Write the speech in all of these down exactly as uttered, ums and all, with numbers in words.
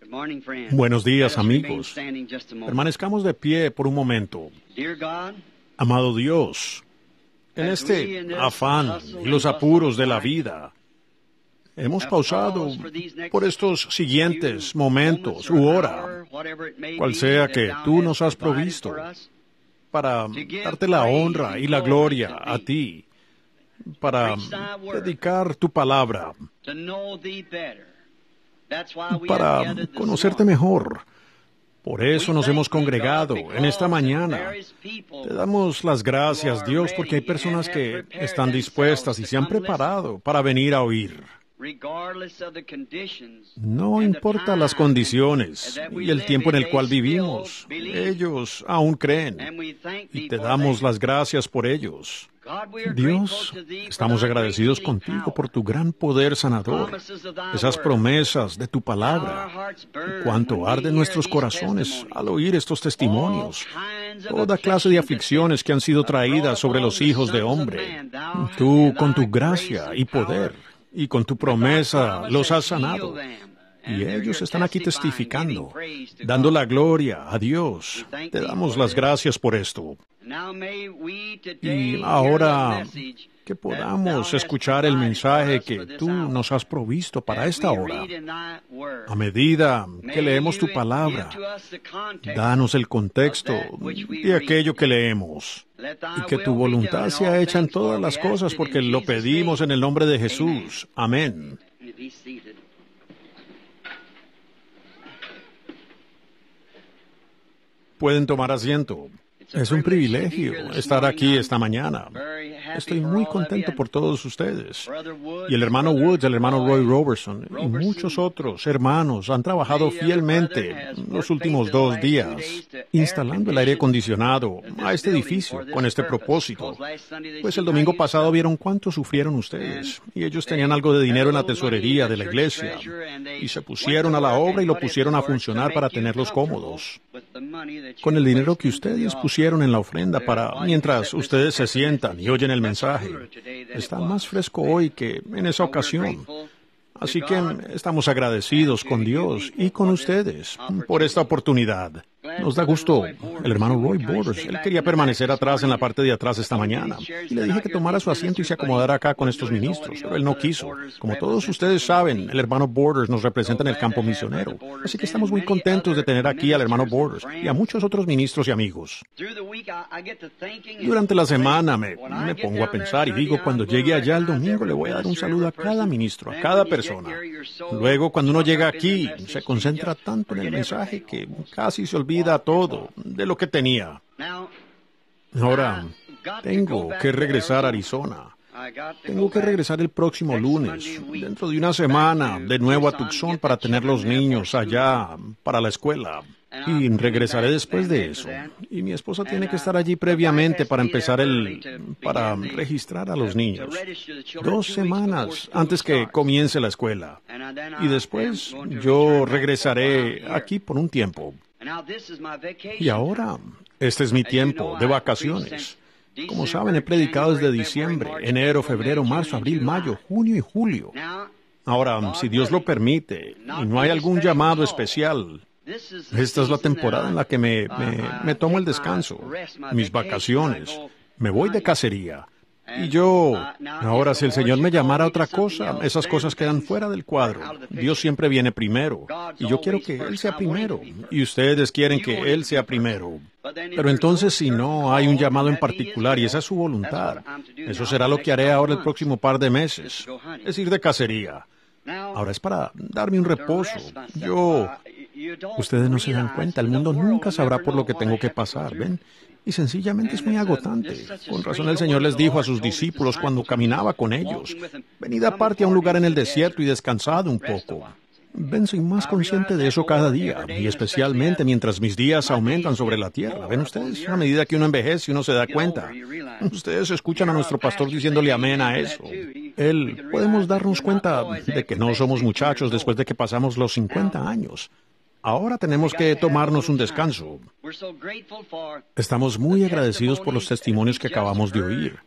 Buenos días, amigos. Permanezcamos de pie por un momento. Amado Dios, en este afán y los apuros de la vida, hemos pausado por estos siguientes momentos u hora, cual sea que tú nos has provisto, para darte la honra y la gloria a ti, para dedicar tu palabra, para conocerte mejor. Por eso nos hemos congregado en esta mañana. Te damos las gracias, Dios, porque hay personas que están dispuestas y se han preparado para venir a oír. No importa las condiciones y el tiempo en el cual vivimos, ellos aún creen y te damos las gracias por ellos. Dios, estamos agradecidos contigo por tu gran poder sanador, esas promesas de tu palabra, cuánto arde en nuestros corazones al oír estos testimonios, toda clase de aflicciones que han sido traídas sobre los hijos de hombre. Tú, con tu gracia y poder, y con tu promesa los has sanado. Y ellos están aquí testificando, dando la gloria a Dios. Te damos las gracias por esto. Y ahora que podamos escuchar el mensaje que tú nos has provisto para esta hora. A medida que leemos tu palabra, danos el contexto de aquello que leemos. Y que tu voluntad sea hecha en todas las cosas, porque lo pedimos en el nombre de Jesús. Amén. Pueden tomar asiento. Es un privilegio estar aquí esta mañana. Estoy muy contento por todos ustedes. Y el hermano Woods, el hermano Roy Robertson y muchos otros hermanos han trabajado fielmente los últimos dos días instalando el aire acondicionado a este edificio con este propósito. Pues el domingo pasado vieron cuánto sufrieron ustedes y ellos tenían algo de dinero en la tesorería de la iglesia y se pusieron a la obra y lo pusieron a funcionar para tenerlos cómodos. Con el dinero que ustedes pusieron en la ofrenda para mientras ustedes se sientan y oyen el mensaje, está más fresco hoy que en esa ocasión. Así que estamos agradecidos con Dios y con ustedes por esta oportunidad. Nos da gusto. El hermano Roy Borders, él quería permanecer atrás en la parte de atrás esta mañana. Y le dije que tomara su asiento y se acomodara acá con estos ministros, pero él no quiso. Como todos ustedes saben, el hermano Borders nos representa en el campo misionero. Así que estamos muy contentos de tener aquí al hermano Borders y a muchos otros ministros y amigos. Durante la semana me, me pongo a pensar y digo, cuando llegue allá el domingo le voy a dar un saludo a cada ministro, a cada persona. Luego, cuando uno llega aquí, se concentra tanto en el mensaje que casi se olvida todo de lo que tenía. Ahora, tengo que regresar a Arizona. Tengo que regresar el próximo lunes, dentro de una semana, de nuevo a Tucson para tener los niños allá para la escuela. Y regresaré después de eso. Y mi esposa tiene que estar allí previamente para empezar el... para registrar a los niños. Dos semanas antes que comience la escuela. Y después yo regresaré aquí por un tiempo. Y ahora, este es mi tiempo de vacaciones. Como saben, he predicado desde diciembre, enero, febrero, marzo, abril, mayo, junio y julio. Ahora, si Dios lo permite, y no hay algún llamado especial, esta es la temporada en la que me, me, me tomo el descanso, mis vacaciones, me voy de cacería. Y yo, ahora si el Señor me llamara a otra cosa, esas cosas quedan fuera del cuadro. Dios siempre viene primero, y yo quiero que Él sea primero, y ustedes quieren que Él sea primero. Pero entonces si no hay un llamado en particular, y esa es su voluntad, eso será lo que haré ahora el próximo par de meses, es ir de cacería. Ahora es para darme un reposo. Yo, ustedes no se dan cuenta, el mundo nunca sabrá por lo que tengo que pasar, ¿ven? Y sencillamente es muy agotante. Con razón el Señor les dijo a sus discípulos cuando caminaba con ellos, venid aparte a un lugar en el desierto y descansad un poco. Ven, soy más consciente de eso cada día, y especialmente mientras mis días aumentan sobre la tierra. ¿Ven ustedes? A medida que uno envejece, uno se da cuenta. Ustedes escuchan a nuestro pastor diciéndole amén a eso. Él, podemos darnos cuenta de que no somos muchachos después de que pasamos los cincuenta años. Ahora tenemos que tomarnos un descanso. Estamos muy agradecidos por los testimonios que acabamos de oír.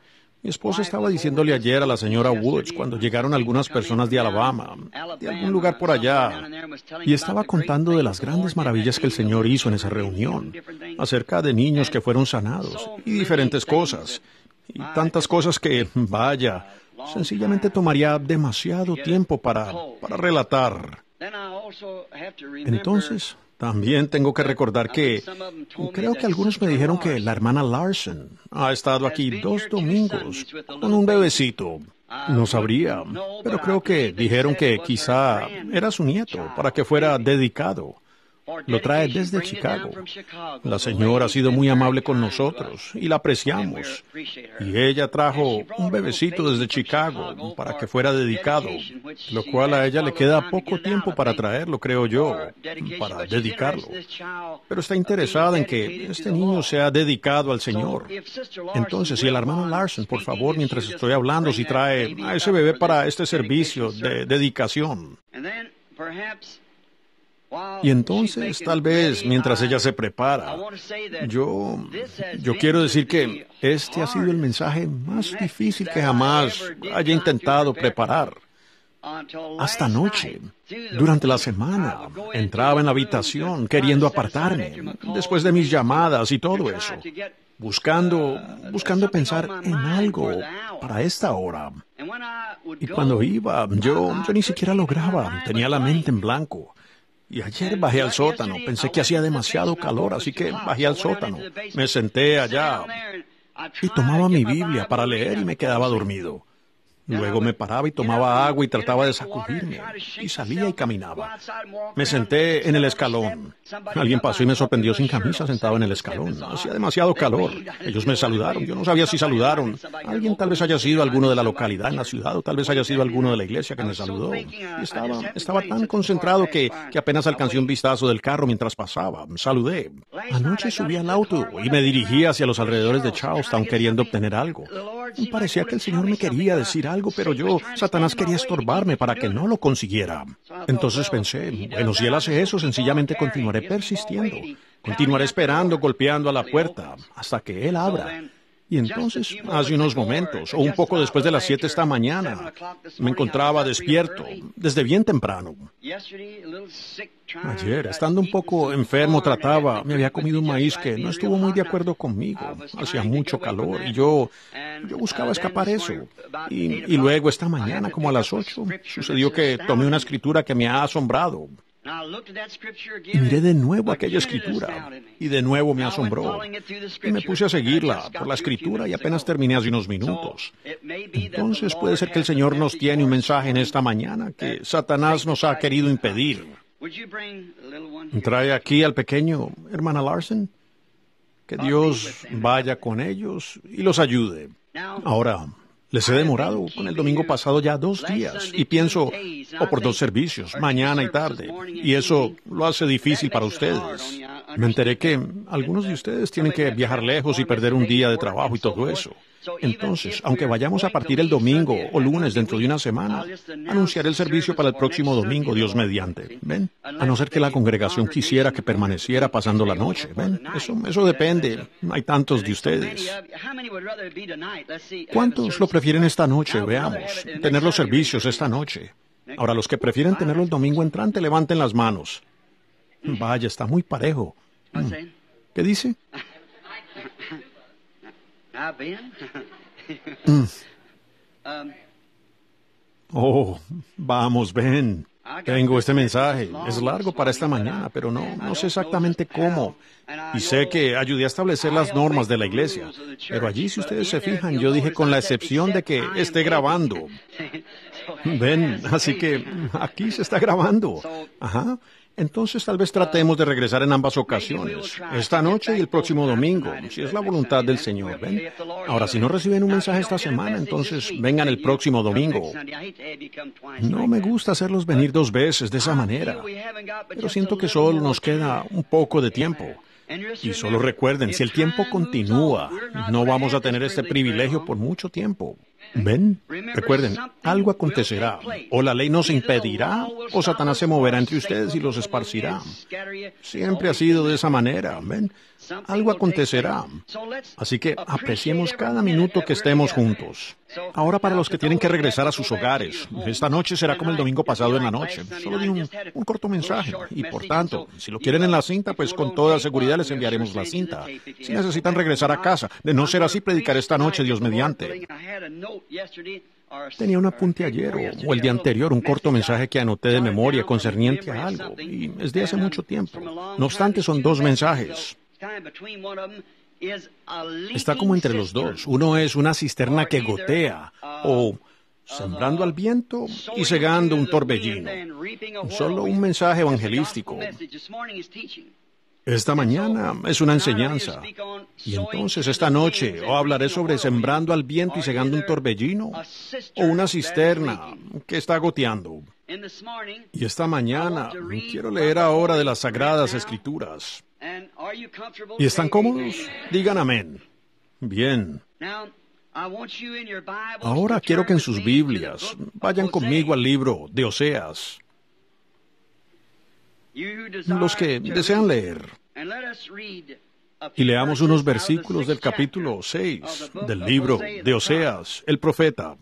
Mi esposa estaba diciéndole ayer a la señora Woods cuando llegaron algunas personas de Alabama, de algún lugar por allá, y estaba contando de las grandes maravillas que el Señor hizo en esa reunión, acerca de niños que fueron sanados y diferentes cosas, y tantas cosas que, vaya, sencillamente tomaría demasiado tiempo para, para relatar. Entonces, también tengo que recordar que creo que algunos me dijeron que la hermana Larson ha estado aquí dos domingos con un bebecito. No sabría, pero creo que dijeron que quizá era su nieto para que fuera dedicado. Lo trae desde Chicago. La señora ha sido muy amable con nosotros y la apreciamos. Y ella trajo un bebecito desde Chicago para que fuera dedicado, lo cual a ella le queda poco tiempo para traerlo, creo yo, para dedicarlo. Pero está interesada en que este niño sea dedicado al Señor. Entonces, si el hermano Larson, por favor, mientras estoy hablando, si trae a ese bebé para este servicio de dedicación. Y entonces, tal vez, mientras ella se prepara, yo, yo quiero decir que este ha sido el mensaje más difícil que jamás haya intentado preparar. Hasta anoche, durante la semana, entraba en la habitación queriendo apartarme, después de mis llamadas y todo eso, buscando, buscando pensar en algo para esta hora. Y cuando iba, yo, yo ni siquiera lograba, tenía la mente en blanco. Y ayer bajé al sótano, pensé que hacía demasiado calor, así que bajé al sótano, me senté allá y tomaba mi Biblia para leer y me quedaba dormido. Luego me paraba y tomaba agua y trataba de sacudirme, y salía y caminaba. Me senté en el escalón. Alguien pasó y me sorprendió sin camisa sentado en el escalón. Hacía demasiado calor. Ellos me saludaron. Yo no sabía si saludaron. Alguien tal vez haya sido alguno de la localidad en la ciudad, o tal vez haya sido alguno de la iglesia que me saludó. Y estaba, estaba tan concentrado que, que apenas alcancé un vistazo del carro mientras pasaba. Saludé. Anoche subí al auto y me dirigí hacia los alrededores de Charlestown queriendo obtener algo. Y parecía que el Señor me quería decir algo, pero yo, Satanás quería estorbarme para que no lo consiguiera. Entonces pensé, bueno, si Él hace eso, sencillamente continuaré persistiendo. Continuaré esperando, golpeando a la puerta, hasta que Él abra. Y entonces, hace unos momentos, o un poco después de las siete esta mañana, me encontraba despierto, desde bien temprano. Ayer, estando un poco enfermo, trataba, me había comido un maíz que no estuvo muy de acuerdo conmigo. Hacía mucho calor y yo, yo buscaba escapar eso. Y, y luego, esta mañana, como a las ocho, sucedió que tomé una escritura que me ha asombrado. Y miré de nuevo aquella escritura, y de nuevo me asombró. Y me puse a seguirla por la escritura y apenas terminé hace unos minutos. Entonces puede ser que el Señor nos tiene un mensaje en esta mañana que Satanás nos ha querido impedir. Trae aquí al pequeño, hermana Larson. Que Dios vaya con ellos y los ayude. Ahora, les he demorado con el domingo pasado ya dos días y pienso, o por dos servicios, mañana y tarde, y eso lo hace difícil para ustedes. Me enteré que algunos de ustedes tienen que viajar lejos y perder un día de trabajo y todo eso. Entonces, aunque vayamos a partir el domingo o lunes dentro de una semana, anunciaré el servicio para el próximo domingo, Dios mediante. ¿Ven? A no ser que la congregación quisiera que permaneciera pasando la noche. ¿Ven? Eso, eso depende. Hay tantos de ustedes. ¿Cuántos lo prefieren esta noche? Veamos. Tener los servicios esta noche. Ahora, los que prefieren tenerlo el domingo entrante, levanten las manos. Vaya, está muy parejo. ¿Qué dice? Mm. Oh, vamos, ven. Tengo este mensaje. Es largo para esta mañana, pero no, no sé exactamente cómo. Y sé que ayudé a establecer las normas de la iglesia. Pero allí, si ustedes se fijan, yo dije con la excepción de que esté grabando. Ven, así que aquí se está grabando. Ajá. Entonces tal vez tratemos de regresar en ambas ocasiones, esta noche y el próximo domingo, si es la voluntad del Señor, ¿ven? Ahora, si no reciben un mensaje esta semana, entonces vengan el próximo domingo. No me gusta hacerlos venir dos veces de esa manera, pero siento que solo nos queda un poco de tiempo. Y solo recuerden, si el tiempo continúa, no vamos a tener este privilegio por mucho tiempo. ¿Ven? Recuerden, algo acontecerá. O la ley nos impedirá, o Satanás se moverá entre ustedes y los esparcirá. Siempre ha sido de esa manera, ¿ven? Algo acontecerá. Así que apreciemos cada minuto que estemos juntos. Ahora, para los que tienen que regresar a sus hogares, esta noche será como el domingo pasado en la noche. Solo di un, un corto mensaje. Y por tanto, si lo quieren en la cinta, pues con toda seguridad les enviaremos la cinta. Si necesitan regresar a casa, de no ser así, predicaré esta noche, Dios mediante. Tenía un apunte ayer o, o el día anterior, un corto mensaje que anoté de memoria concerniente a algo, y es de hace mucho tiempo. No obstante, son dos mensajes. Está como entre los dos. Uno es una cisterna que gotea, o sembrando al viento y segando un torbellino. Solo un mensaje evangelístico. Esta mañana es una enseñanza. Y entonces esta noche o hablaré sobre sembrando al viento y segando un torbellino, o una cisterna que está goteando. Y esta mañana quiero leer ahora de las Sagradas Escrituras. ¿Y están cómodos? Digan amén. Bien. Ahora quiero que en sus Biblias vayan conmigo al libro de Oseas. Los que desean leer. Y leamos unos versículos del capítulo seis del libro de Oseas, el profeta.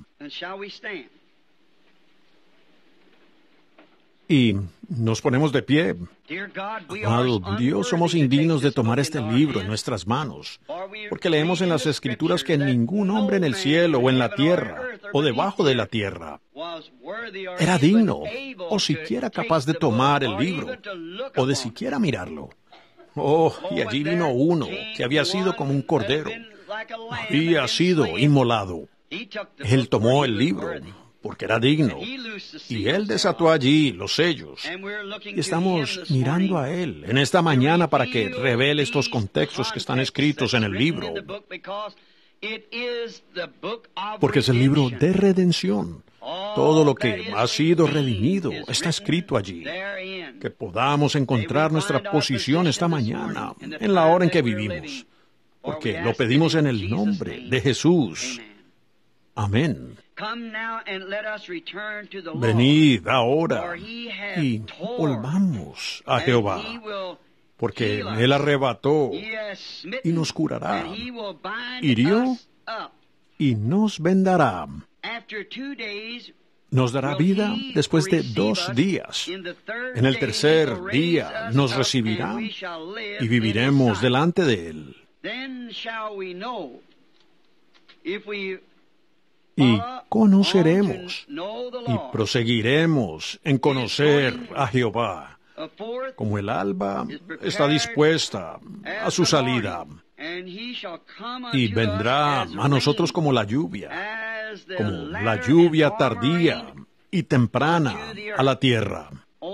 Y nos ponemos de pie. Amado Dios, somos indignos de tomar este libro en nuestras manos, porque leemos en las Escrituras que ningún hombre en el cielo o en la tierra o debajo de la tierra era digno o siquiera capaz de tomar el libro o de siquiera mirarlo. Oh, y allí vino uno que había sido como un cordero, había sido inmolado. Él tomó el libro porque era digno, y Él desató allí los sellos. Y estamos mirando a Él en esta mañana para que revele estos contextos que están escritos en el libro, porque es el libro de redención. Todo lo que ha sido redimido está escrito allí. Que podamos encontrar nuestra posición esta mañana, en la hora en que vivimos, porque lo pedimos en el nombre de Jesús. Amén. Venid ahora y volvamos a Jehová, porque Él arrebató y nos curará, hirió y nos vendará. Nos dará vida después de dos días. En el tercer día nos recibirá y viviremos delante de Él. Y conoceremos y proseguiremos en conocer a Jehová, como el alba está dispuesta a su salida, y vendrá a nosotros como la lluvia, como la lluvia tardía y temprana a la tierra.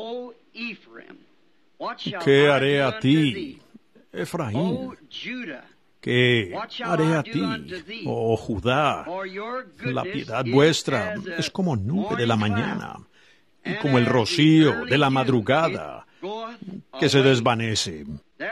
¿Qué haré a ti, Efraín? ¿Qué haré a ti, oh Judá? La piedad vuestra es como nube de la mañana, y como el rocío de la madrugada, que se desvanece.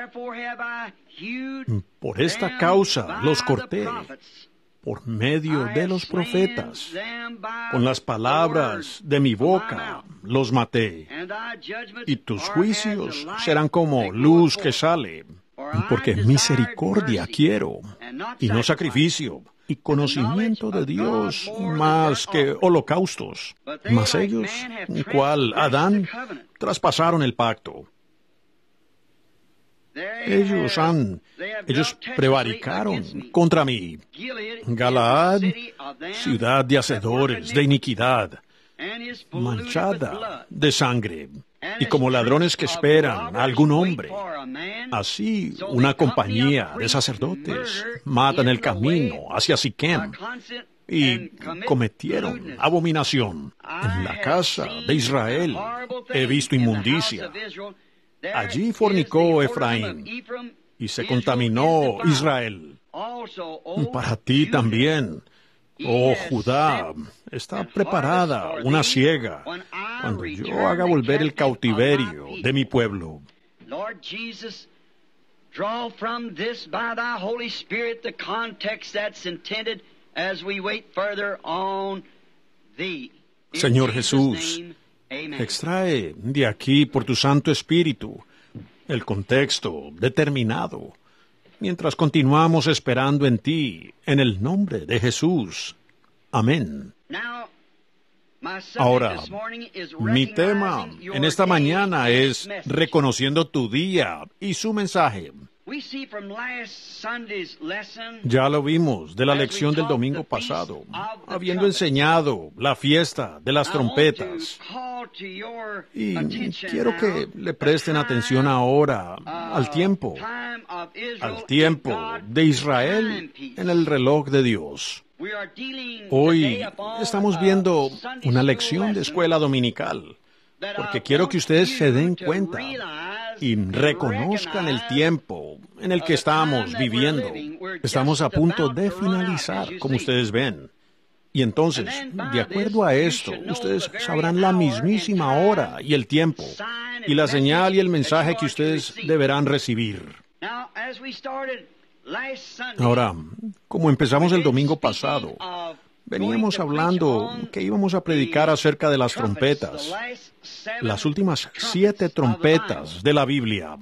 Por esta causa los corté, por medio de los profetas. Con las palabras de mi boca los maté. Y tus juicios serán como luz que sale. Porque misericordia quiero, y no sacrificio, y conocimiento de Dios más que holocaustos. Mas ellos, cual Adán, traspasaron el pacto. Ellos han, ellos prevaricaron contra mí. Galaad, ciudad de hacedores de iniquidad, manchada de sangre. Y como ladrones que esperan a algún hombre, así una compañía de sacerdotes matan el camino hacia Siquem y cometieron abominación. En la casa de Israel he visto inmundicia. Allí fornicó Efraín y se contaminó Israel. Para ti también, oh Judá, está preparada una siega cuando yo haga volver el cautiverio de mi pueblo. Lord Jesus, draw from this by thy Holy Spirit the context that's intended as we wait further on thee. Señor Jesús, extrae de aquí por tu Santo Espíritu el contexto determinado mientras continuamos esperando en ti, en el nombre de Jesús. Amén. Ahora, mi tema en esta mañana es reconociendo tu día y su mensaje. Ya lo vimos de la lección del domingo pasado, habiendo enseñado la fiesta de las trompetas. Y quiero que le presten atención ahora al tiempo, al tiempo de Israel en el reloj de Dios. Hoy estamos viendo una lección de escuela dominical, porque quiero que ustedes se den cuenta y reconozcan el tiempo en el que estamos viviendo. Estamos a punto de finalizar, como ustedes ven. Y entonces, de acuerdo a esto, ustedes sabrán la mismísima hora y el tiempo, y la señal y el mensaje que ustedes deberán recibir. Ahora, como empezamos el domingo pasado, veníamos hablando que íbamos a predicar acerca de las trompetas, las últimas siete trompetas de la Biblia.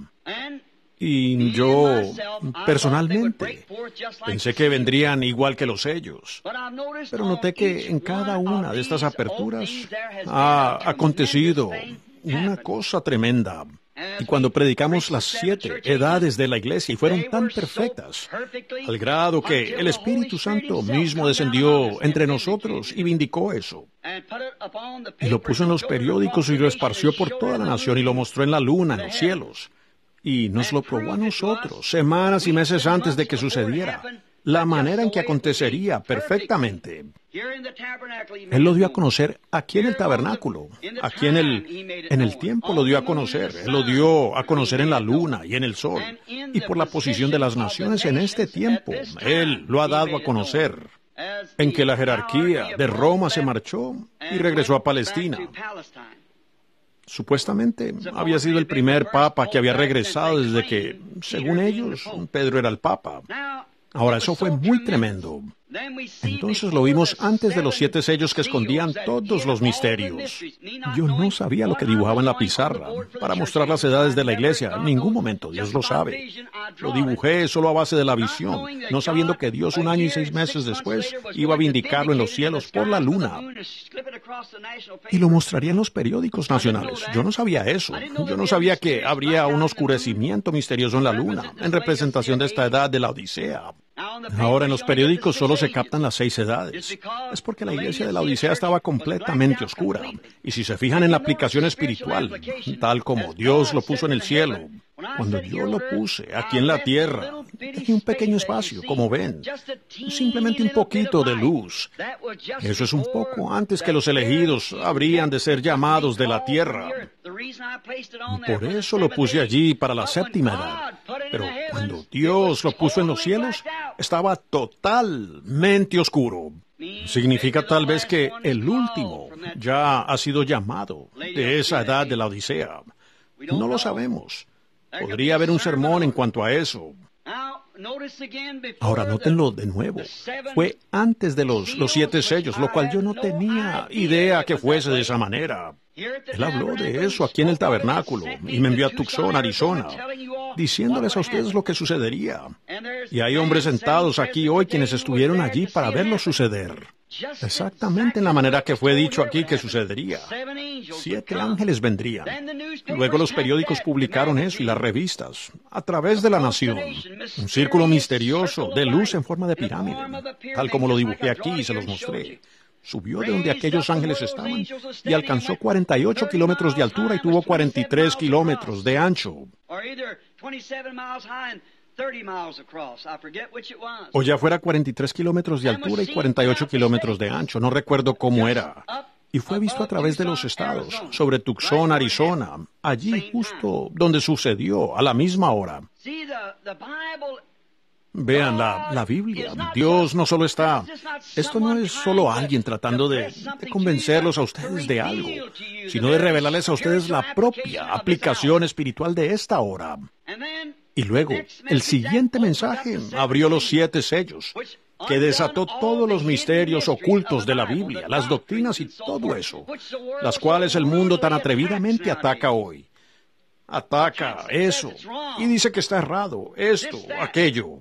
Y yo, personalmente, pensé que vendrían igual que los sellos. Pero noté que en cada una de estas aperturas ha acontecido una cosa tremenda. Y cuando predicamos las siete edades de la iglesia, y fueron tan perfectas, al grado que el Espíritu Santo mismo descendió entre nosotros y vindicó eso. Y lo puso en los periódicos y lo esparció por toda la nación y lo mostró en la luna, en los cielos. Y nos lo probó a nosotros, semanas y meses antes de que sucediera, la manera en que acontecería perfectamente. Él lo dio a conocer aquí en el tabernáculo, aquí en el, en el tiempo lo dio a conocer. Él lo dio a conocer en la luna y en el sol. Y por la posición de las naciones en este tiempo, Él lo ha dado a conocer. En que la jerarquía de Roma se marchó y regresó a Palestina. Supuestamente había sido el primer papa que había regresado desde que, según ellos, Pedro era el papa. Ahora, eso fue muy tremendo. Entonces lo vimos antes de los siete sellos que escondían todos los misterios. Yo no sabía lo que dibujaba en la pizarra para mostrar las edades de la iglesia. En ningún momento, Dios lo sabe. Lo dibujé solo a base de la visión, no sabiendo que Dios un año y seis meses después iba a vindicarlo en los cielos por la luna. Y lo mostraría en los periódicos nacionales. Yo no sabía eso. Yo no sabía que habría un oscurecimiento misterioso en la luna, en representación de esta edad de la Odisea. Ahora en los periódicos solo se captan las seis edades. Es porque la iglesia de la Odisea estaba completamente oscura. Y si se fijan en la aplicación espiritual, tal como Dios lo puso en el cielo, cuando yo lo puse aquí en la tierra, dejé un pequeño espacio, como ven, simplemente un poquito de luz. Eso es un poco antes que los elegidos habrían de ser llamados de la tierra. Por eso lo puse allí para la séptima edad. Pero cuando Dios lo puso en los cielos, estaba totalmente oscuro. Significa tal vez que el último ya ha sido llamado de esa edad de la Odisea. No lo sabemos. Podría haber un sermón en cuanto a eso. Ahora, nótenlo de nuevo. Fue antes de los, los siete sellos, lo cual yo no tenía idea que fuese de esa manera. Él habló de eso aquí en el tabernáculo y me envió a Tucson, Arizona, diciéndoles a ustedes lo que sucedería. Y hay hombres sentados aquí hoy quienes estuvieron allí para verlo suceder. Exactamente en la manera que fue dicho aquí que sucedería. Siete ángeles vendrían. Luego los periódicos publicaron eso y las revistas, a través de la nación. Un círculo misterioso de luz en forma de pirámide, tal como lo dibujé aquí y se los mostré. Subió de donde aquellos ángeles estaban y alcanzó cuarenta y ocho kilómetros de altura y tuvo cuarenta y tres kilómetros de ancho. O ya fuera cuarenta y tres kilómetros de altura y cuarenta y ocho kilómetros de ancho, no recuerdo cómo era. Y fue visto a través de los estados, sobre Tucson, Arizona, allí justo donde sucedió, a la misma hora. Vean la, la Biblia. Dios no solo está... Esto no es solo alguien tratando de, de convencerlos a ustedes de algo, sino de revelarles a ustedes la propia aplicación espiritual de esta hora. Y luego, el siguiente mensaje abrió los siete sellos, que desató todos los misterios ocultos de la Biblia, las doctrinas y todo eso, las cuales el mundo tan atrevidamente ataca hoy. ataca eso y dice que está errado, esto, aquello.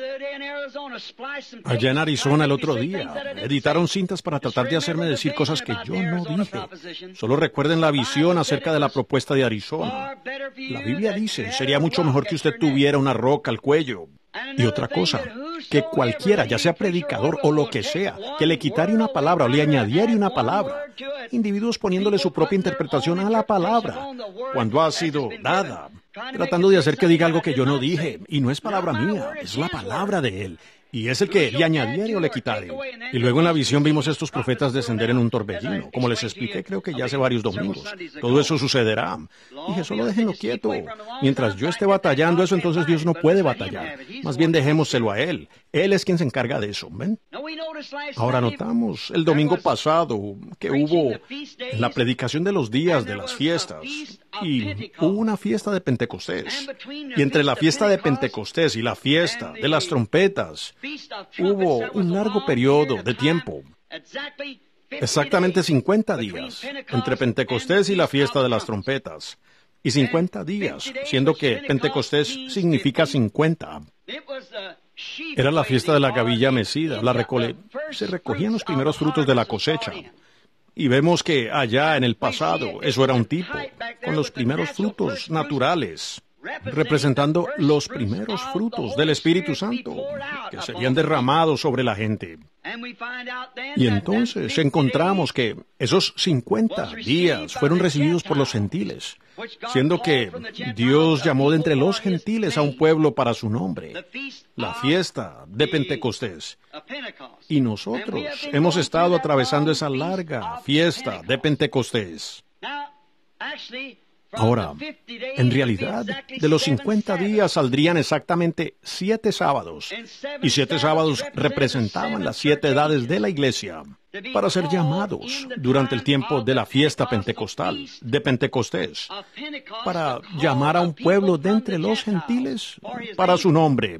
Allá en Arizona el otro día, editaron cintas para tratar de hacerme decir cosas que yo no dije. Solo recuerden la visión acerca de la propuesta de Arizona. La Biblia dice, sería mucho mejor que usted tuviera una roca al cuello. Y otra cosa, que cualquiera, ya sea predicador o lo que sea, que le quitara una palabra o le añadiera una palabra, individuos poniéndole su propia interpretación a la palabra, cuando ha sido dada, tratando de hacer que diga algo que yo no dije, y no es palabra mía, es la palabra de él. Y es el que le añadiere o le quitare. Y luego en la visión vimos estos profetas descender en un torbellino, como les expliqué creo que ya hace varios domingos. Todo eso sucederá. Dije, solo déjenlo quieto. Mientras yo esté batallando eso, entonces Dios no puede batallar. Más bien dejémoselo a Él. Él es quien se encarga de eso, ¿ven? Ahora notamos el domingo pasado que hubo la predicación de los días de las fiestas. Y hubo una fiesta de Pentecostés. Y entre la fiesta de Pentecostés y la fiesta de las trompetas, hubo un largo periodo de tiempo, exactamente cincuenta días, entre Pentecostés y la fiesta de las trompetas, y cincuenta días, siendo que Pentecostés significa cincuenta. Era la fiesta de la gavilla mecida, la recole... se recogían los primeros frutos de la cosecha. Y vemos que allá en el pasado eso era un tipo, con los primeros frutos naturales, representando los primeros frutos del Espíritu Santo que serían derramados sobre la gente. Y entonces encontramos que esos cincuenta días fueron recibidos por los gentiles, siendo que Dios llamó de entre los gentiles a un pueblo para su nombre, la fiesta de Pentecostés. Y nosotros hemos estado atravesando esa larga fiesta de Pentecostés. Ahora, en realidad, de los cincuenta días saldrían exactamente siete sábados, y siete sábados representaban las siete edades de la iglesia, para ser llamados durante el tiempo de la fiesta pentecostal, de Pentecostés, para llamar a un pueblo de entre los gentiles para su nombre.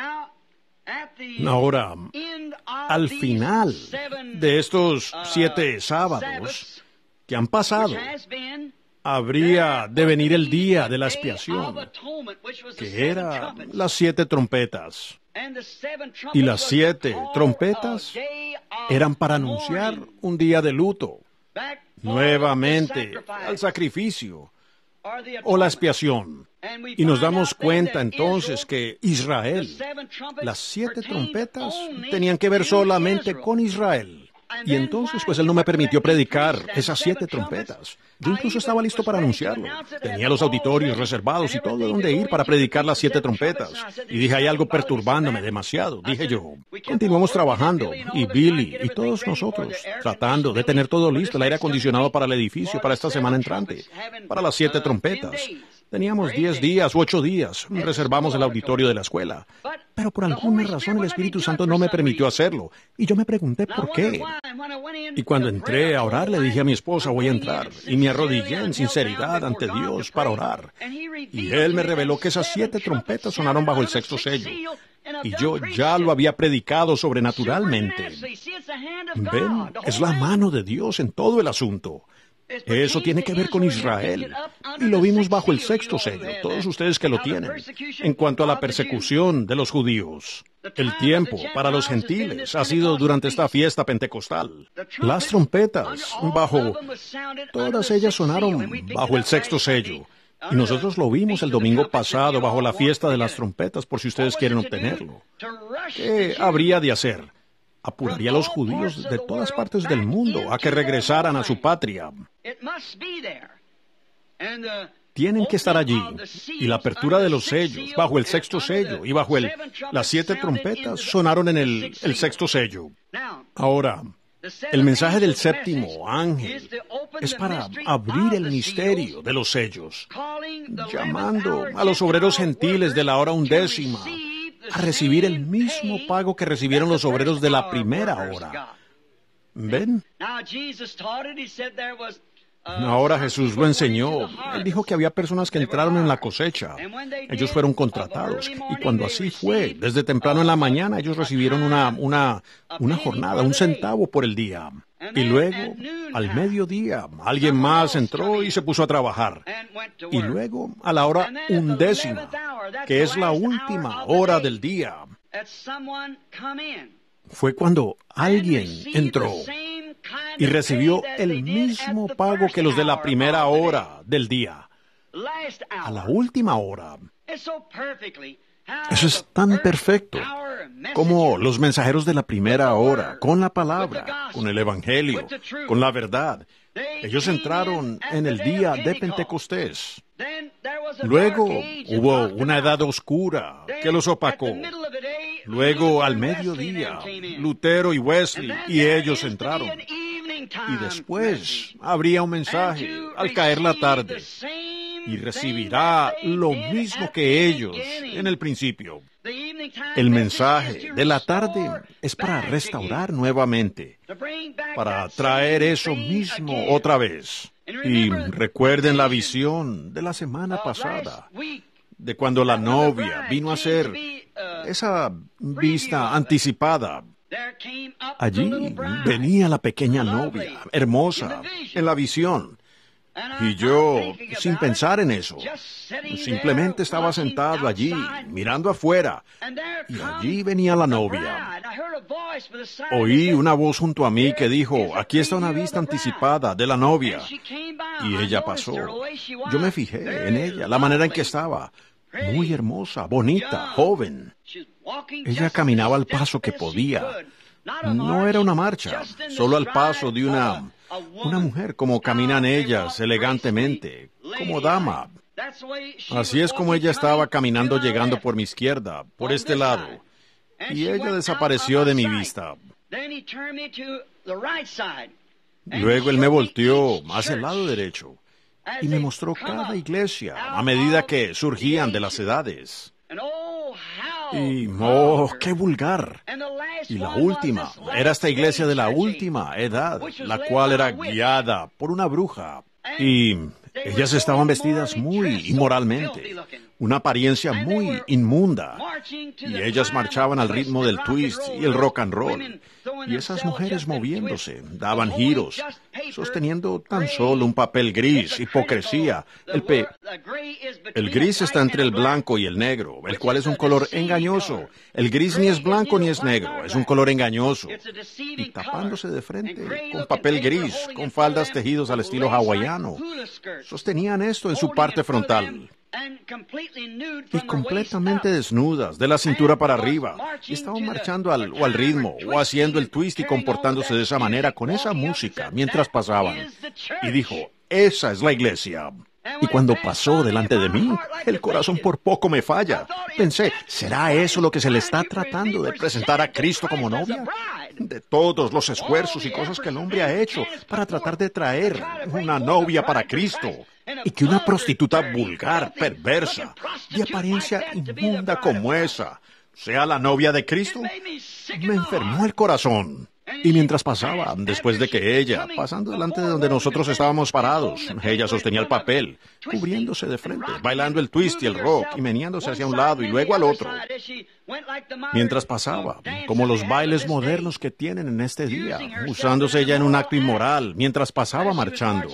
Ahora, al final de estos siete sábados que han pasado, habría de venir el día de la expiación, que era las siete trompetas. Y las siete trompetas eran para anunciar un día de luto, nuevamente al sacrificio o la expiación. Y nos damos cuenta entonces que Israel, las siete trompetas tenían que ver solamente con Israel. Y entonces, pues Él no me permitió predicar esas siete trompetas. Yo incluso estaba listo para anunciarlo. Tenía los auditorios reservados y todo donde ir para predicar las siete trompetas. Y dije, hay algo perturbándome demasiado. Dije yo, continuamos trabajando. Y Billy y todos nosotros, tratando de tener todo listo, el aire acondicionado para el edificio, para esta semana entrante, para las siete trompetas. Teníamos diez días u ocho días. Reservamos el auditorio de la escuela. Pero por alguna razón el Espíritu Santo no me permitió hacerlo. Y yo me pregunté por qué. Y cuando entré a orar, le dije a mi esposa, voy a entrar. Y me arrodillé en sinceridad ante Dios para orar. Y Él me reveló que esas siete trompetas sonaron bajo el sexto sello. Y yo ya lo había predicado sobrenaturalmente. Ven, es la mano de Dios en todo el asunto. Eso tiene que ver con Israel. Y lo vimos bajo el sexto sello, todos ustedes que lo tienen, en cuanto a la persecución de los judíos. El tiempo para los gentiles ha sido durante esta fiesta pentecostal. Las trompetas, bajo, todas ellas sonaron bajo el sexto sello. Y nosotros lo vimos el domingo pasado bajo la fiesta de las trompetas, por si ustedes quieren obtenerlo. ¿Qué habría de hacer? Apuraría a los judíos de todas partes del mundo a que regresaran a su patria. Tienen que estar allí. Y la apertura de los sellos, bajo el sexto sello y bajo el, las siete trompetas, sonaron en el, el sexto sello. Ahora, el mensaje del séptimo ángel es para abrir el misterio de los sellos, llamando a los obreros gentiles de la hora undécima a recibir el mismo pago que recibieron los obreros de la primera hora. ¿Ven? Ahora Jesús lo enseñó. Él dijo que había personas que entraron en la cosecha. Ellos fueron contratados. Y cuando así fue, desde temprano en la mañana, ellos recibieron una, una, una jornada, un centavo por el día. Y luego, al mediodía, alguien más entró y se puso a trabajar. Y luego, a la hora undécima, que es la última hora del día, fue cuando alguien entró y recibió el mismo pago que los de la primera hora del día. A la última hora. Eso es tan perfecto como los mensajeros de la primera hora, con la palabra, con el evangelio, con la verdad. Ellos entraron en el día de Pentecostés. Luego hubo una edad oscura que los opacó. Luego, al mediodía, Lutero y Wesley y ellos entraron. Y después habría un mensaje al caer la tarde. Y recibirá lo mismo que ellos en el principio. El mensaje de la tarde es para restaurar nuevamente, para traer eso mismo otra vez. Y recuerden la visión de la semana pasada, de cuando la novia vino a hacer esa vista anticipada. Allí venía la pequeña novia, hermosa, en la visión. Y yo, sin pensar en eso, simplemente estaba sentado allí, mirando afuera, y allí venía la novia. Oí una voz junto a mí que dijo, aquí está una vista anticipada de la novia. Y ella pasó. Yo me fijé en ella, la manera en que estaba. Muy hermosa, bonita, joven. Ella caminaba al paso que podía. No era una marcha, solo al paso de una... Una mujer, como caminan ellas elegantemente, como dama. Así es como ella estaba caminando llegando por mi izquierda, por este lado. Y ella desapareció de mi vista. Luego él me volteó hacia el lado derecho y me mostró cada iglesia a medida que surgían de las edades. Y, oh, qué vulgar. Y la última era esta iglesia de la última edad, la cual era guiada por una bruja. Y ellas estaban vestidas muy inmoralmente, una apariencia muy inmunda. Y ellas marchaban al ritmo del twist y el rock and roll. Y esas mujeres moviéndose, daban giros, sosteniendo tan solo un papel gris, hipocresía. El, pe el gris está entre el blanco y el negro, el cual es un color engañoso. El gris ni es blanco ni es negro, es un color engañoso. Y tapándose de frente con papel gris, con faldas tejidos al estilo hawaiano, sostenían esto en su parte frontal. Y completamente desnudas, de la cintura para arriba, y estaban marchando al, o al ritmo, o haciendo el twist y comportándose de esa manera con esa música mientras pasaban. Y dijo, esa es la iglesia. Y cuando pasó delante de mí, el corazón por poco me falla. Pensé, ¿será eso lo que se le está tratando de presentar a Cristo como novia? De todos los esfuerzos y cosas que el hombre ha hecho para tratar de traer una novia para Cristo. Y que una prostituta vulgar, perversa, de apariencia inmunda como esa, sea la novia de Cristo, me enfermó el corazón. Y mientras pasaba, después de que ella, pasando delante de donde nosotros estábamos parados, ella sostenía el papel, cubriéndose de frente, bailando el twist y el rock, y meneándose hacia un lado y luego al otro. Mientras pasaba, como los bailes modernos que tienen en este día, usándose ella en un acto inmoral, mientras pasaba marchando.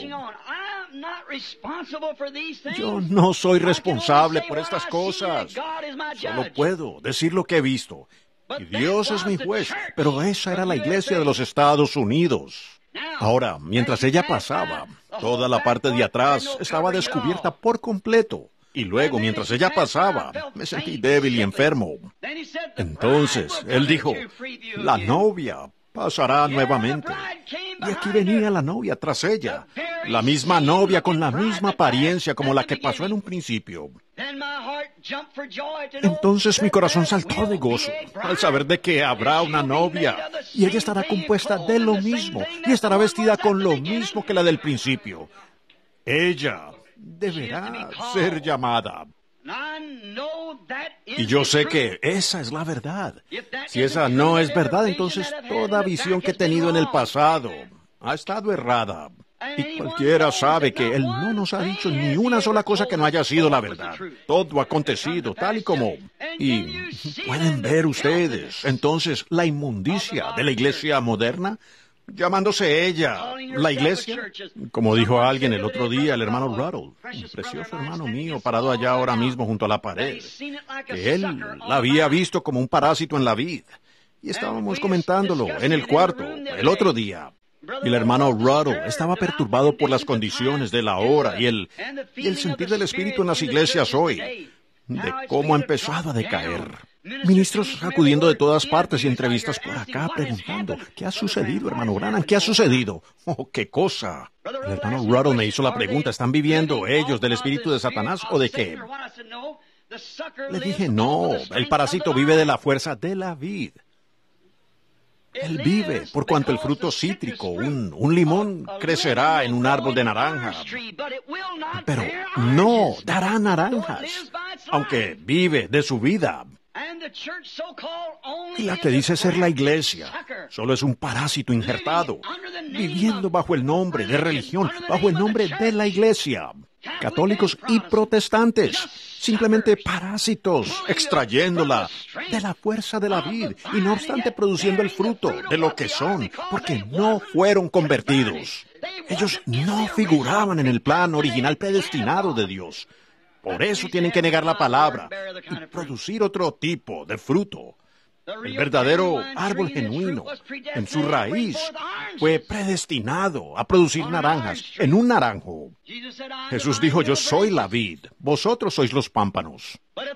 Yo no soy responsable por estas cosas. Solo puedo decir lo que he visto. Y Dios es mi juez, pero esa era la iglesia de los Estados Unidos. Ahora, mientras ella pasaba, toda la parte de atrás estaba descubierta por completo. Y luego, mientras ella pasaba, me sentí débil y enfermo. Entonces, él dijo, la novia pasará nuevamente. Y aquí venía la novia tras ella, la misma novia con la misma apariencia como la que pasó en un principio. Entonces mi corazón saltó de gozo al saber de que habrá una novia y ella estará compuesta de lo mismo y estará vestida con lo mismo que la del principio. Ella deberá ser llamada. Y yo sé que esa es la verdad. Si esa no es verdad, entonces toda visión que he tenido en el pasado ha estado errada. Y cualquiera sabe que Él no nos ha dicho ni una sola cosa que no haya sido la verdad. Todo ha acontecido tal y como... Y pueden ver ustedes, entonces, la inmundicia de la iglesia moderna, llamándose ella la iglesia. Como dijo alguien el otro día, el hermano Ruddle, un precioso hermano mío, parado allá ahora mismo junto a la pared, que él la había visto como un parásito en la vid. Y estábamos comentándolo en el cuarto el otro día. Y el hermano Ruddle estaba perturbado por las condiciones de la hora y el, y el sentir del Espíritu en las iglesias hoy, de cómo ha empezado a decaer. Ministros acudiendo de todas partes y entrevistas por acá preguntando, ¿qué ha sucedido, hermano Branham? ¿Qué ha sucedido? ¡Oh, qué cosa! El hermano Ruddle me hizo la pregunta, ¿están viviendo ellos del espíritu de Satanás o de qué? Le dije, no, el parásito vive de la fuerza de la vid. Él vive por cuanto el fruto cítrico, un, un limón, crecerá en un árbol de naranja, pero no dará naranjas, aunque vive de su vida. Y la que dice ser la iglesia solo es un parásito injertado, viviendo bajo el nombre de religión, bajo el nombre de la iglesia. Católicos y protestantes, simplemente parásitos, extrayéndola de la fuerza de la vid y no obstante produciendo el fruto de lo que son, porque no fueron convertidos. Ellos no figuraban en el plan original predestinado de Dios. Por eso tienen que negar la palabra y producir otro tipo de fruto. El verdadero árbol genuino, en su raíz, fue predestinado a producir naranjas en un naranjo. Jesús dijo, yo soy la vid, vosotros sois los pámpanos.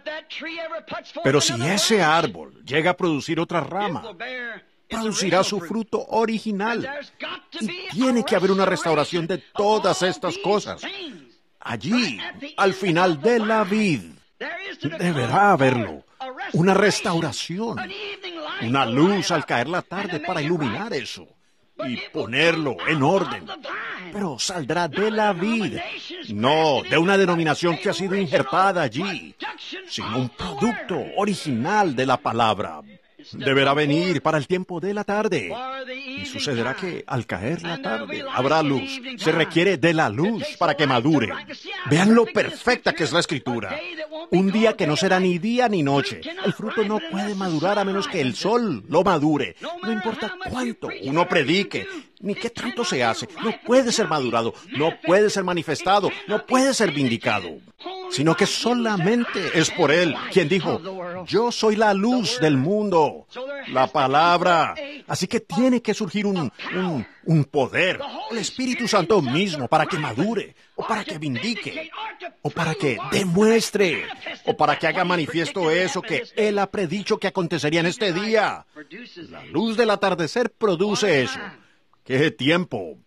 Pero si ese árbol llega a producir otra rama, producirá su fruto original. Y tiene que haber una restauración de todas estas cosas. Allí, al final de la vid, deberá haberlo. Una restauración, una luz al caer la tarde para iluminar eso y ponerlo en orden. Pero saldrá de la vid, no de una denominación que ha sido injertada allí, sino un producto original de la palabra. Deberá venir para el tiempo de la tarde. Y sucederá que al caer la tarde habrá luz. Se requiere de la luz para que madure. Vean lo perfecta que es la Escritura. Un día que no será ni día ni noche. El fruto no puede madurar a menos que el sol lo madure. No importa cuánto uno predique, ni qué tanto se hace. No puede ser madurado, no puede ser manifestado, no puede ser vindicado. Sino que solamente es por Él quien dijo, yo soy la luz del mundo, la palabra. Así que tiene que surgir un, un, un poder, el Espíritu Santo mismo, para que madure, o para que vindique, o para que demuestre, o para que haga manifiesto eso que Él ha predicho que acontecería en este día. La luz del atardecer produce eso. ¡Qué tiempo!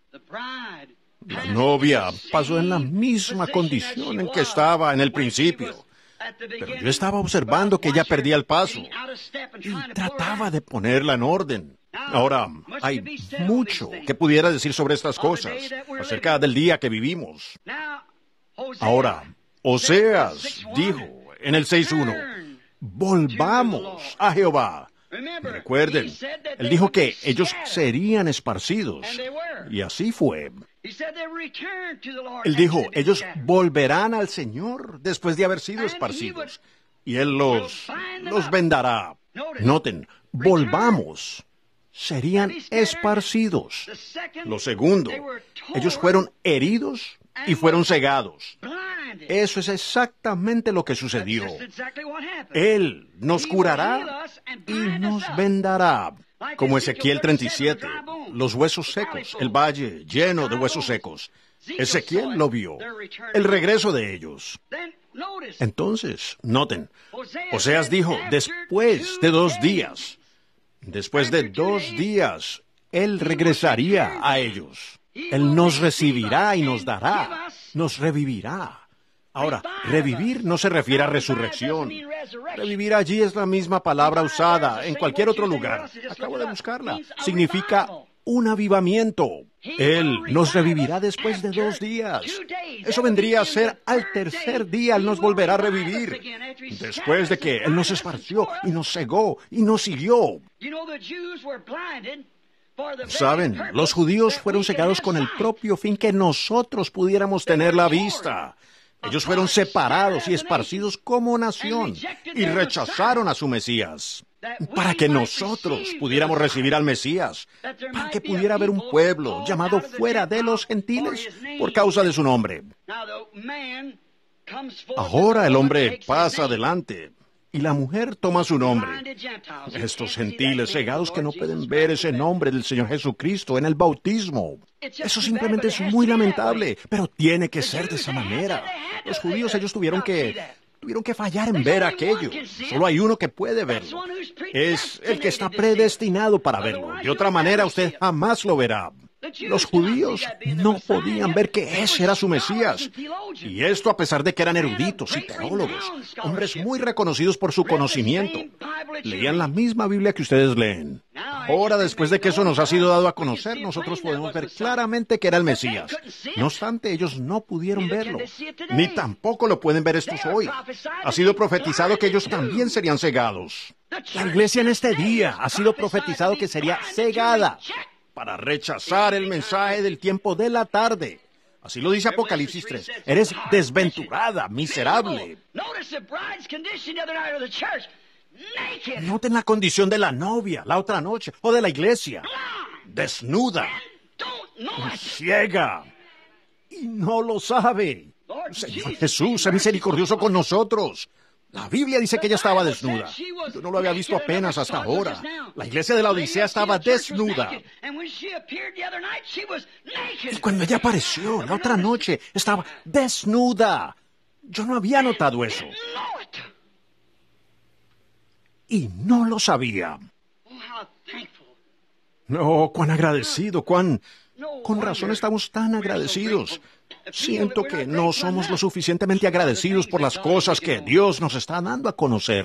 La novia pasó en la misma condición en que estaba en el principio. Pero yo estaba observando que ella perdía el paso y trataba de ponerla en orden. Ahora, hay mucho que pudiera decir sobre estas cosas, acerca del día que vivimos. Ahora, Oseas dijo en el seis uno, volvamos a Jehová. Recuerden, él dijo que ellos serían esparcidos, y así fue. Él dijo, ellos volverán al Señor después de haber sido esparcidos, y Él los, los vendará. Noten, volvamos, serían esparcidos. Lo segundo, ellos fueron heridos y fueron cegados. Eso es exactamente lo que sucedió. Él nos curará y nos vendará. Como Ezequiel treinta y siete, los huesos secos, el valle lleno de huesos secos. Ezequiel lo vio, el regreso de ellos. Entonces, noten, Oseas dijo, después de dos días, después de dos días, Él regresaría a ellos. Él nos recibirá y nos dará, nos revivirá. Ahora, revivir no se refiere a resurrección. Revivir allí es la misma palabra usada en cualquier otro lugar. Acabo de buscarla. Significa un avivamiento. Él nos revivirá después de dos días. Eso vendría a ser al tercer día. Él nos volverá a revivir. Después de que Él nos esparció y nos cegó y nos siguió. Saben, los judíos fueron cegados con el propio fin que nosotros pudiéramos tener la vista. Ellos fueron separados y esparcidos como nación y rechazaron a su Mesías. Para que nosotros pudiéramos recibir al Mesías, para que pudiera haber un pueblo llamado fuera de los gentiles por causa de su nombre. Ahora el hombre pasa adelante y la mujer toma su nombre. Estos gentiles cegados que no pueden ver ese nombre del Señor Jesucristo en el bautismo. Eso simplemente es muy lamentable, pero tiene que ser de esa manera. Los judíos, ellos tuvieron que, tuvieron que fallar en ver aquello. Solo hay uno que puede verlo. Es el que está predestinado para verlo. De otra manera, usted jamás lo verá. Los judíos no podían ver que ese era su Mesías. Y esto a pesar de que eran eruditos y teólogos, hombres muy reconocidos por su conocimiento. Leían la misma Biblia que ustedes leen. Ahora, después de que eso nos ha sido dado a conocer, nosotros podemos ver claramente que era el Mesías. No obstante, ellos no pudieron verlo, ni tampoco lo pueden ver estos hoy. Ha sido profetizado que ellos también serían cegados. La iglesia en este día ha sido profetizado que sería cegada para rechazar el mensaje del tiempo de la tarde. Así lo dice Apocalipsis tres. Eres desventurada, miserable. Noten la condición de la novia la otra noche, o de la iglesia. Desnuda, ciega, y no lo sabe. Señor Jesús, sé misericordioso con nosotros. La Biblia dice que ella estaba desnuda. Yo no lo había visto apenas hasta ahora. La iglesia de la Odisea estaba desnuda. Y cuando ella apareció la otra noche, estaba desnuda. Yo no había notado eso. Y no lo sabía. No, cuán agradecido, cuán... Con razón estamos tan agradecidos. Siento que no somos lo suficientemente agradecidos por las cosas que Dios nos está dando a conocer.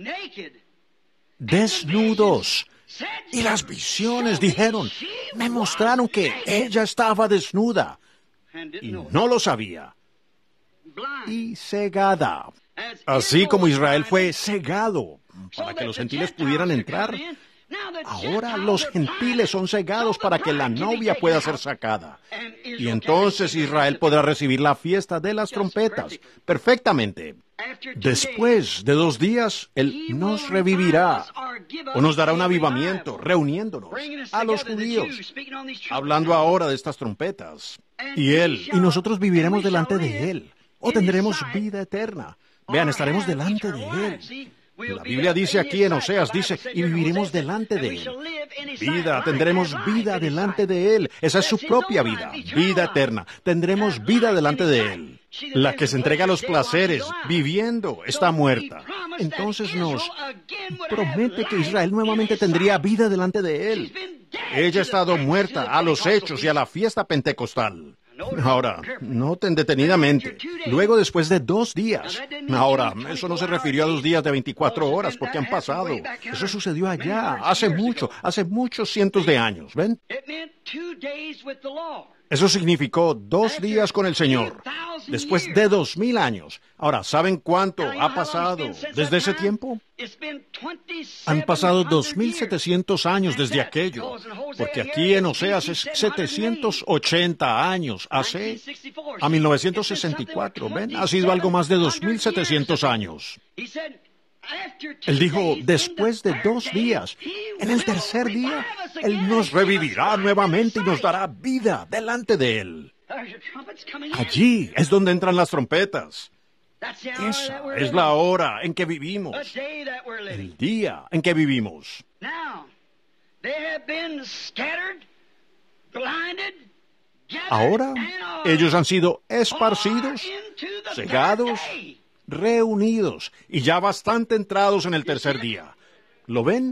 Desnudos. Y las visiones dijeron, me mostraron que ella estaba desnuda. Y no lo sabía. Y cegada. Así como Israel fue cegado para que los gentiles pudieran entrar, ahora los gentiles son cegados para que la novia pueda ser sacada. Y entonces Israel podrá recibir la fiesta de las trompetas perfectamente. Después de dos días, Él nos revivirá o nos dará un avivamiento, reuniéndonos a los judíos, hablando ahora de estas trompetas. Y Él y nosotros viviremos delante de Él, o tendremos vida eterna. Vean, estaremos delante de Él. La Biblia dice aquí en Oseas, dice, y viviremos delante de Él. Vida, tendremos vida delante de Él. Esa es su propia vida, vida eterna. Tendremos vida delante de Él. La que se entrega a los placeres, viviendo, está muerta. Entonces nos promete que Israel nuevamente tendría vida delante de Él. Ella ha estado muerta a los hechos y a la fiesta pentecostal. Ahora, noten detenidamente. Luego, después de dos días. Ahora, eso no se refirió a dos días de veinticuatro horas, porque han pasado. Eso sucedió allá, hace mucho, hace muchos cientos de años, ¿ven? Eso significó dos días con el Señor, después de dos mil años. Ahora, ¿saben cuánto ha pasado desde ese tiempo? Han pasado dos mil setecientos años desde aquello, porque aquí en Oseas es setecientos ochenta años, hace a mil novecientos sesenta y cuatro, ¿ven? Ha sido algo más de dos mil setecientos años. Él dijo, después de dos días, en el tercer día, Él nos revivirá nuevamente y nos dará vida delante de Él. Allí es donde entran las trompetas. Esa es la hora en que vivimos, el día en que vivimos. Ahora, ellos han sido esparcidos, cegados, reunidos y ya bastante entrados en el tercer día. ¿Lo ven?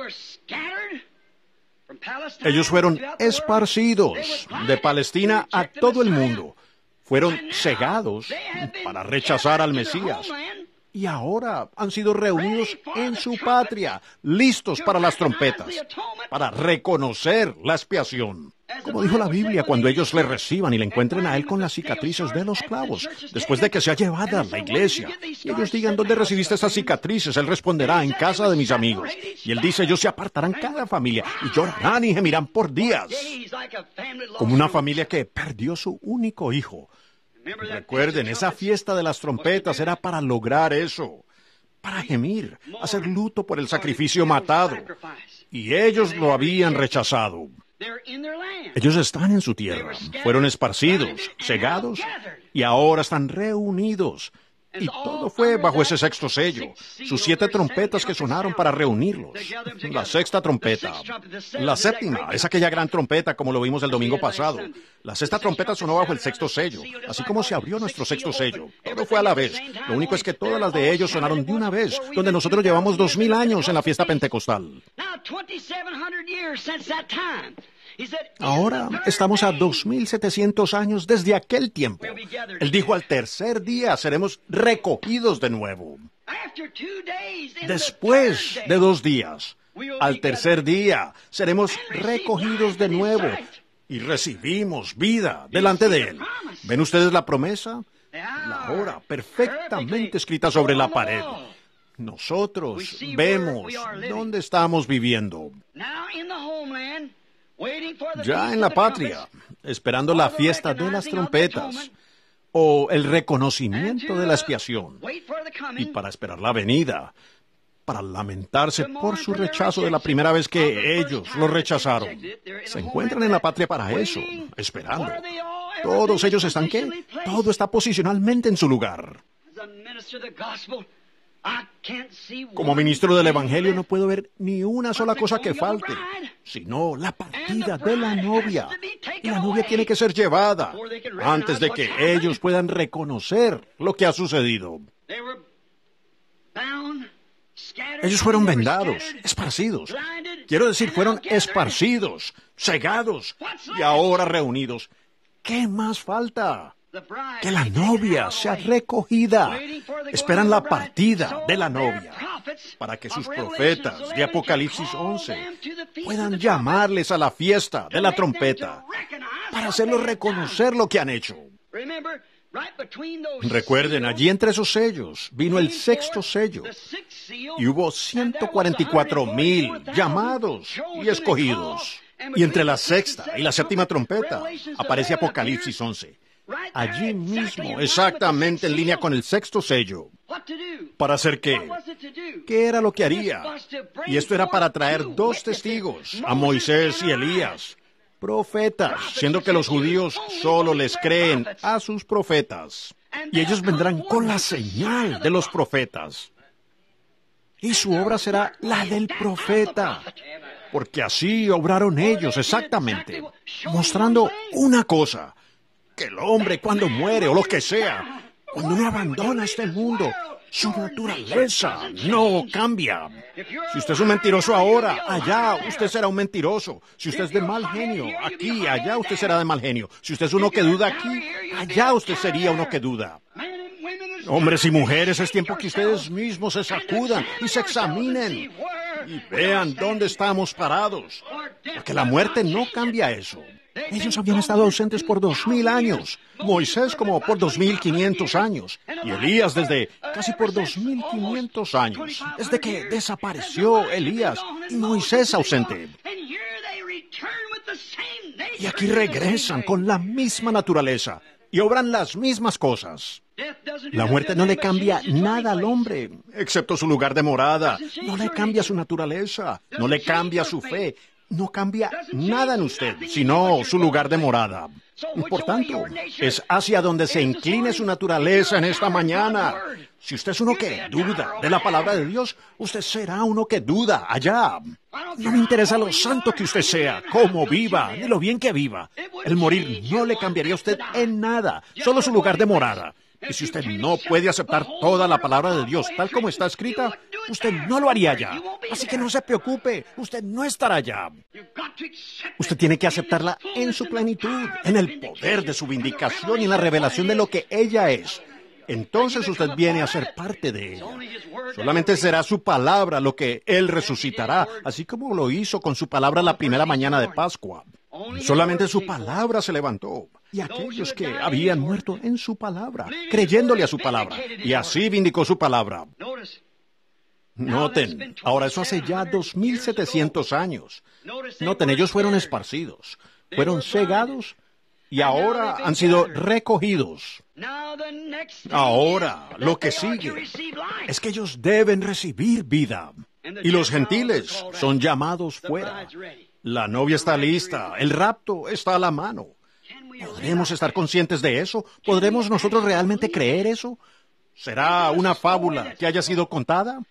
Ellos fueron esparcidos de Palestina a todo el mundo. Fueron cegados para rechazar al Mesías. y ahora han sido reunidos en su patria, listos para las trompetas, para reconocer la expiación. Como dijo la Biblia, cuando ellos le reciban y le encuentren a Él con las cicatrices de los clavos, después de que sea llevada a la iglesia, y ellos digan, ¿dónde recibiste estas cicatrices? Él responderá, en casa de mis amigos. Y Él dice, ellos se apartarán cada familia, y llorarán y gemirán por días, como una familia que perdió su único hijo. Recuerden, esa fiesta de las trompetas era para lograr eso, para gemir, hacer luto por el sacrificio matado, y ellos lo habían rechazado. Ellos están en su tierra, fueron esparcidos, cegados, y ahora están reunidos. Y todo fue bajo ese sexto sello, sus siete trompetas que sonaron para reunirlos. La sexta trompeta, la séptima, es aquella gran trompeta como lo vimos el domingo pasado. La sexta trompeta sonó bajo el sexto sello, así como se abrió nuestro sexto sello. Todo fue a la vez. Lo único es que todas las de ellos sonaron de una vez, donde nosotros llevamos dos mil años en la fiesta pentecostal. Ahora estamos a dos mil setecientos años desde aquel tiempo. Él dijo, al tercer día seremos recogidos de nuevo. Después de dos días, al tercer día seremos recogidos de nuevo y recibimos vida delante de Él. ¿Ven ustedes la promesa? La hora perfectamente escrita sobre la pared. Nosotros vemos dónde estamos viviendo. Ya en la patria, esperando la fiesta de las trompetas, o el reconocimiento de la expiación, y para esperar la venida, para lamentarse por su rechazo de la primera vez que ellos lo rechazaron. Se encuentran en la patria para eso, esperando. Todos ellos están, ¿qué? Todo está posicionalmente en su lugar. Como ministro del Evangelio no puedo ver ni una sola cosa que falte, sino la partida de la novia. Y la novia tiene que ser llevada antes de que ellos puedan reconocer lo que ha sucedido. Ellos fueron vendados, esparcidos. Quiero decir, fueron esparcidos, cegados y ahora reunidos. ¿Qué más falta? Que la novia sea recogida. Esperan la partida de la novia para que sus profetas de Apocalipsis once puedan llamarles a la fiesta de la trompeta para hacerlos reconocer lo que han hecho. Recuerden, allí entre esos sellos vino el sexto sello y hubo ciento cuarenta y cuatro mil llamados y escogidos. Y entre la sexta y la séptima trompeta aparece Apocalipsis once. Allí mismo, exactamente en línea con el sexto sello. ¿Para hacer qué? ¿Qué era lo que haría? Y esto era para traer dos testigos, a Moisés y Elías, profetas, siendo que los judíos solo les creen a sus profetas. Y ellos vendrán con la señal de los profetas. Y su obra será la del profeta. Porque así obraron ellos exactamente, mostrando una cosa, que el hombre cuando muere o lo que sea, cuando uno abandona este mundo, su naturaleza no cambia. Si usted es un mentiroso ahora, allá usted será un mentiroso. Si usted es de mal genio, aquí, allá usted será de mal genio. Si usted es uno que duda aquí, allá usted sería uno que duda. Hombres y mujeres, es tiempo que ustedes mismos se sacudan y se examinen y vean dónde estamos parados, porque la muerte no cambia eso. Ellos habían estado ausentes por dos mil años, Moisés como por dos mil quinientos años, y Elías desde casi por dos mil quinientos años, desde que desapareció Elías y Moisés ausente. Y aquí regresan con la misma naturaleza y obran las mismas cosas. La muerte no le cambia nada al hombre, excepto su lugar de morada. No le cambia su naturaleza, no le cambia su fe, no cambia nada en usted, sino su lugar de morada. Por tanto, es hacia donde se incline su naturaleza en esta mañana. Si usted es uno que duda de la palabra de Dios, usted será uno que duda allá. No me interesa lo santo que usted sea, cómo viva, ni lo bien que viva. El morir no le cambiaría a usted en nada, solo su lugar de morada. Y si usted no puede aceptar toda la palabra de Dios tal como está escrita, usted no lo haría ya. Así que no se preocupe, usted no estará allá. Usted tiene que aceptarla en su plenitud, en el poder de su vindicación y en la revelación de lo que ella es. entonces usted viene a ser parte de ella. Solamente será su palabra lo que Él resucitará, así como lo hizo con su palabra la primera mañana de Pascua. Solamente su palabra se levantó. Y aquellos que habían muerto en su palabra, creyéndole a su palabra, y así vindicó su palabra. Noten, ahora eso hace ya dos mil setecientos años. Noten, ellos fueron esparcidos, fueron cegados y ahora han sido recogidos. Ahora, lo que sigue es que ellos deben recibir vida. Y los gentiles son llamados fuera. La novia está lista, el rapto está a la mano. ¿Podremos estar conscientes de eso? ¿Podremos nosotros realmente creer eso? ¿Será una fábula que haya sido contada?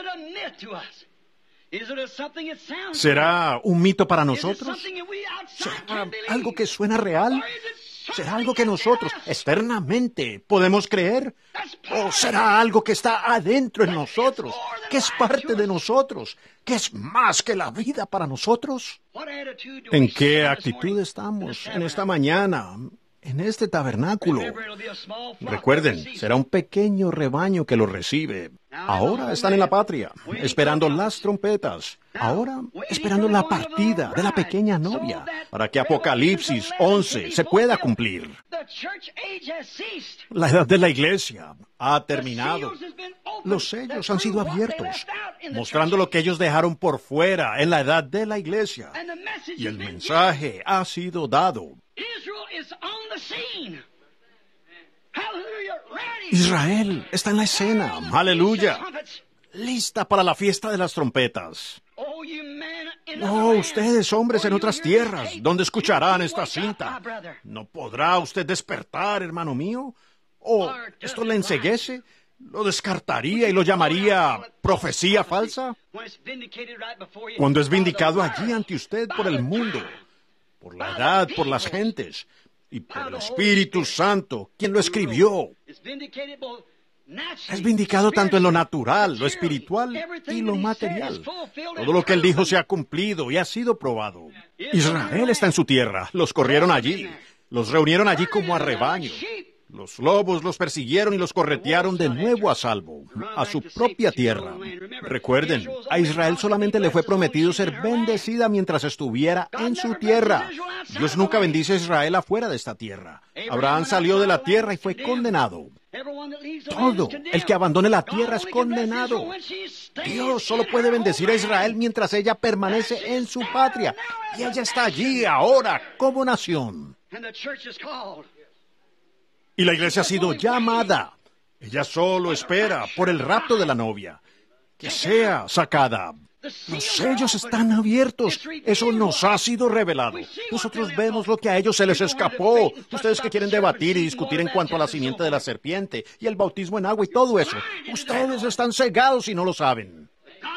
¿Será un mito para nosotros? ¿Será algo que suena real? ¿Será algo que nosotros externamente podemos creer? ¿O será algo que está adentro en nosotros, que es parte de nosotros, que es más que la vida para nosotros? ¿En qué actitud estamos en esta mañana, en este tabernáculo? Recuerden, será un pequeño rebaño que lo recibe. Ahora están en la patria, esperando las trompetas. Ahora esperando la partida de la pequeña novia, para que Apocalipsis once se pueda cumplir. La edad de la iglesia ha terminado. Los sellos han sido abiertos, mostrando lo que ellos dejaron por fuera en la edad de la iglesia. Y el mensaje ha sido dado. Israel está en la escena, aleluya, lista para la fiesta de las trompetas. Oh, ustedes, hombres en otras tierras, ¿dónde escucharán esta cinta? ¿No podrá usted despertar, hermano mío? ¿O esto le enceguece? ¿Lo descartaría y lo llamaría profecía falsa? Cuando es vindicado allí ante usted por el mundo, por la edad, por las gentes, y por el Espíritu Santo, quien lo escribió. Es vindicado tanto en lo natural, lo espiritual y lo material. Todo lo que Él dijo se ha cumplido y ha sido probado. Israel está en su tierra. Los corrieron allí. Los reunieron allí como a rebaño. Los lobos los persiguieron y los corretearon de nuevo a salvo, a su propia tierra. Recuerden, a Israel solamente le fue prometido ser bendecida mientras estuviera en su tierra. Dios nunca bendice a Israel afuera de esta tierra. Abraham salió de la tierra y fue condenado. Todo el que abandone la tierra es condenado. Dios solo puede bendecir a Israel mientras ella permanece en su patria. Y ella está allí ahora como nación. Y la iglesia ha sido llamada. Ella solo espera por el rapto de la novia, que sea sacada. Los sellos están abiertos. Eso nos ha sido revelado. Nosotros vemos lo que a ellos se les escapó. Ustedes que quieren debatir y discutir en cuanto a la simiente de la serpiente y el bautismo en agua y todo eso, ustedes están cegados y no lo saben.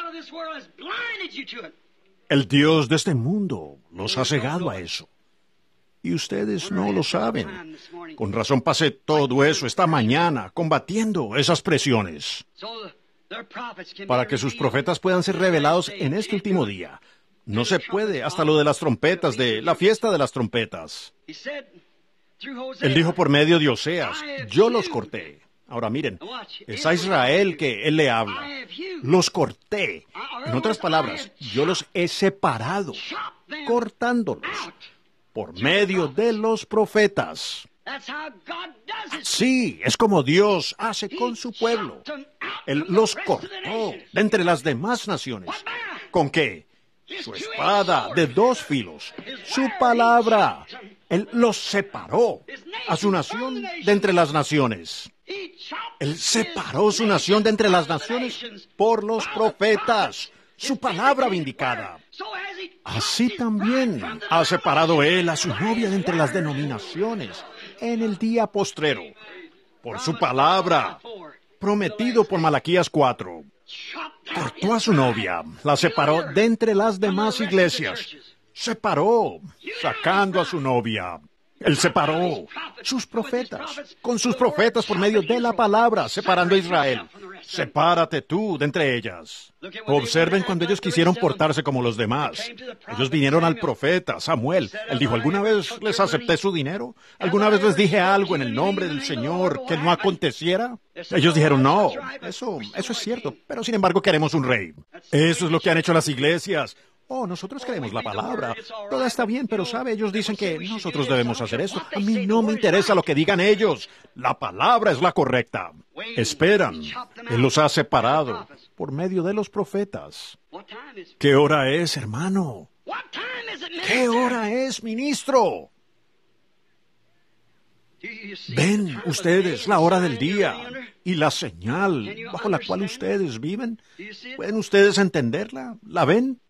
El Dios de este mundo los ha cegado a eso. Y ustedes no lo saben. Con razón pasé todo eso esta mañana, combatiendo esas presiones, para que sus profetas puedan ser revelados en este último día. No se puede hasta lo de las trompetas, de la fiesta de las trompetas. Él dijo por medio de Oseas, yo los corté. Ahora miren, es a Israel que Él le habla. Los corté. En otras palabras, yo los he separado, cortándolos por medio de los profetas. Sí, es como Dios hace con su pueblo. Él los cortó de entre las demás naciones. ¿Con qué? Su espada de dos filos, su palabra. Él los separó a su nación de entre las naciones. Él separó su nación de entre las naciones por los profetas, su palabra vindicada. Así también ha separado Él a su novia de entre las denominaciones en el día postrero, por su palabra, prometido por Malaquías cuatro. Cortó a su novia, la separó de entre las demás iglesias. Separó, sacando a su novia. Él separó sus profetas, con sus profetas por medio de la palabra, separando a Israel. Sepárate tú de entre ellas. Observen cuando ellos quisieron portarse como los demás. Ellos vinieron al profeta, Samuel. Él dijo, ¿alguna vez les acepté su dinero? ¿Alguna vez les dije algo en el nombre del Señor que no aconteciera? Ellos dijeron, no, eso, eso es cierto, pero sin embargo queremos un rey. Eso es lo que han hecho las iglesias. Oh, nosotros creemos la palabra. Todo está bien, pero sabe, ellos dicen que nosotros debemos hacer esto. A mí no me interesa lo que digan ellos. La palabra es la correcta. Esperan. Él los ha separado por medio de los profetas. ¿Qué hora es, hermano? ¿Qué hora es, ministro? ¿Ven ustedes la hora del día y la señal bajo la cual ustedes viven? ¿Pueden ustedes entenderla? ¿La ven?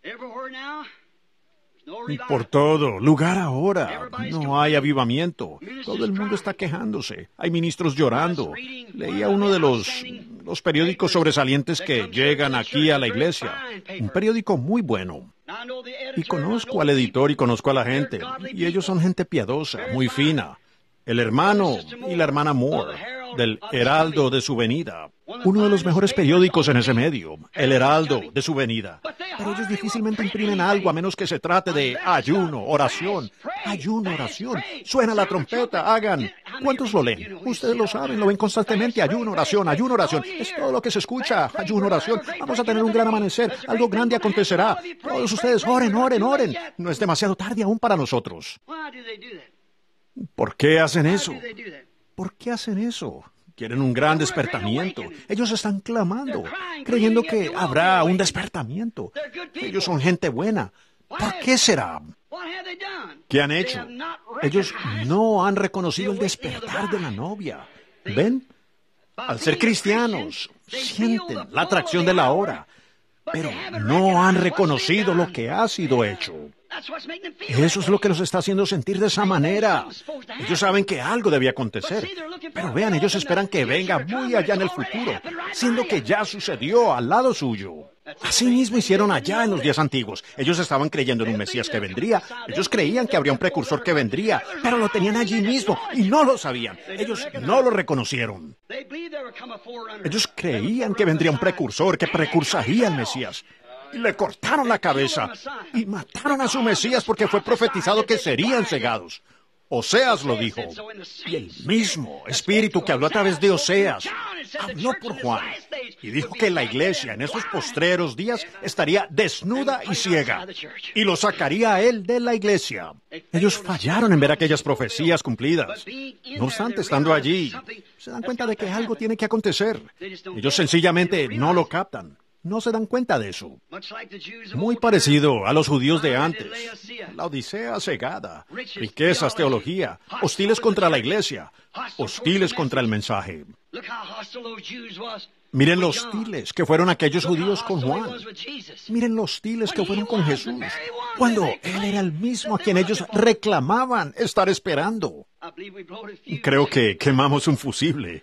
Por todo lugar ahora no hay avivamiento. Todo el mundo está quejándose. Hay ministros llorando. Leía uno de los, los periódicos sobresalientes que llegan aquí a la iglesia. Un periódico muy bueno. Y conozco al editor y conozco a la gente. Y ellos son gente piadosa, muy fina. El hermano y la hermana Moore, del Heraldo de su venida. Uno de los mejores periódicos en ese medio, el Heraldo de su venida. Pero ellos difícilmente imprimen algo a menos que se trate de ayuno, oración. Ayuno, oración. Suena la trompeta, hagan. ¿Cuántos lo leen? Ustedes lo saben, lo ven constantemente. Ayuno, oración, ayuno, oración. Es todo lo que se escucha. Ayuno, oración. Vamos a tener un gran amanecer. Algo grande acontecerá. Todos ustedes oren, oren, oren. No es demasiado tarde aún para nosotros. ¿Por qué hacen eso? ¿Por qué hacen eso? Quieren un gran despertamiento. Ellos están clamando, creyendo que habrá un despertamiento. Ellos son gente buena. ¿Por qué será? ¿Qué han hecho? Ellos no han reconocido el despertar de la novia. ¿Ven? Al ser cristianos, sienten la atracción de la hora, pero no han reconocido lo que ha sido hecho. Eso es lo que los está haciendo sentir de esa manera. Ellos saben que algo debía acontecer, pero vean, ellos esperan que venga muy allá en el futuro, siendo que ya sucedió al lado suyo. Así mismo hicieron allá en los días antiguos. Ellos estaban creyendo en un Mesías que vendría. Ellos creían que habría un precursor que vendría, pero lo tenían allí mismo y no lo sabían. Ellos no lo reconocieron. Ellos creían que vendría un precursor, que precursaría al Mesías. Y le cortaron la cabeza y mataron a su Mesías porque fue profetizado que serían cegados. Oseas lo dijo. Y el mismo Espíritu que habló a través de Oseas habló por Juan y dijo que la iglesia en esos postreros días estaría desnuda y ciega y lo sacaría a él de la iglesia. Ellos fallaron en ver aquellas profecías cumplidas. No obstante, estando allí, se dan cuenta de que algo tiene que acontecer. Ellos sencillamente no lo captan. No se dan cuenta de eso. Muy parecido a los judíos de antes. La Odisea cegada, riquezas, teología, hostiles contra la iglesia, hostiles contra el mensaje. Miren los hostiles que fueron aquellos judíos con Juan. Miren los hostiles que fueron con Jesús, cuando Él era el mismo a quien ellos reclamaban estar esperando. Creo que quemamos un fusible.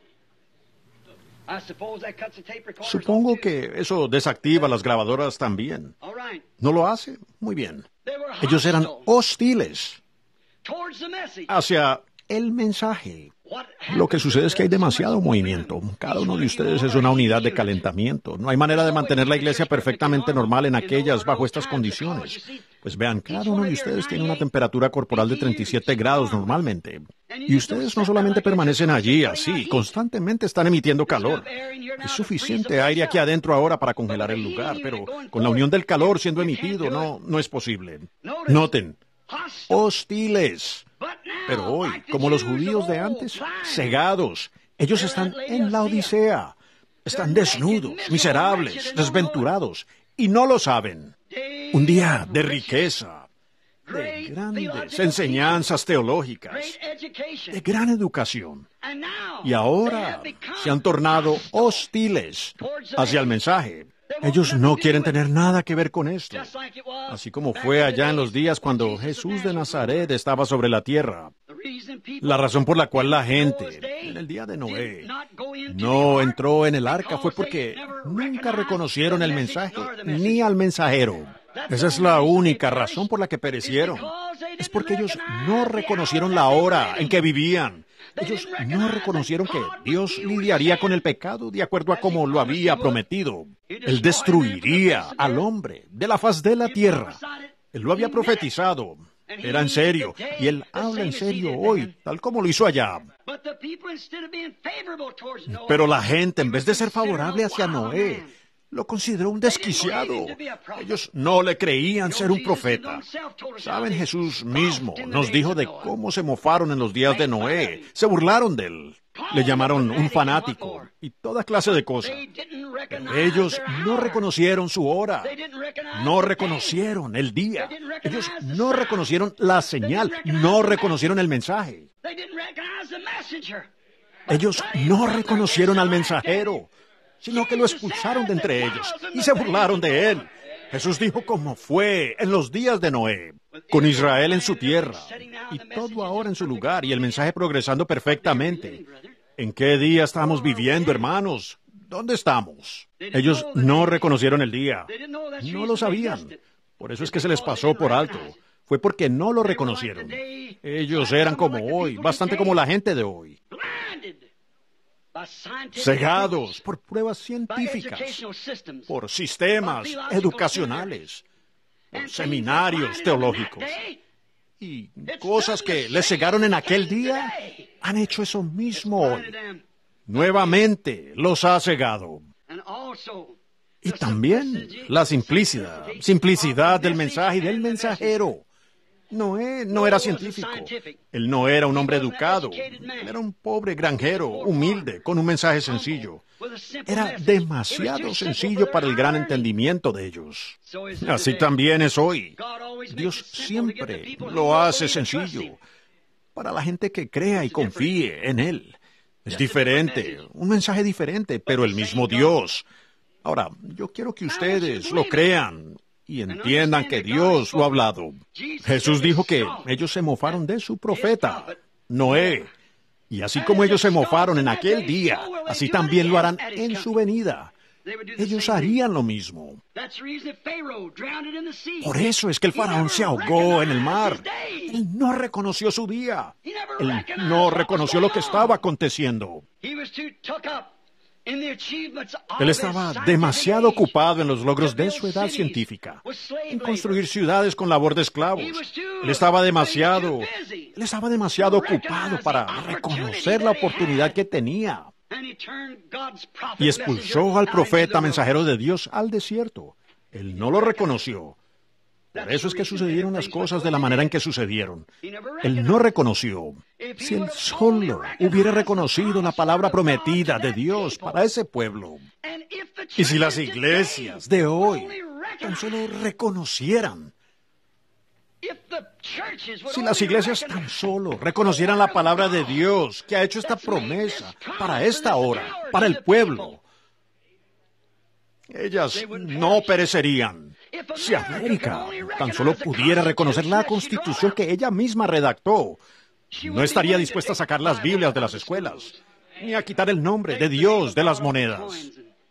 Supongo que eso desactiva las grabadoras también. ¿No lo hace? Muy bien. Ellos eran hostiles hacia el mensaje. Lo que sucede es que hay demasiado movimiento. Cada uno de ustedes es una unidad de calentamiento. No hay manera de mantener la iglesia perfectamente normal en aquellas bajo estas condiciones. Pues vean, cada uno de ustedes tiene una temperatura corporal de treinta y siete grados normalmente. Y ustedes no solamente permanecen allí así, constantemente están emitiendo calor. Es suficiente aire aquí adentro ahora para congelar el lugar, pero con la unión del calor siendo emitido no, no es posible. Noten, hostiles. Pero hoy, como los judíos de antes, cegados, ellos están en la Odisea. Están desnudos, miserables, desventurados, y no lo saben. Un día de riqueza, de grandes enseñanzas teológicas, de gran educación. Y ahora se han tornado hostiles hacia el mensaje. Ellos no quieren tener nada que ver con esto, así como fue allá en los días cuando Jesús de Nazaret estaba sobre la tierra. La razón por la cual la gente, en el día de Noé, no entró en el arca fue porque nunca reconocieron el mensaje ni al mensajero. Esa es la única razón por la que perecieron. es porque ellos no reconocieron la hora en que vivían. Ellos no reconocieron que Dios lidiaría con el pecado de acuerdo a como lo había prometido. Él destruiría al hombre de la faz de la tierra. Él lo había profetizado. Era en serio, y Él habla en serio hoy, tal como lo hizo allá. Pero la gente, en vez de ser favorable hacia Noé, lo consideró un desquiciado. Ellos no le creían ser un profeta. Saben, Jesús mismo nos dijo de cómo se mofaron en los días de Noé. Se burlaron de él. Le llamaron un fanático y toda clase de cosas. Pero ellos no reconocieron su hora. No reconocieron el día. Ellos no reconocieron la señal. No reconocieron el mensaje. Ellos no reconocieron al mensajero, sino que lo expulsaron de entre ellos y se burlaron de él. Jesús dijo cómo fue en los días de Noé, con Israel en su tierra, y todo ahora en su lugar, y el mensaje progresando perfectamente. ¿En qué día estamos viviendo, hermanos? ¿Dónde estamos? Ellos no reconocieron el día. No lo sabían. Por eso es que se les pasó por alto. Fue porque no lo reconocieron. Ellos eran como hoy, bastante como la gente de hoy. Cegados por pruebas científicas, por sistemas educacionales, por seminarios teológicos. Y cosas que les cegaron en aquel día, han hecho eso mismo hoy. Nuevamente los ha cegado. Y también la simplicidad, simplicidad del mensaje y del mensajero. Noé no era científico. Él no era un hombre educado. Él era un pobre granjero, humilde, con un mensaje sencillo. Era demasiado sencillo para el gran entendimiento de ellos. Así también es hoy. Dios siempre lo hace sencillo para la gente que crea y confíe en Él. Es diferente, un mensaje diferente, pero el mismo Dios. Ahora, yo quiero que ustedes lo crean y entiendan que Dios lo ha hablado. Jesús dijo que ellos se mofaron de su profeta, Noé. Y así como ellos se mofaron en aquel día, así también lo harán en su venida. Ellos harían lo mismo. Por eso es que el faraón se ahogó en el mar. Él no reconoció su día. Él no reconoció lo que estaba aconteciendo. Él estaba demasiado ocupado en los logros de su edad científica, en construir ciudades con labor de esclavos. Él estaba demasiado, él estaba demasiado ocupado para reconocer la oportunidad que tenía. Y expulsó al profeta mensajero de Dios al desierto. Él no lo reconoció. Por eso es que sucedieron las cosas de la manera en que sucedieron. Él no reconoció. Si él solo hubiera reconocido la palabra prometida de Dios para ese pueblo, y si las iglesias de hoy tan solo reconocieran, si las iglesias tan solo reconocieran la palabra de Dios que ha hecho esta promesa para esta hora, para el pueblo, ellas no perecerían. Si América tan solo pudiera reconocer la Constitución que ella misma redactó, no estaría dispuesta a sacar las Biblias de las escuelas, ni a quitar el nombre de Dios de las monedas,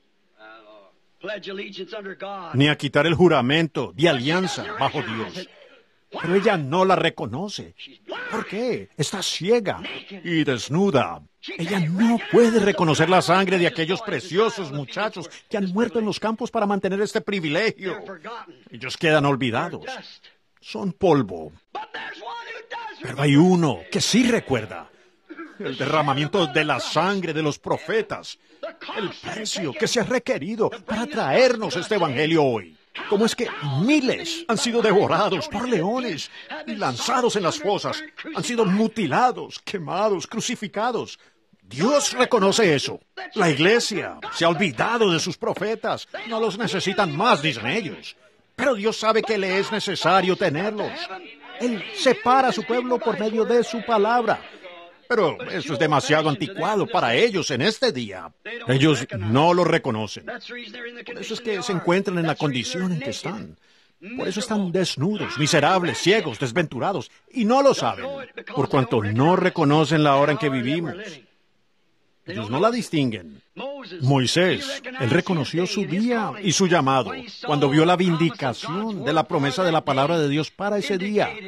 ni a quitar el juramento de alianza bajo Dios. Pero ella no la reconoce. ¿Por qué? Está ciega y desnuda. Ella no puede reconocer la sangre de aquellos preciosos muchachos que han muerto en los campos para mantener este privilegio. Ellos quedan olvidados. Son polvo. Pero hay uno que sí recuerda. El derramamiento de la sangre de los profetas. El precio que se ha requerido para traernos este evangelio hoy. ¿Cómo es que miles han sido devorados por leones y lanzados en las fosas? Han sido mutilados, quemados, crucificados. Dios reconoce eso. La iglesia se ha olvidado de sus profetas. No los necesitan más, dicen ellos. Pero Dios sabe que le es necesario tenerlos. Él separa a su pueblo por medio de su palabra. Pero eso es demasiado anticuado para ellos en este día. Ellos no lo reconocen. Por eso es que se encuentran en la condición en que están. Por eso están desnudos, miserables, ciegos, desventurados, y no lo saben, por cuanto no reconocen la hora en que vivimos. Ellos no la distinguen. Moisés, él reconoció su día y su llamado cuando vio la vindicación de la promesa de la palabra de Dios para ese día.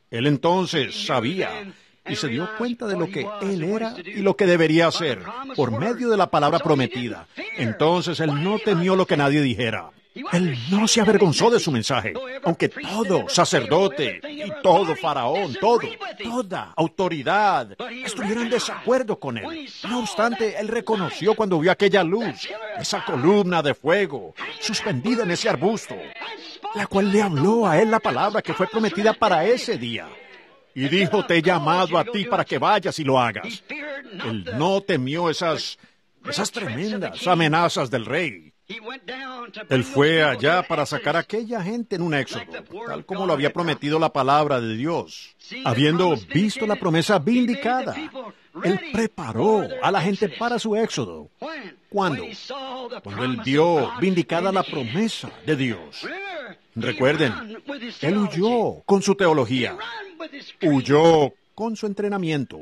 Él entonces sabía y se dio cuenta de lo que él era y lo que debería hacer por medio de la palabra prometida. Entonces él no temió lo que nadie dijera. Él no se avergonzó de su mensaje, aunque todo sacerdote y todo faraón, todo, toda autoridad estuviera en desacuerdo con él. No obstante, él reconoció cuando vio aquella luz, esa columna de fuego, suspendida en ese arbusto, la cual le habló a él la palabra que fue prometida para ese día. Y dijo, te he llamado a ti para que vayas y lo hagas. Él no temió esas, esas tremendas amenazas del rey. Él fue allá para sacar a aquella gente en un éxodo, tal como lo había prometido la palabra de Dios. Habiendo visto la promesa vindicada, él preparó a la gente para su éxodo. ¿Cuándo? Cuando él vio vindicada la promesa de Dios. Recuerden, él huyó con su teología, huyó con su entrenamiento.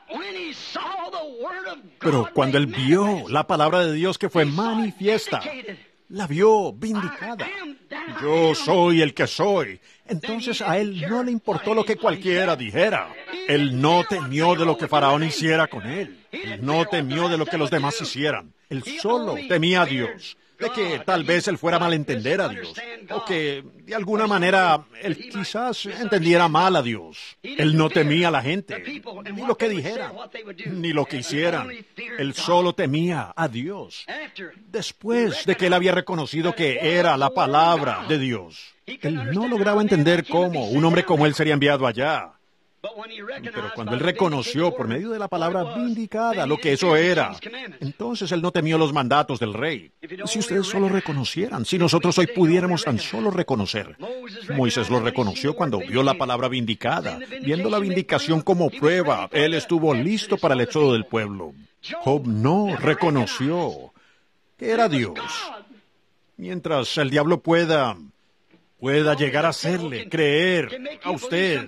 Pero cuando él vio la palabra de Dios que fue manifiesta, la vio vindicada. Yo soy el que soy. Entonces a él no le importó lo que cualquiera dijera. Él no temió de lo que Faraón hiciera con él. Él no temió de lo que los demás hicieran. Él solo temía a Dios, de que tal vez él fuera a malentender a Dios, o que de alguna manera él quizás entendiera mal a Dios. Él no temía a la gente, ni lo que dijeran, ni lo que hicieran. Él solo temía a Dios. Después de que él había reconocido que era la palabra de Dios, él no lograba entender cómo un hombre como él sería enviado allá. Pero cuando él reconoció por medio de la palabra vindicada lo que eso era, entonces él no temió los mandatos del rey. Si ustedes solo reconocieran, si nosotros hoy pudiéramos tan solo reconocer. Moisés lo reconoció cuando vio la palabra vindicada. Viendo la vindicación como prueba, él estuvo listo para el éxodo del pueblo. Job no reconoció que era Dios. Mientras el diablo pueda... pueda llegar a hacerle creer a usted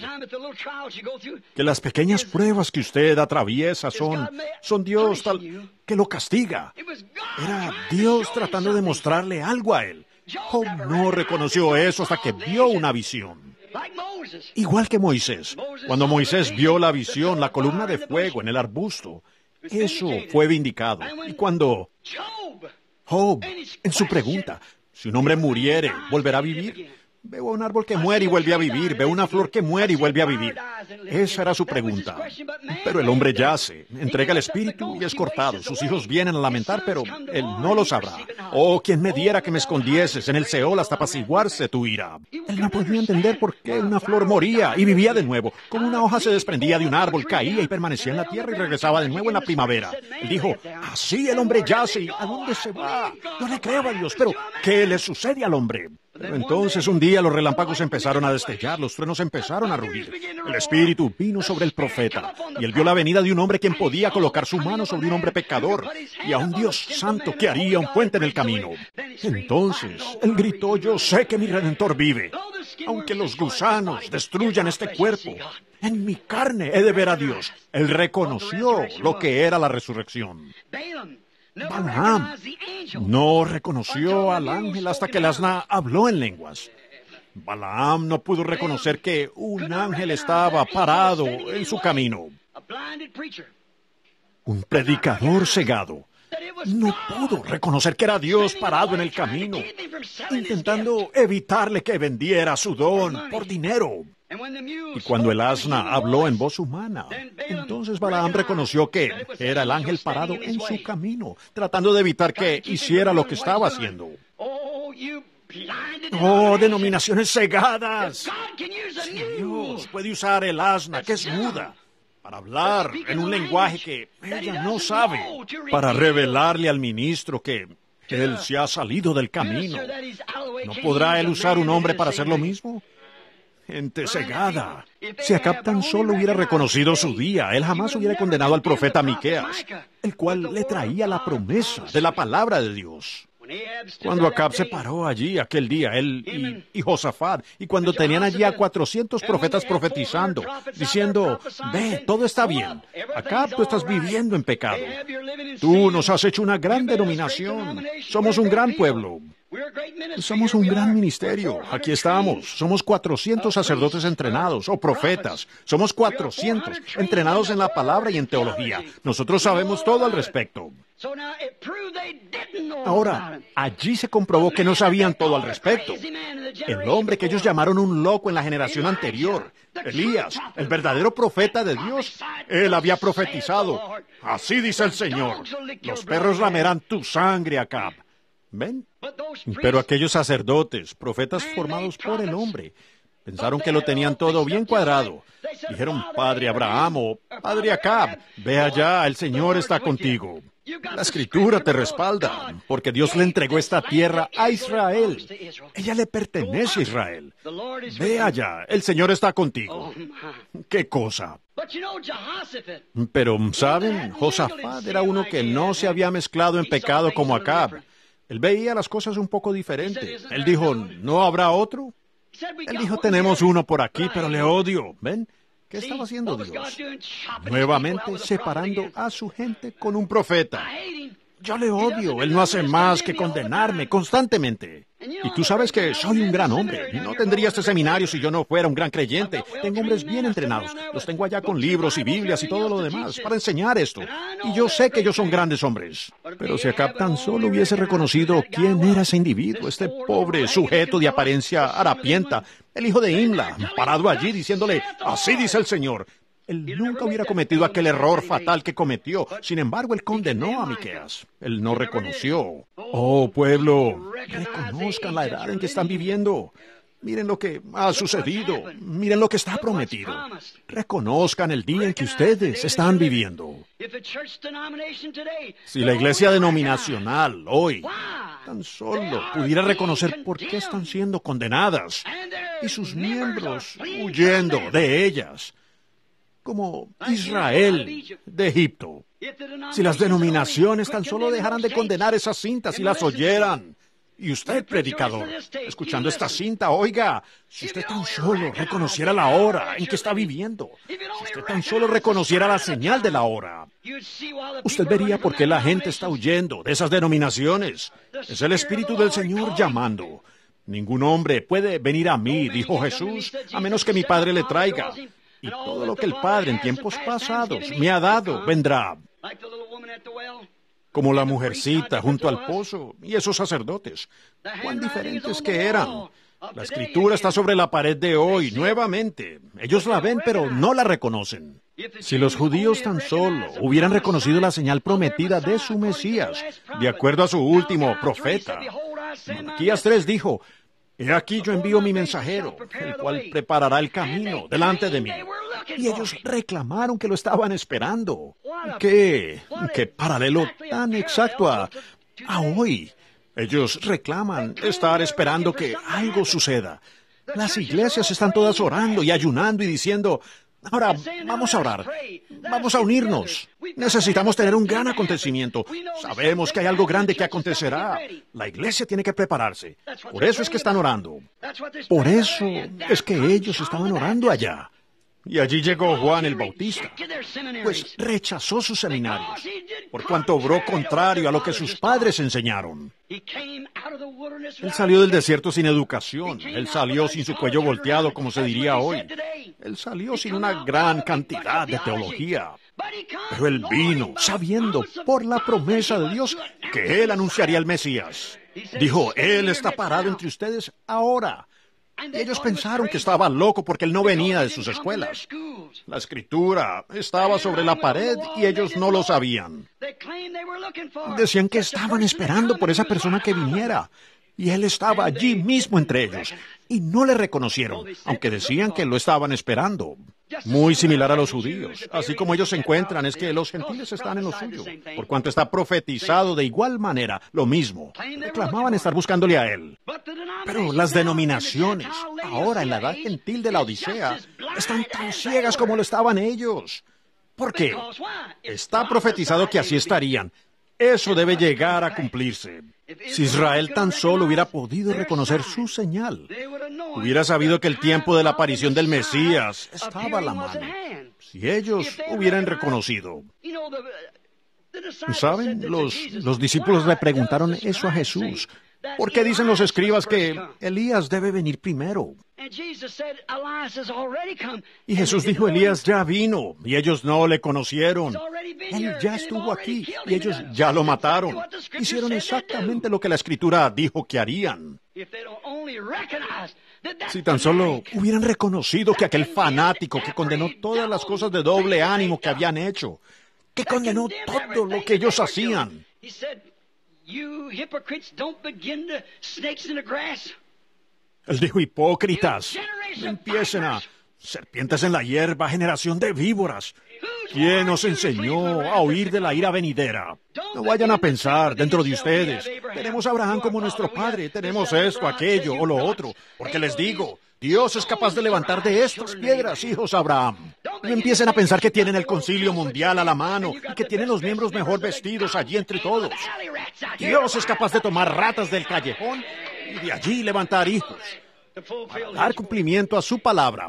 que las pequeñas pruebas que usted atraviesa son, son Dios tal que lo castiga. Era Dios tratando de mostrarle algo a él. Job no reconoció eso hasta que vio una visión. Igual que Moisés. Cuando Moisés vio la visión, la columna de fuego en el arbusto, eso fue vindicado. Y cuando Job, en su pregunta, si un hombre muriere, ¿volverá a vivir? Veo un árbol que muere y vuelve a vivir. Veo una flor que muere y vuelve a vivir. Esa era su pregunta. Pero el hombre yace, entrega el espíritu y es cortado. Sus hijos vienen a lamentar, pero él no lo sabrá. Oh, quien me diera que me escondieses en el Seol hasta apaciguarse tu ira. Él no podía entender por qué una flor moría y vivía de nuevo. Como una hoja se desprendía de un árbol, caía y permanecía en la tierra y regresaba de nuevo en la primavera. Él dijo, así el hombre yace. ¿A dónde se va? Yo le creo a Dios, pero ¿qué le sucede al hombre? Pero entonces un día los relámpagos empezaron a destellar, los truenos empezaron a rugir. El Espíritu vino sobre el profeta, y él vio la venida de un hombre quien podía colocar su mano sobre un hombre pecador, y a un Dios santo que haría un puente en el camino. Entonces él gritó, yo sé que mi Redentor vive. Aunque los gusanos destruyan este cuerpo, en mi carne he de ver a Dios. Él reconoció lo que era la resurrección. Balaam no reconoció al ángel hasta que el asna habló en lenguas. Balaam no pudo reconocer que un ángel estaba parado en su camino. Un predicador cegado no pudo reconocer que era Dios parado en el camino, intentando evitarle que vendiera su don por dinero. Y cuando el asna habló en voz humana, entonces Balaam reconoció que era el ángel parado en su camino, tratando de evitar que hiciera lo que estaba haciendo. ¡Oh, denominaciones cegadas! Si Dios puede usar el asna, que es muda, para hablar en un lenguaje que ella no sabe, para revelarle al ministro que él se ha salido del camino, ¿no podrá él usar un hombre para hacer lo mismo? Gente cegada. Si Acab tan solo hubiera reconocido su día, él jamás hubiera condenado al profeta Miqueas, el cual le traía la promesa de la palabra de Dios. Cuando Acab se paró allí aquel día, él y, y Josafat, y cuando tenían allí a cuatrocientos profetas profetizando, diciendo, ve, todo está bien. Acab, tú estás viviendo en pecado. Tú nos has hecho una gran denominación. Somos un gran pueblo. Somos un gran ministerio. Aquí estamos. Somos cuatrocientos sacerdotes entrenados, o profetas. Somos cuatrocientos entrenados en la palabra y en teología. Nosotros sabemos todo al respecto. Ahora, allí se comprobó que no sabían todo al respecto. El hombre que ellos llamaron un loco en la generación anterior, Elías, el verdadero profeta de Dios, él había profetizado. Así dice el Señor: los perros lamerán tu sangre, Acab. ¿Ven? Pero aquellos sacerdotes, profetas formados por el hombre, pensaron que lo tenían todo bien cuadrado. Dijeron: Padre Abraham o Padre Acab, ve allá, el Señor está contigo. La Escritura te respalda, porque Dios le entregó esta tierra a Israel. Ella le pertenece a Israel. Ve allá, el Señor está contigo. ¡Qué cosa! Pero, ¿saben? Josafat era uno que no se había mezclado en pecado como Acab. Él veía las cosas un poco diferentes. Él dijo: ¿no habrá otro? Él dijo: tenemos uno por aquí, pero le odio. ¿Ven? ¿Qué estaba haciendo Dios? Nuevamente separando a su gente con un profeta. Yo le odio. Él no hace más que condenarme constantemente. Y tú sabes que soy un gran hombre. No tendría este seminario si yo no fuera un gran creyente. Tengo hombres bien entrenados. Los tengo allá con libros y Biblias y todo lo demás para enseñar esto. Y yo sé que ellos son grandes hombres. Pero si Acab tan solo hubiese reconocido quién era ese individuo, este pobre sujeto de apariencia harapienta, el hijo de Imla, parado allí diciéndole: así dice el Señor, él nunca hubiera cometido aquel error fatal que cometió. Sin embargo, él condenó a Miqueas. Él no reconoció. Oh, pueblo, reconozcan la edad en que están viviendo. Miren lo que ha sucedido. Miren lo que está prometido. Reconozcan el día en que ustedes están viviendo. Si la iglesia denominacional hoy tan solo pudiera reconocer por qué están siendo condenadas y sus miembros huyendo de ellas, como Israel de Egipto. Si las denominaciones tan solo dejaran de condenar esas cintas y las oyeran. Y usted, predicador, escuchando esta cinta, oiga, si usted tan solo reconociera la hora en que está viviendo, si usted tan solo reconociera la señal de la hora, usted vería por qué la gente está huyendo de esas denominaciones. Es el Espíritu del Señor llamando. Ningún hombre puede venir a mí, dijo Jesús, a menos que mi Padre le traiga. Y todo lo que el Padre en tiempos pasados me ha dado, vendrá. Como la mujercita junto al pozo y esos sacerdotes. Cuán diferentes que eran. La Escritura está sobre la pared de hoy, nuevamente. Ellos la ven, pero no la reconocen. Si los judíos tan solo hubieran reconocido la señal prometida de su Mesías, de acuerdo a su último profeta, Malaquías tres dijo: he aquí yo envío mi mensajero, el cual preparará el camino delante de mí. Y ellos reclamaron que lo estaban esperando. ¿Qué? ¿Qué paralelo tan exacto a, a hoy? Ellos reclaman estar esperando que algo suceda. Las iglesias están todas orando y ayunando y diciendo: ahora vamos a orar, vamos a unirnos. Necesitamos tener un gran acontecimiento. Sabemos que hay algo grande que acontecerá. La iglesia tiene que prepararse. Por eso es que están orando. Por eso es que ellos estaban orando allá. Y allí llegó Juan el Bautista, pues rechazó sus seminarios, por cuanto obró contrario a lo que sus padres enseñaron. Él salió del desierto sin educación, él salió sin su cuello volteado, como se diría hoy. Él salió sin una gran cantidad de teología. Pero él vino sabiendo por la promesa de Dios que él anunciaría el Mesías. Dijo: él está parado entre ustedes ahora. Y ellos pensaron que estaba loco porque él no venía de sus escuelas. La Escritura estaba sobre la pared y ellos no lo sabían. Decían que estaban esperando por esa persona que viniera. Y él estaba allí mismo entre ellos. Y no le reconocieron, aunque decían que lo estaban esperando. Muy similar a los judíos. Así como ellos se encuentran, es que los gentiles están en lo suyo. Por cuanto está profetizado de igual manera, lo mismo. Reclamaban estar buscándole a él. Pero las denominaciones, ahora en la edad gentil de la Odisea, están tan ciegas como lo estaban ellos. ¿Por qué? Está profetizado que así estarían. Eso debe llegar a cumplirse. Si Israel tan solo hubiera podido reconocer su señal, hubiera sabido que el tiempo de la aparición del Mesías estaba a la mano. Si ellos hubieran reconocido. ¿Saben? Los, los discípulos le preguntaron eso a Jesús. ¿Por qué dicen los escribas que Elías debe venir primero? Y Jesús dijo, Elías ya vino, y ellos no le conocieron. Él ya estuvo aquí, y ellos ya lo mataron. Hicieron exactamente lo que la Escritura dijo que harían. Si tan solo hubieran reconocido que aquel fanático que condenó todas las cosas de doble ánimo que habían hecho, que condenó todo lo que ellos hacían. Él dijo, hipócritas, no empiecen a serpientes en la hierba, generación de víboras. ¿Quién os enseñó a huir de la ira venidera? No vayan a pensar dentro de ustedes, tenemos a Abraham como nuestro padre, tenemos esto, aquello o lo otro, porque les digo, Dios es capaz de levantar de estas piedras hijos a Abraham. No empiecen a pensar que tienen el concilio mundial a la mano y que tienen los miembros mejor vestidos allí entre todos. Dios es capaz de tomar ratas del callejón y de allí levantar hijos, para dar cumplimiento a su palabra.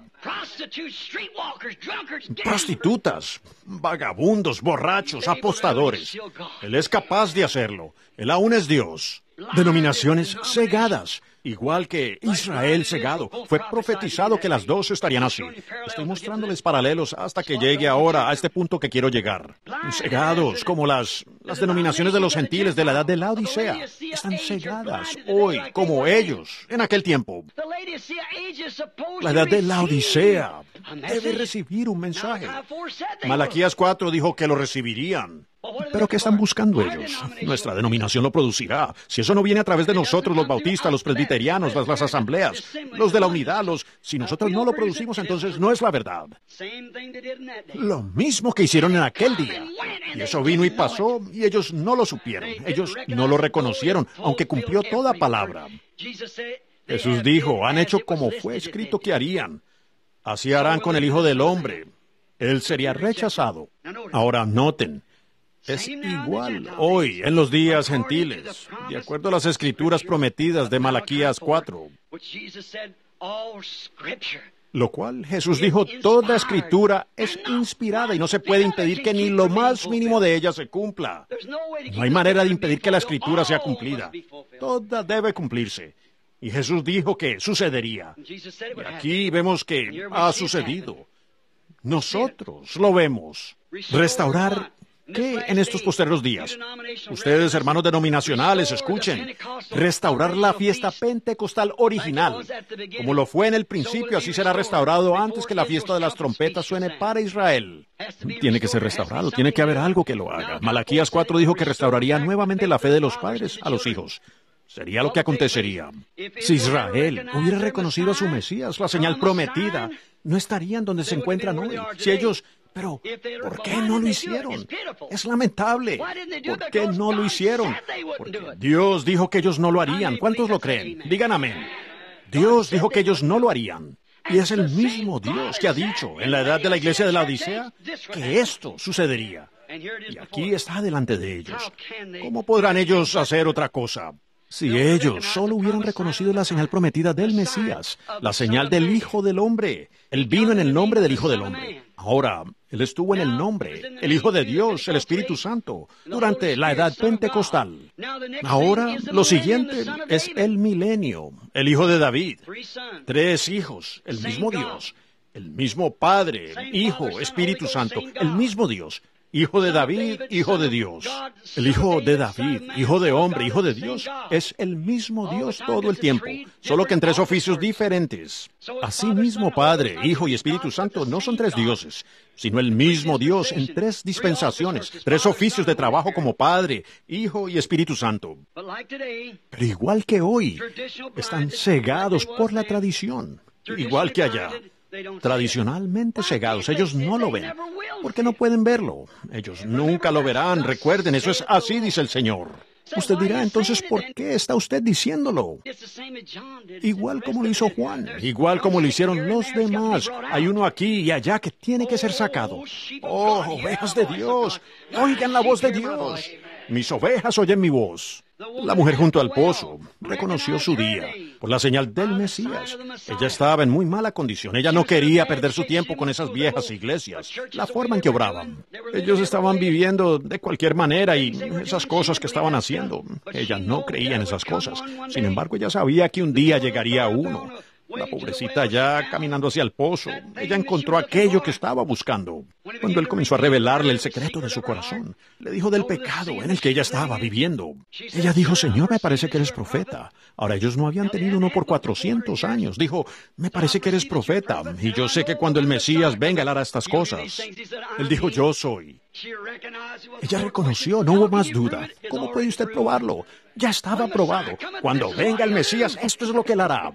Prostitutas, vagabundos, borrachos, apostadores. Él es capaz de hacerlo. Él aún es Dios. Denominaciones cegadas, igual que Israel cegado. Fue profetizado que las dos estarían así. Estoy mostrándoles paralelos hasta que llegue ahora a este punto que quiero llegar. Cegados, como las, las denominaciones de los gentiles de la edad de la Odisea. Están cegadas hoy, como ellos, en aquel tiempo. La edad de la Odisea debe recibir un mensaje. Malaquías cuatro dijo que lo recibirían. ¿Pero qué están buscando ellos? Nuestra denominación lo producirá. Si eso no viene a través de nosotros, los bautistas, los presbiterianos, las, las asambleas, los de la unidad, los... Si nosotros no lo producimos, entonces no es la verdad. Lo mismo que hicieron en aquel día. Y eso vino y pasó, y ellos no lo supieron. Ellos no lo reconocieron, aunque cumplió toda palabra. Jesús dijo, han hecho como fue escrito que harían. Así harán con el Hijo del Hombre. Él sería rechazado. Ahora noten. Es igual hoy en los días gentiles, de acuerdo a las escrituras prometidas de Malaquías cuatro. Lo cual Jesús dijo, toda escritura es inspirada y no se puede impedir que ni lo más mínimo de ella se cumpla. No hay manera de impedir que la escritura sea cumplida. Toda debe cumplirse. Y Jesús dijo que sucedería. Y aquí vemos que ha sucedido. Nosotros lo vemos. Restaurar ¿qué en estos posteriores días? Ustedes, hermanos denominacionales, escuchen. Restaurar la fiesta pentecostal original. Como lo fue en el principio, así será restaurado antes que la fiesta de las trompetas suene para Israel. Tiene que ser restaurado, tiene que haber algo que lo haga. Malaquías cuatro dijo que restauraría nuevamente la fe de los padres a los hijos. Sería lo que acontecería. Si Israel hubiera reconocido a su Mesías, la señal prometida, no estarían donde se encuentran hoy. Si ellos... Pero, ¿por qué no lo hicieron? Es lamentable. ¿Por qué no lo hicieron? Porque Dios dijo que ellos no lo harían. ¿Cuántos lo creen? Digan amén. Dios dijo que ellos no lo harían. Y es el mismo Dios que ha dicho en la edad de la iglesia de la Odisea que esto sucedería. Y aquí está delante de ellos. ¿Cómo podrán ellos hacer otra cosa? Si ellos solo hubieran reconocido la señal prometida del Mesías, la señal del Hijo del Hombre. Él vino en el nombre del Hijo del Hombre. Ahora, Él estuvo en el nombre, el Hijo de Dios, el Espíritu Santo, durante la edad pentecostal. Ahora, lo siguiente es el milenio, el Hijo de David. Tres hijos, el mismo Dios, el mismo Padre, Hijo, Espíritu Santo, el mismo Dios. Hijo de David, Hijo de Dios. El Hijo de David, Hijo de hombre, Hijo de Dios, es el mismo Dios todo el tiempo, solo que en tres oficios diferentes. Asimismo, Padre, Hijo y Espíritu Santo no son tres dioses, sino el mismo Dios en tres dispensaciones, tres oficios de trabajo como Padre, Hijo y Espíritu Santo. Pero igual que hoy, están cegados por la tradición, igual que allá. Tradicionalmente cegados, ellos no lo ven, porque no pueden verlo. Ellos nunca lo verán, recuerden, eso es así, dice el Señor. Usted dirá, entonces, ¿por qué está usted diciéndolo? Igual como lo hizo Juan, igual como lo hicieron los demás. Hay uno aquí y allá que tiene que ser sacado. Oh, ovejas de Dios, oigan la voz de Dios. Mis ovejas oyen mi voz. La mujer junto al pozo reconoció su día. por la señal del Mesías. Ella estaba en muy mala condición. Ella no quería perder su tiempo con esas viejas iglesias, la forma en que obraban. Ellos estaban viviendo de cualquier manera y esas cosas que estaban haciendo. Ella no creía en esas cosas. Sin embargo, ella sabía que un día llegaría uno. La pobrecita ya caminando hacia el pozo, ella encontró aquello que estaba buscando. Cuando él comenzó a revelarle el secreto de su corazón, le dijo del pecado en el que ella estaba viviendo. Ella dijo, Señor, me parece que eres profeta. Ahora, ellos no habían tenido uno por cuatrocientos años. Dijo, me parece que eres profeta, y yo sé que cuando el Mesías venga, él hará estas cosas. Él dijo, yo soy. Ella reconoció, no hubo más duda. ¿Cómo puede usted probarlo? Ya estaba probado. Cuando venga el Mesías, esto es lo que él hará.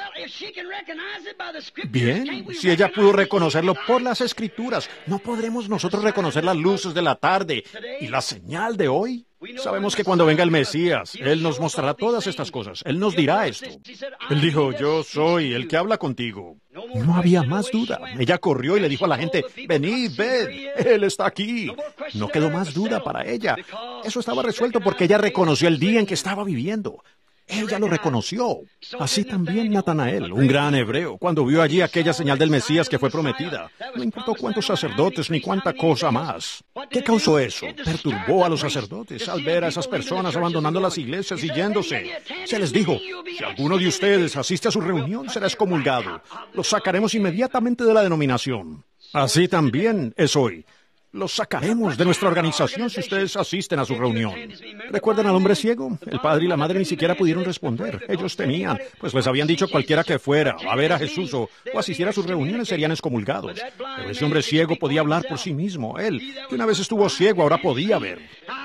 Bien, si ella pudo reconocerlo por las Escrituras, ¿no podremos nosotros reconocer las luces de la tarde y la señal de hoy? Sabemos que cuando venga el Mesías, Él nos mostrará todas estas cosas. Él nos dirá esto. Él dijo, yo soy el que habla contigo. No había más duda. Ella corrió y le dijo a la gente, venid, ved, Él está aquí. No quedó más duda para ella. Eso estaba resuelto porque ella reconoció el día en que estaba viviendo. Ella lo reconoció. Así también Natanael, un gran hebreo, cuando vio allí aquella señal del Mesías que fue prometida. No importó cuántos sacerdotes ni cuánta cosa más. ¿Qué causó eso? Perturbó a los sacerdotes al ver a esas personas abandonando las iglesias y yéndose. Se les dijo, si alguno de ustedes asiste a su reunión, será excomulgado. Los sacaremos inmediatamente de la denominación. Así también es hoy. Los sacaremos de nuestra organización si ustedes asisten a su reunión. ¿Recuerdan al hombre ciego? El padre y la madre ni siquiera pudieron responder. Ellos tenían, pues les habían dicho cualquiera que fuera a ver a Jesús o, o asistiera a sus reuniones serían excomulgados. Pero ese hombre ciego podía hablar por sí mismo. Él, que una vez estuvo ciego, ahora podía ver.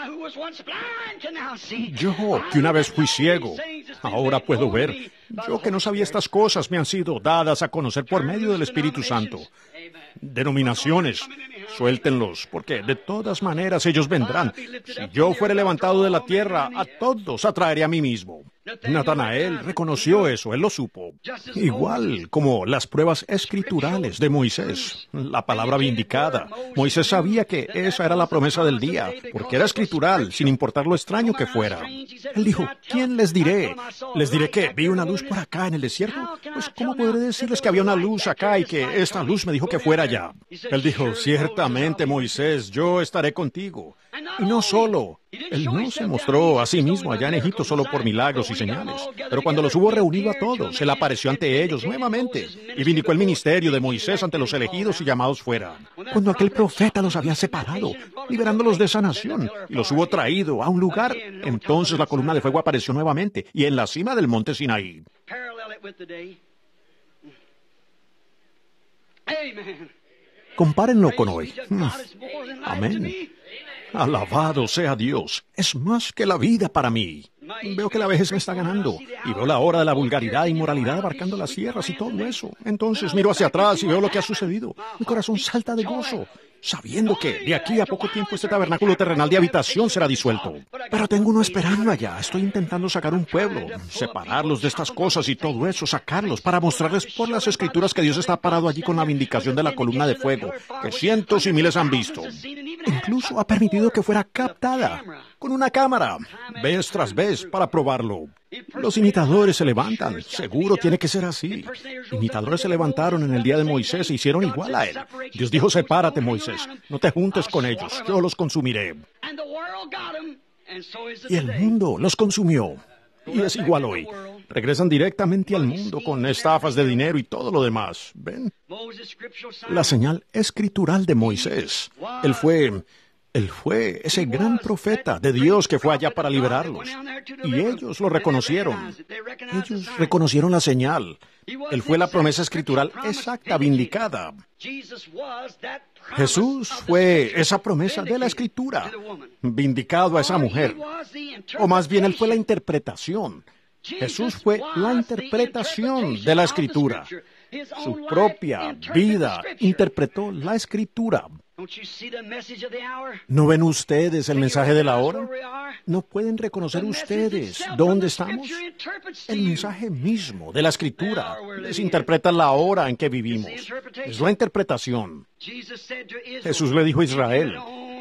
Yo, que una vez fui ciego, ahora puedo ver. Yo, que no sabía estas cosas, me han sido dadas a conocer por medio del Espíritu Santo. Denominaciones, suéltenlos, porque de todas maneras ellos vendrán. Si yo fuere levantado de la tierra, a todos atraeré a mí mismo. Natanael reconoció eso, él lo supo. Igual como las pruebas escriturales de Moisés, la palabra vindicada. Moisés sabía que esa era la promesa del día, porque era escritural, sin importar lo extraño que fuera. Él dijo, ¿quién les diré? ¿Les diré que vi una luz por acá en el desierto? Pues, ¿cómo podré decirles que había una luz acá y que esta luz me dijo que fuera allá? Él dijo, ciertamente, Moisés, yo estaré contigo. Y no solo, él no se mostró a sí mismo allá en Egipto solo por milagros y señales, pero cuando los hubo reunido a todos, él apareció ante ellos nuevamente y vindicó el ministerio de Moisés ante los elegidos y llamados fuera. Cuando aquel profeta los había separado, liberándolos de esa nación, y los hubo traído a un lugar, entonces la columna de fuego apareció nuevamente y en la cima del monte Sinaí. Compárenlo con hoy. Amén. Alabado sea Dios. Es más que la vida para mí. Veo que la vejez me está ganando y veo la hora de la vulgaridad e inmoralidad abarcando las tierras y todo eso. Entonces miro hacia atrás y veo lo que ha sucedido. Mi corazón salta de gozo, sabiendo que de aquí a poco tiempo este tabernáculo terrenal de habitación será disuelto. Pero tengo uno esperando allá. Estoy intentando sacar un pueblo, separarlos de estas cosas y todo eso, sacarlos para mostrarles por las Escrituras que Dios está parado allí con la vindicación de la columna de fuego, que cientos y miles han visto. Incluso ha permitido que fuera captada con una cámara, vez tras vez, para probarlo. Los imitadores se levantan. Seguro tiene que ser así. Imitadores se levantaron en el día de Moisés e hicieron igual a él. Dios dijo, sepárate, Moisés. No te juntes con ellos. Yo los consumiré. Y el mundo los consumió. Y es igual hoy. Regresan directamente al mundo con estafas de dinero y todo lo demás. ¿Ven? La señal escritural de Moisés. Él fue... Él fue ese gran profeta de Dios que fue allá para liberarlos. Y ellos lo reconocieron. Ellos reconocieron la señal. Él fue la promesa escritural exacta, vindicada. Jesús fue esa promesa de la Escritura, vindicado a esa mujer. O más bien, Él fue la interpretación. Jesús fue la interpretación de la Escritura. Su propia vida interpretó la Escritura. ¿No ven ustedes el mensaje de la hora? ¿No pueden reconocer ustedes dónde estamos? El mensaje mismo de la Escritura les interpreta la hora en que vivimos. Es la interpretación. Jesús le dijo a Israel,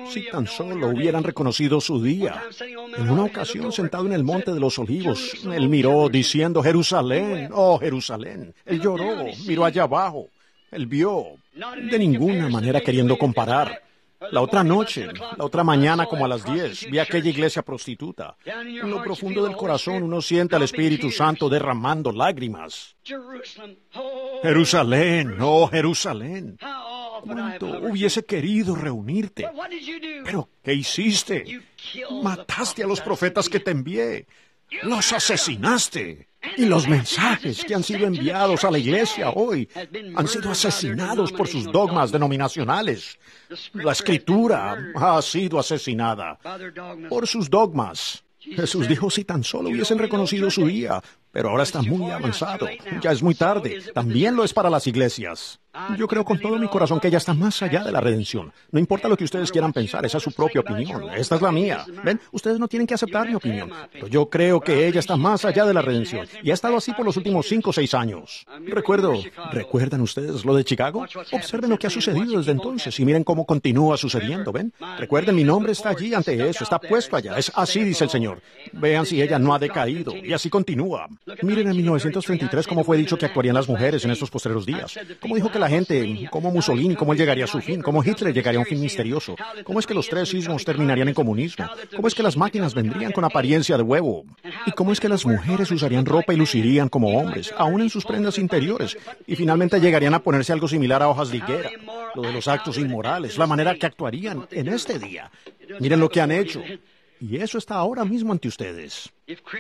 Si tan solo hubieran reconocido su día. En una ocasión, sentado en el Monte de los Olivos, él miró diciendo, Jerusalén, oh Jerusalén. Él lloró, miró allá abajo. Él vio, de ninguna manera queriendo comparar. La otra noche, la otra mañana como a las diez, vi aquella iglesia prostituta. En lo profundo del corazón uno siente al Espíritu Santo derramando lágrimas. Jerusalén, oh Jerusalén. Cuánto hubiese querido reunirte. Pero, ¿qué hiciste? Mataste a los profetas que te envié. Los asesinaste. Y los mensajes que han sido enviados a la iglesia hoy han sido asesinados por sus dogmas denominacionales. La Escritura ha sido asesinada por sus dogmas. Jesús dijo, si tan solo hubiesen reconocido su día, pero ahora está muy avanzado. Ya es muy tarde. También lo es para las iglesias. Yo creo con todo mi corazón que ella está más allá de la redención. No importa lo que ustedes quieran pensar, esa es su propia opinión. Esta es la mía. ¿Ven? Ustedes no tienen que aceptar mi opinión. Pero yo creo que ella está más allá de la redención. Y ha estado así por los últimos cinco o seis años. Recuerdo, ¿recuerdan ustedes lo de Chicago? Observen lo que ha sucedido desde entonces y miren cómo continúa sucediendo, ¿ven? Recuerden, mi nombre está allí ante eso, está puesto allá. Es así, dice el Señor. Vean si ella no ha decaído. Y así continúa. Miren en mil novecientos treinta y tres cómo fue dicho que actuarían las mujeres en estos postreros días. Cómo dijo que la gente, cómo Mussolini, cómo él llegaría a su fin, cómo Hitler llegaría a un fin misterioso, cómo es que los tres sismos terminarían en comunismo, cómo es que las máquinas vendrían con apariencia de huevo, y cómo es que las mujeres usarían ropa y lucirían como hombres, aún en sus prendas interiores, y finalmente llegarían a ponerse algo similar a hojas de higuera. Lo de los actos inmorales, la manera que actuarían en este día. Miren lo que han hecho. Y eso está ahora mismo ante ustedes.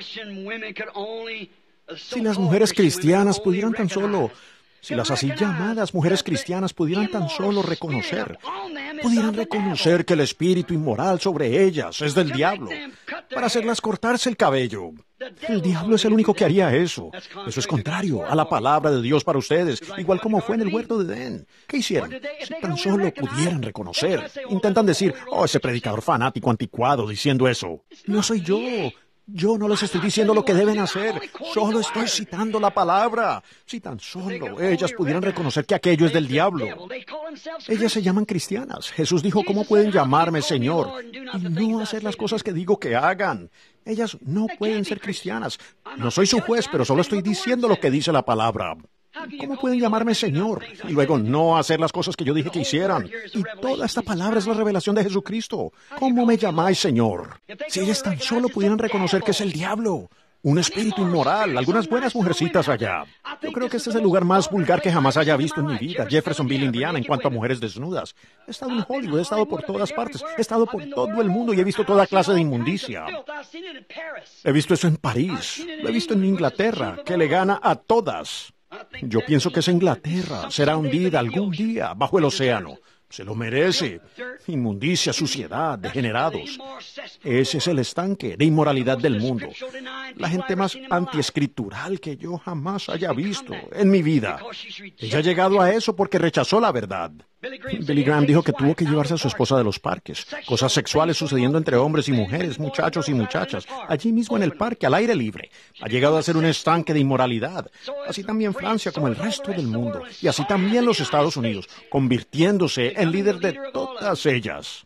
Si las mujeres cristianas pudieran tan solo, si las así llamadas mujeres cristianas pudieran tan solo reconocer, pudieran reconocer que el espíritu inmoral sobre ellas es del diablo, para hacerlas cortarse el cabello. El diablo es el único que haría eso. Eso es contrario a la palabra de Dios para ustedes, igual como fue en el huerto de Edén. ¿Qué hicieron? Si tan solo pudieran reconocer. Intentan decir, oh, ese predicador fanático anticuado diciendo eso. No soy yo. Yo no les estoy diciendo lo que deben hacer, solo estoy citando la palabra. Si tan solo ellas pudieran reconocer que aquello es del diablo. Ellas se llaman cristianas. Jesús dijo, ¿cómo pueden llamarme Señor y no hacer las cosas que digo que hagan? Ellas no pueden ser cristianas. No soy su juez, pero solo estoy diciendo lo que dice la palabra. ¿Cómo pueden llamarme Señor y luego no hacer las cosas que yo dije que hicieran? Y toda esta palabra es la revelación de Jesucristo. ¿Cómo me llamáis Señor? Si ellas tan solo pudieran reconocer que es el diablo, un espíritu inmoral, algunas buenas mujercitas allá. Yo creo que este es el lugar más vulgar que jamás haya visto en mi vida, Jeffersonville, Indiana, en cuanto a mujeres desnudas. He estado en Hollywood, he estado por todas partes, he estado por todo el mundo y he visto toda clase de inmundicia. He visto eso en París, lo he visto en Inglaterra, que le gana a todas. Yo pienso que esa Inglaterra será hundida algún día bajo el océano. Se lo merece. Inmundicia, suciedad, degenerados. Ese es el estanque de inmoralidad del mundo. La gente más antiescritural que yo jamás haya visto en mi vida. Ella ha llegado a eso porque rechazó la verdad. Billy Graham dijo que tuvo que llevarse a su esposa de los parques. Cosas sexuales sucediendo entre hombres y mujeres, muchachos y muchachas, allí mismo en el parque, al aire libre. Ha llegado a ser un estanque de inmoralidad. Así también Francia como el resto del mundo. Y así también los Estados Unidos, convirtiéndose en líder de todas ellas.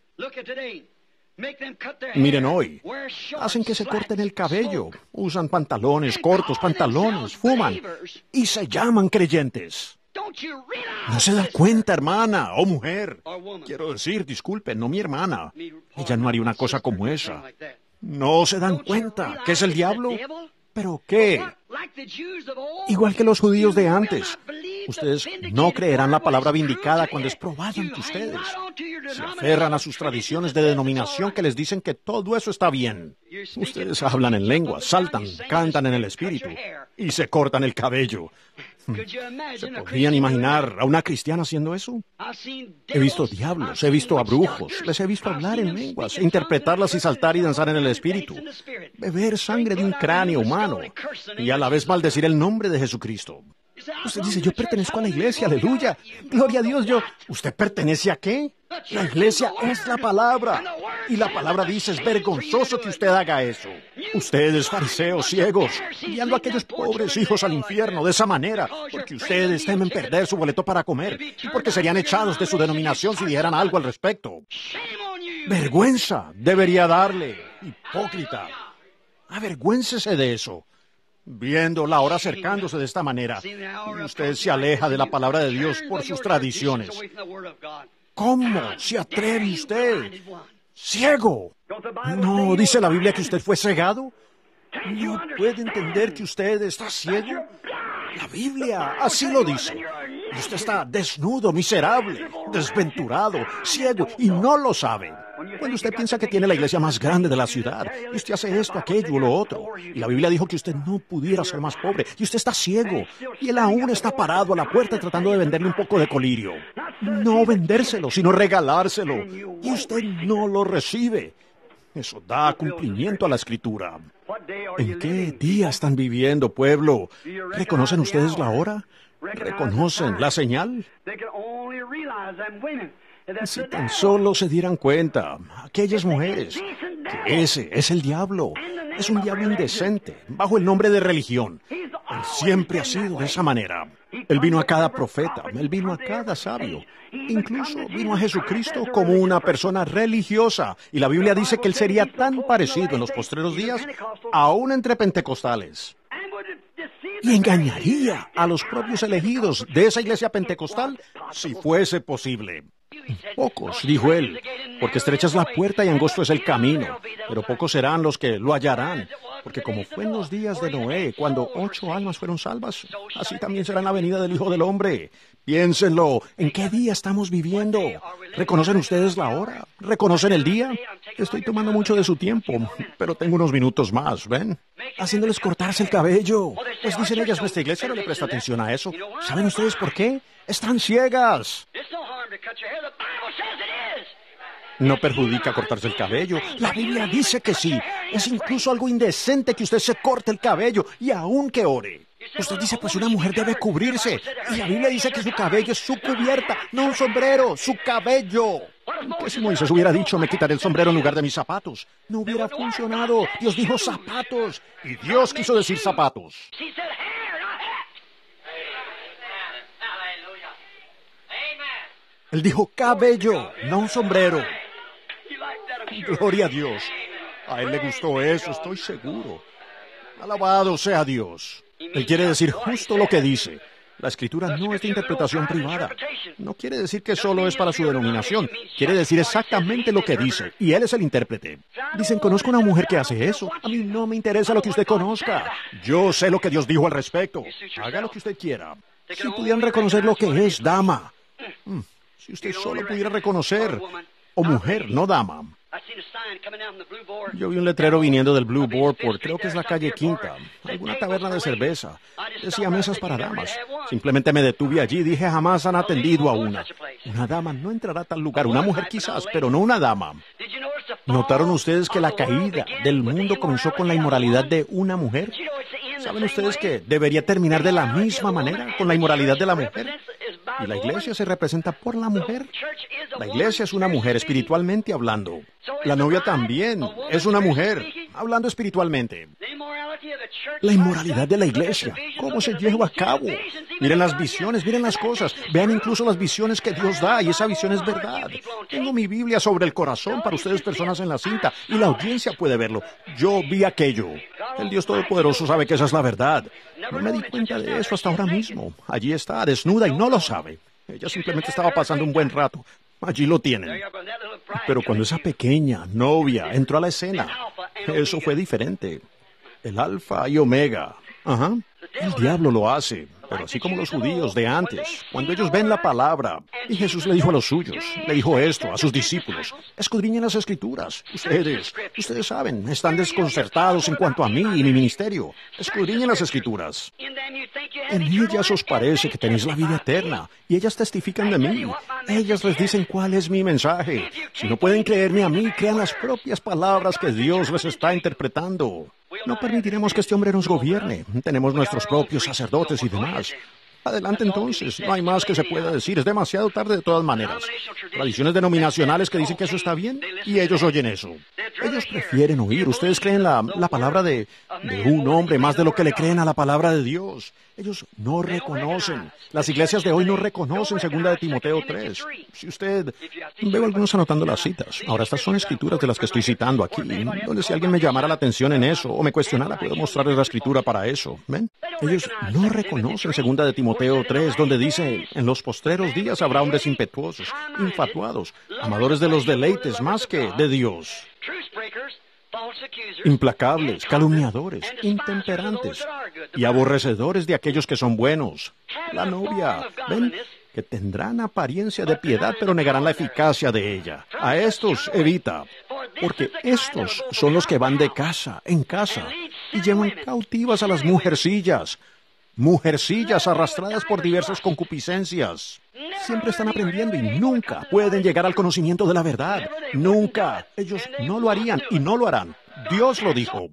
Miren hoy, hacen que se corten el cabello, usan pantalones cortos, pantalones, fuman y se llaman creyentes. ¿No se da cuenta, hermana o mujer? Quiero decir, disculpen, no mi hermana. Ella no haría una cosa como esa. ¿No se dan cuenta que es el diablo? ¿Pero qué? Igual que los judíos de antes. Ustedes no creerán la palabra vindicada cuando es probada ante ustedes. Se aferran a sus tradiciones de denominación que les dicen que todo eso está bien. Ustedes hablan en lengua, saltan, cantan en el espíritu y se cortan el cabello. ¿Se podrían imaginar a una cristiana haciendo eso? He visto diablos, he visto a brujos, les he visto hablar en lenguas, interpretarlas y saltar y danzar en el espíritu, beber sangre de un cráneo humano y a la vez maldecir el nombre de Jesucristo. Usted dice, yo pertenezco a la iglesia, aleluya. Gloria a Dios, yo... ¿Usted pertenece a qué? La iglesia es la palabra. Y la palabra dice, es vergonzoso que usted haga eso. Ustedes, fariseos ciegos, guiando a aquellos pobres hijos al infierno de esa manera, porque ustedes temen perder su boleto para comer y porque serían echados de su denominación si dijeran algo al respecto. Vergüenza debería darle, hipócrita. Avergüéncese de eso. Viendo la hora acercándose de esta manera, y usted se aleja de la palabra de Dios por sus tradiciones. ¿Cómo se atreve usted? ¡Ciego! ¿No dice la Biblia que usted fue cegado? ¿No puede entender que usted está ciego? La Biblia así lo dice. Y usted está desnudo, miserable, desventurado, ciego, y no lo sabe. Cuando usted piensa que tiene la iglesia más grande de la ciudad, y usted hace esto, aquello, lo otro, y la Biblia dijo que usted no pudiera ser más pobre, y usted está ciego, y él aún está parado a la puerta tratando de venderle un poco de colirio. No vendérselo, sino regalárselo, y usted no lo recibe. Eso da cumplimiento a la Escritura. ¿En qué día están viviendo, pueblo? ¿Reconocen ustedes la hora? ¿Reconocen la señal? Si tan solo se dieran cuenta, aquellas mujeres, que ese es el diablo, es un diablo indecente, bajo el nombre de religión. Él siempre ha sido de esa manera. Él vino a cada profeta, él vino a cada sabio, incluso vino a Jesucristo como una persona religiosa. Y la Biblia dice que él sería tan parecido en los postreros días, aún entre pentecostales. Y engañaría a los propios elegidos de esa iglesia pentecostal si fuese posible. Pocos, dijo él, porque estrecha es la puerta y angosto es el camino, pero pocos serán los que lo hallarán, porque como fue en los días de Noé, cuando ocho almas fueron salvas, así también será en la venida del Hijo del Hombre. Piénsenlo, ¿en qué día estamos viviendo? ¿Reconocen ustedes la hora? ¿Reconocen el día? Estoy tomando mucho de su tiempo, pero tengo unos minutos más, ¿ven? Haciéndoles cortarse el cabello. Pues dicen ellas, nuestra iglesia no le presta atención a eso. ¿Saben ustedes por qué? Están ciegas. No perjudica cortarse el cabello. La Biblia dice que sí. Es incluso algo indecente que usted se corte el cabello y aún que ore. Usted dice, pues una mujer debe cubrirse. Y la Biblia dice que su cabello es su cubierta, no un sombrero, su cabello. ¿Qué si Moisés hubiera dicho, me quitaré el sombrero en lugar de mis zapatos? No hubiera funcionado. Dios dijo zapatos. Y Dios quiso decir zapatos. Él dijo cabello, no un sombrero. Gloria a Dios. A él le gustó eso, estoy seguro. Alabado sea Dios. Él quiere decir justo lo que dice. La Escritura no es de interpretación privada. No quiere decir que solo es para su denominación. Quiere decir exactamente lo que dice. Y él es el intérprete. Dicen, conozco a una mujer que hace eso. A mí no me interesa lo que usted conozca. Yo sé lo que Dios dijo al respecto. Haga lo que usted quiera. Si pudieran reconocer lo que es dama. Hmm. Si usted solo pudiera reconocer, o mujer, no dama. Yo vi un letrero viniendo del Blue Board por, creo que es la calle Quinta, alguna taberna de cerveza. Decía mesas para damas. Simplemente me detuve allí y dije, jamás han atendido a una. Una dama no entrará a tal lugar, una mujer quizás, pero no una dama. ¿Notaron ustedes que la caída del mundo comenzó con la inmoralidad de una mujer? ¿Saben ustedes que debería terminar de la misma manera, con la inmoralidad de la mujer? ¿Y la iglesia se representa por la mujer? La iglesia es una mujer espiritualmente hablando. La novia también es una mujer, hablando espiritualmente. La inmoralidad de la iglesia, ¿cómo se lleva a cabo? Miren las visiones, miren las cosas, vean incluso las visiones que Dios da, y esa visión es verdad. Tengo mi Biblia sobre el corazón para ustedes personas en la cinta, y la audiencia puede verlo. Yo vi aquello. El Dios Todopoderoso sabe que esa es la verdad. No me di cuenta de eso hasta ahora mismo. Allí está, desnuda, y no lo sabe. Ella simplemente estaba pasando un buen rato. Allí lo tienen. Pero cuando esa pequeña novia entró a la escena, eso fue diferente. El alfa y omega. Ajá. El diablo lo hace, pero así como los judíos de antes, cuando ellos ven la palabra, y Jesús le dijo a los suyos, le dijo esto a sus discípulos, escudriñen las Escrituras. Ustedes, ustedes saben, están desconcertados en cuanto a mí y mi ministerio. Escudriñen las Escrituras. En ellas os parece que tenéis la vida eterna, y ellas testifican de mí. Ellas les dicen cuál es mi mensaje. Si no pueden creerme a mí, crean las propias palabras que Dios les está interpretando. No permitiremos que este hombre nos gobierne. Tenemos nuestros propios sacerdotes y demás. Adelante entonces, no hay más que se pueda decir, es demasiado tarde de todas maneras. Tradiciones denominacionales que dicen que eso está bien, y ellos oyen eso. Ellos prefieren oír, ustedes creen la, la palabra de, de un hombre más de lo que le creen a la palabra de Dios. Ellos no reconocen, las iglesias de hoy no reconocen segunda de Timoteo tres. Si usted, veo algunos anotando las citas. Ahora, estas son escrituras de las que estoy citando aquí, donde si alguien me llamara la atención en eso, o me cuestionara, puedo mostrarles la escritura para eso. ¿Ven? Ellos no reconocen segunda de Timoteo tres, donde dice, en los postreros días habrá hombres impetuosos, infatuados, amadores de los deleites más que de Dios, implacables, calumniadores, intemperantes y aborrecedores de aquellos que son buenos. La novia, ¿ven? Que tendrán apariencia de piedad, pero negarán la eficacia de ella. A estos evita, porque estos son los que van de casa en casa y llevan cautivas a las mujercillas. Mujercillas arrastradas por diversas concupiscencias. Siempre están aprendiendo y nunca pueden llegar al conocimiento de la verdad. Nunca. Ellos no lo harían y no lo harán. Dios lo dijo.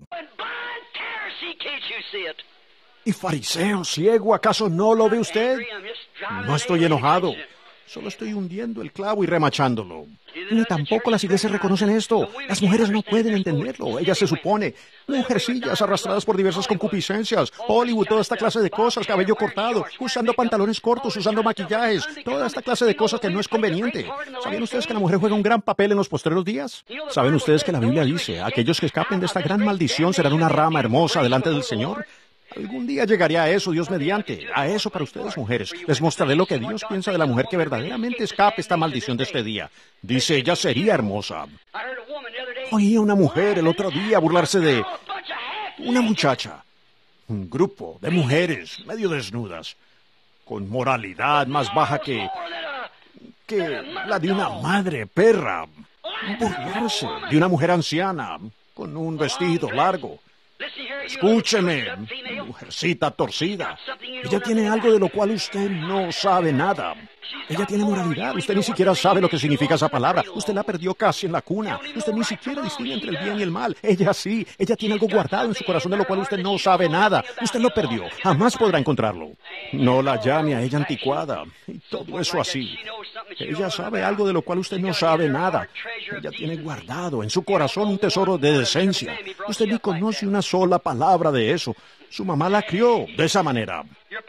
Y fariseo ciego, ¿acaso no lo ve usted? No estoy enojado. Solo estoy hundiendo el clavo y remachándolo. Ni tampoco las iglesias reconocen esto. Las mujeres no pueden entenderlo. Ellas se supone mujercillas arrastradas por diversas concupiscencias. Hollywood, toda esta clase de cosas, cabello cortado, usando pantalones cortos, usando maquillajes, toda esta clase de cosas que no es conveniente. ¿Sabían ustedes que la mujer juega un gran papel en los postreros días? ¿Saben ustedes que la Biblia dice, aquellos que escapen de esta gran maldición serán una rama hermosa delante del Señor? Algún día llegaré a eso, Dios mediante, a eso para ustedes, mujeres. Les mostraré lo que Dios piensa de la mujer que verdaderamente escape esta maldición de este día. Dice, ella sería hermosa. Oí a una mujer el otro día burlarse de una muchacha, un grupo de mujeres medio desnudas, con moralidad más baja que, que la de una madre perra. Burlarse de una mujer anciana, con un vestido largo. Escúcheme, mujercita torcida. Ella tiene algo de lo cual usted no sabe nada. Ella tiene moralidad. Usted ni siquiera sabe lo que significa esa palabra. Usted la perdió casi en la cuna. Usted ni siquiera distingue entre el bien y el mal. Ella sí. Ella tiene algo guardado en su corazón de lo cual usted no sabe nada. Usted lo perdió. Jamás podrá encontrarlo. No la llame a ella anticuada. Y todo eso así. Ella sabe algo de lo cual usted no sabe nada. Ella tiene guardado en su corazón un tesoro de decencia. Usted ni conoce una sola palabra de eso. Su mamá la crió de esa manera.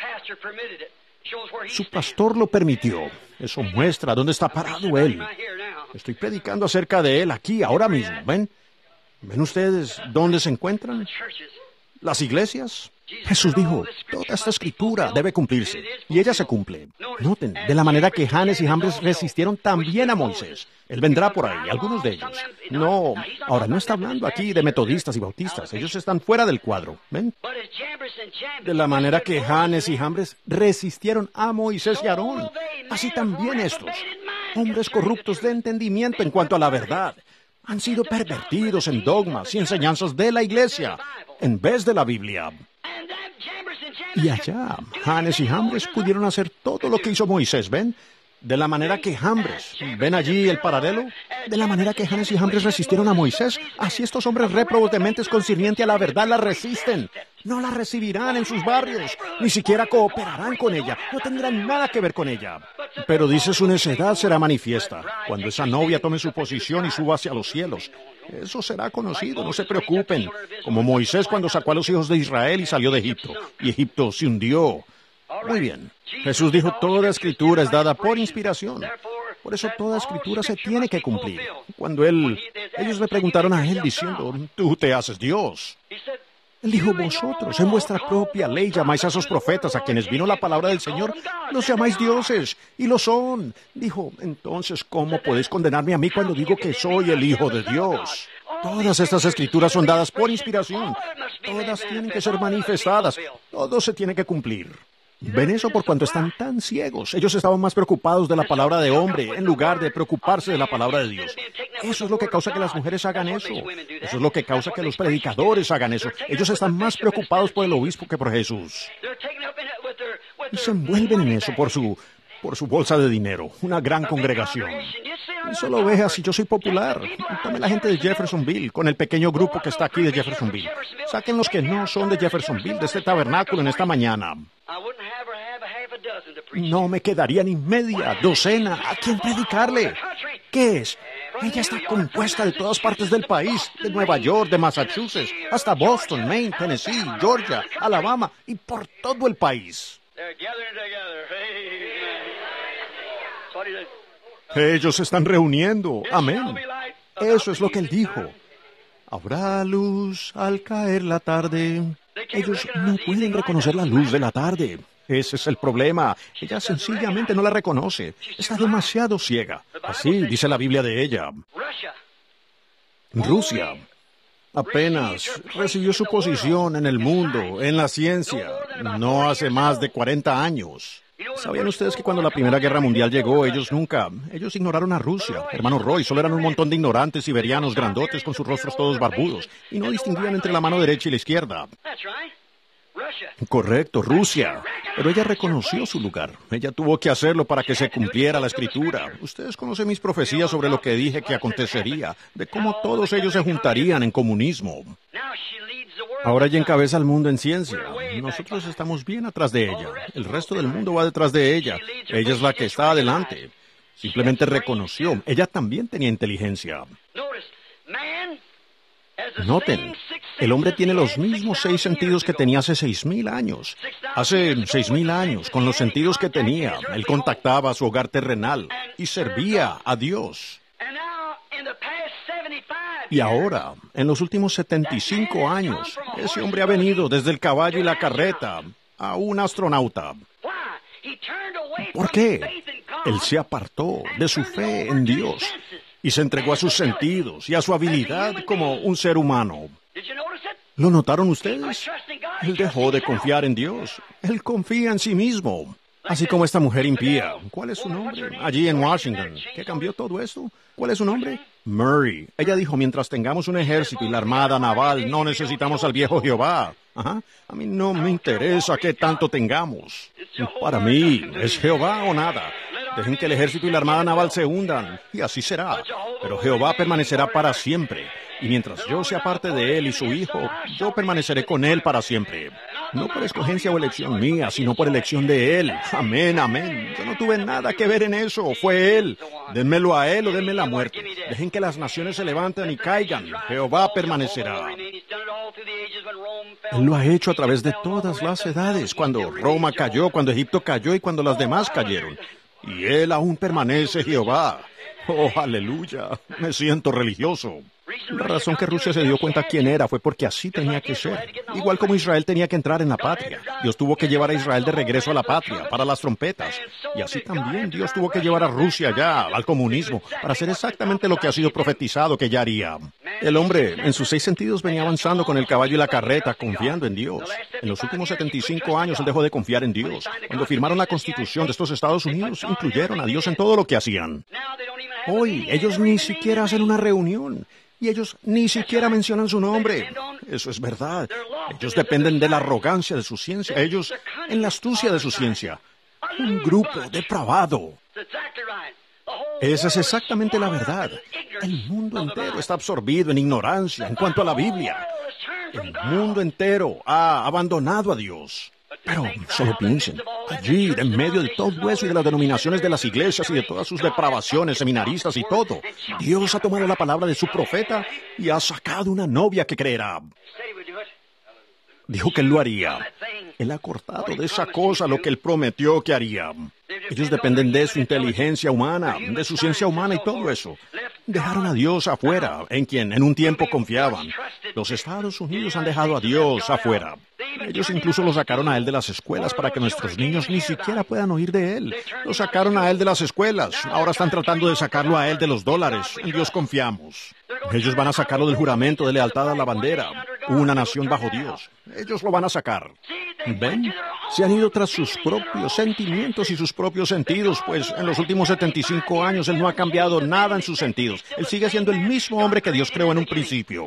Su pastor lo permitió. Eso muestra dónde está parado él. Estoy predicando acerca de él aquí, ahora mismo. ¿Ven? ¿Ven ustedes dónde se encuentran? Las iglesias. Jesús dijo, toda esta escritura debe cumplirse, y ella se cumple. Noten, de la manera que Janes y Jambres resistieron también a Moisés. Él vendrá por ahí, algunos de ellos. No, ahora no está hablando aquí de metodistas y bautistas, ellos están fuera del cuadro, ¿ven? De la manera que Janes y Jambres resistieron a Moisés y Aarón, así también estos, hombres corruptos de entendimiento en cuanto a la verdad, han sido pervertidos en dogmas y enseñanzas de la iglesia, en vez de la Biblia. Y allá, Janes y Jambres pudieron hacer todo lo que hizo Moisés, ¿ven? De la manera que Jambres, ¿ven allí el paralelo? De la manera que Janes y Jambres resistieron a Moisés, así estos hombres réprobos de mentes concerniente a la verdad la resisten. No la recibirán en sus barrios, ni siquiera cooperarán con ella, no tendrán nada que ver con ella. Pero dice su necedad será manifiesta, cuando esa novia tome su posición y suba hacia los cielos. Eso será conocido, no se preocupen, como Moisés cuando sacó a los hijos de Israel y salió de Egipto, y Egipto se hundió. Muy bien. Jesús dijo, toda escritura es dada por inspiración. Por eso toda escritura se tiene que cumplir. Cuando él, ellos le preguntaron a él diciendo, tú te haces Dios. Él dijo, vosotros en vuestra propia ley llamáis a esos profetas a quienes vino la palabra del Señor, los llamáis dioses, y lo son. Dijo, entonces, ¿cómo podéis condenarme a mí cuando digo que soy el Hijo de Dios? Todas estas escrituras son dadas por inspiración. Todas tienen que ser manifestadas. Todo se tiene que cumplir. ¿Ven eso por cuanto están tan ciegos? Ellos estaban más preocupados de la palabra de hombre en lugar de preocuparse de la palabra de Dios. Eso es lo que causa que las mujeres hagan eso. Eso es lo que causa que los predicadores hagan eso. Ellos están más preocupados por el obispo que por Jesús. Y se envuelven en eso por su, por su bolsa de dinero. Una gran congregación. Y solo vea si yo soy popular. Tome la gente de Jeffersonville, con el pequeño grupo que está aquí de Jeffersonville. Saquen los que no son de Jeffersonville, de este tabernáculo en esta mañana. No me quedaría ni media docena a quien predicarle. ¿Qué es? Ella está compuesta de todas partes del país, de Nueva York, de Massachusetts, hasta Boston, Maine, Tennessee, Georgia, Alabama y por todo el país. Ellos se están reuniendo. Amén. Eso es lo que él dijo. Habrá luz al caer la tarde. Ellos no pueden reconocer la luz de la tarde. Ese es el problema. Ella sencillamente no la reconoce. Está demasiado ciega. Así dice la Biblia de ella. Rusia apenas recibió su posición en el mundo, en la ciencia, no hace más de cuarenta años. ¿Sabían ustedes que cuando la Primera Guerra Mundial llegó, ellos nunca, ellos ignoraron a Rusia? Hermano Roy, solo eran un montón de ignorantes siberianos grandotes con sus rostros todos barbudos y no distinguían entre la mano derecha y la izquierda. Correcto, Rusia. Pero ella reconoció su lugar. Ella tuvo que hacerlo para que se cumpliera la Escritura. Ustedes conocen mis profecías sobre lo que dije que acontecería, de cómo todos ellos se juntarían en comunismo. Ahora ella encabeza al mundo en ciencia. Nosotros estamos bien atrás de ella. El resto del mundo va detrás de ella. Ella es la que está adelante. Simplemente reconoció. Ella también tenía inteligencia. Noten, el hombre tiene los mismos seis sentidos que tenía hace seis mil años. Hace seis mil años, con los sentidos que tenía, él contactaba a su hogar terrenal y servía a Dios. Y ahora, en los últimos setenta y cinco años, ese hombre ha venido desde el caballo y la carreta a un astronauta. ¿Por qué? Él se apartó de su fe en Dios y se entregó a sus sentidos y a su habilidad como un ser humano. ¿Lo notaron ustedes? Él dejó de confiar en Dios. Él confía en sí mismo. Así como esta mujer impía. ¿Cuál es su nombre? Allí en Washington. ¿Qué cambió todo esto? ¿Cuál es su nombre? Murray. Ella dijo, mientras tengamos un ejército y la armada naval, no necesitamos al viejo Jehová. Ajá. A mí no me interesa qué tanto tengamos. Para mí, es Jehová o nada. Dejen que el ejército y la armada naval se hundan, y así será. Pero Jehová permanecerá para siempre. Y mientras yo sea parte de él y su hijo, yo permaneceré con él para siempre. No por escogencia o elección mía, sino por elección de él. Amén, amén. Yo no tuve nada que ver en eso. Fue él. Dénmelo a él o denme la muerte. Dejen que las naciones se levanten y caigan. Jehová permanecerá. Él lo ha hecho a través de todas las edades. Cuando Roma cayó, cuando Egipto cayó y cuando las demás cayeron. Y él aún permanece Jehová. Oh, aleluya. Me siento religioso. La razón que Rusia se dio cuenta quién era fue porque así tenía que ser. Igual como Israel tenía que entrar en la patria. Dios tuvo que llevar a Israel de regreso a la patria, para las trompetas. Y así también Dios tuvo que llevar a Rusia ya, al comunismo, para hacer exactamente lo que ha sido profetizado que ya haría. El hombre, en sus seis sentidos, venía avanzando con el caballo y la carreta, confiando en Dios. En los últimos setenta y cinco años, él dejó de confiar en Dios. Cuando firmaron la Constitución de estos Estados Unidos, incluyeron a Dios en todo lo que hacían. Hoy, ellos ni siquiera hacen una reunión. Y ellos ni siquiera mencionan su nombre. Eso es verdad. Ellos dependen de la arrogancia de su ciencia. Ellos en la astucia de su ciencia. Un grupo depravado. Esa es exactamente la verdad. El mundo entero está absorbido en ignorancia en cuanto a la Biblia. El mundo entero ha abandonado a Dios. Pero solo piensen, allí, en medio de todo eso y de las denominaciones de las iglesias y de todas sus depravaciones, seminaristas y todo, Dios ha tomado la palabra de su profeta y ha sacado una novia que creerá. Dijo que él lo haría. Él ha cortado de esa cosa lo que él prometió que haría. Ellos dependen de su inteligencia humana, de su ciencia humana y todo eso. Dejaron a Dios afuera, en quien en un tiempo confiaban. Los Estados Unidos han dejado a Dios afuera. Ellos incluso lo sacaron a él de las escuelas para que nuestros niños ni siquiera puedan oír de él. Lo sacaron a él de las escuelas. Ahora están tratando de sacarlo a él de los dólares. En Dios confiamos. Ellos van a sacarlo del juramento de lealtad a la bandera. Una nación bajo Dios. Ellos lo van a sacar. ¿Ven? Se han ido tras sus propios sentimientos y sus propios sentidos, pues en los últimos setenta y cinco años él no ha cambiado nada en sus sentidos. Él sigue siendo el mismo hombre que Dios creó en un principio.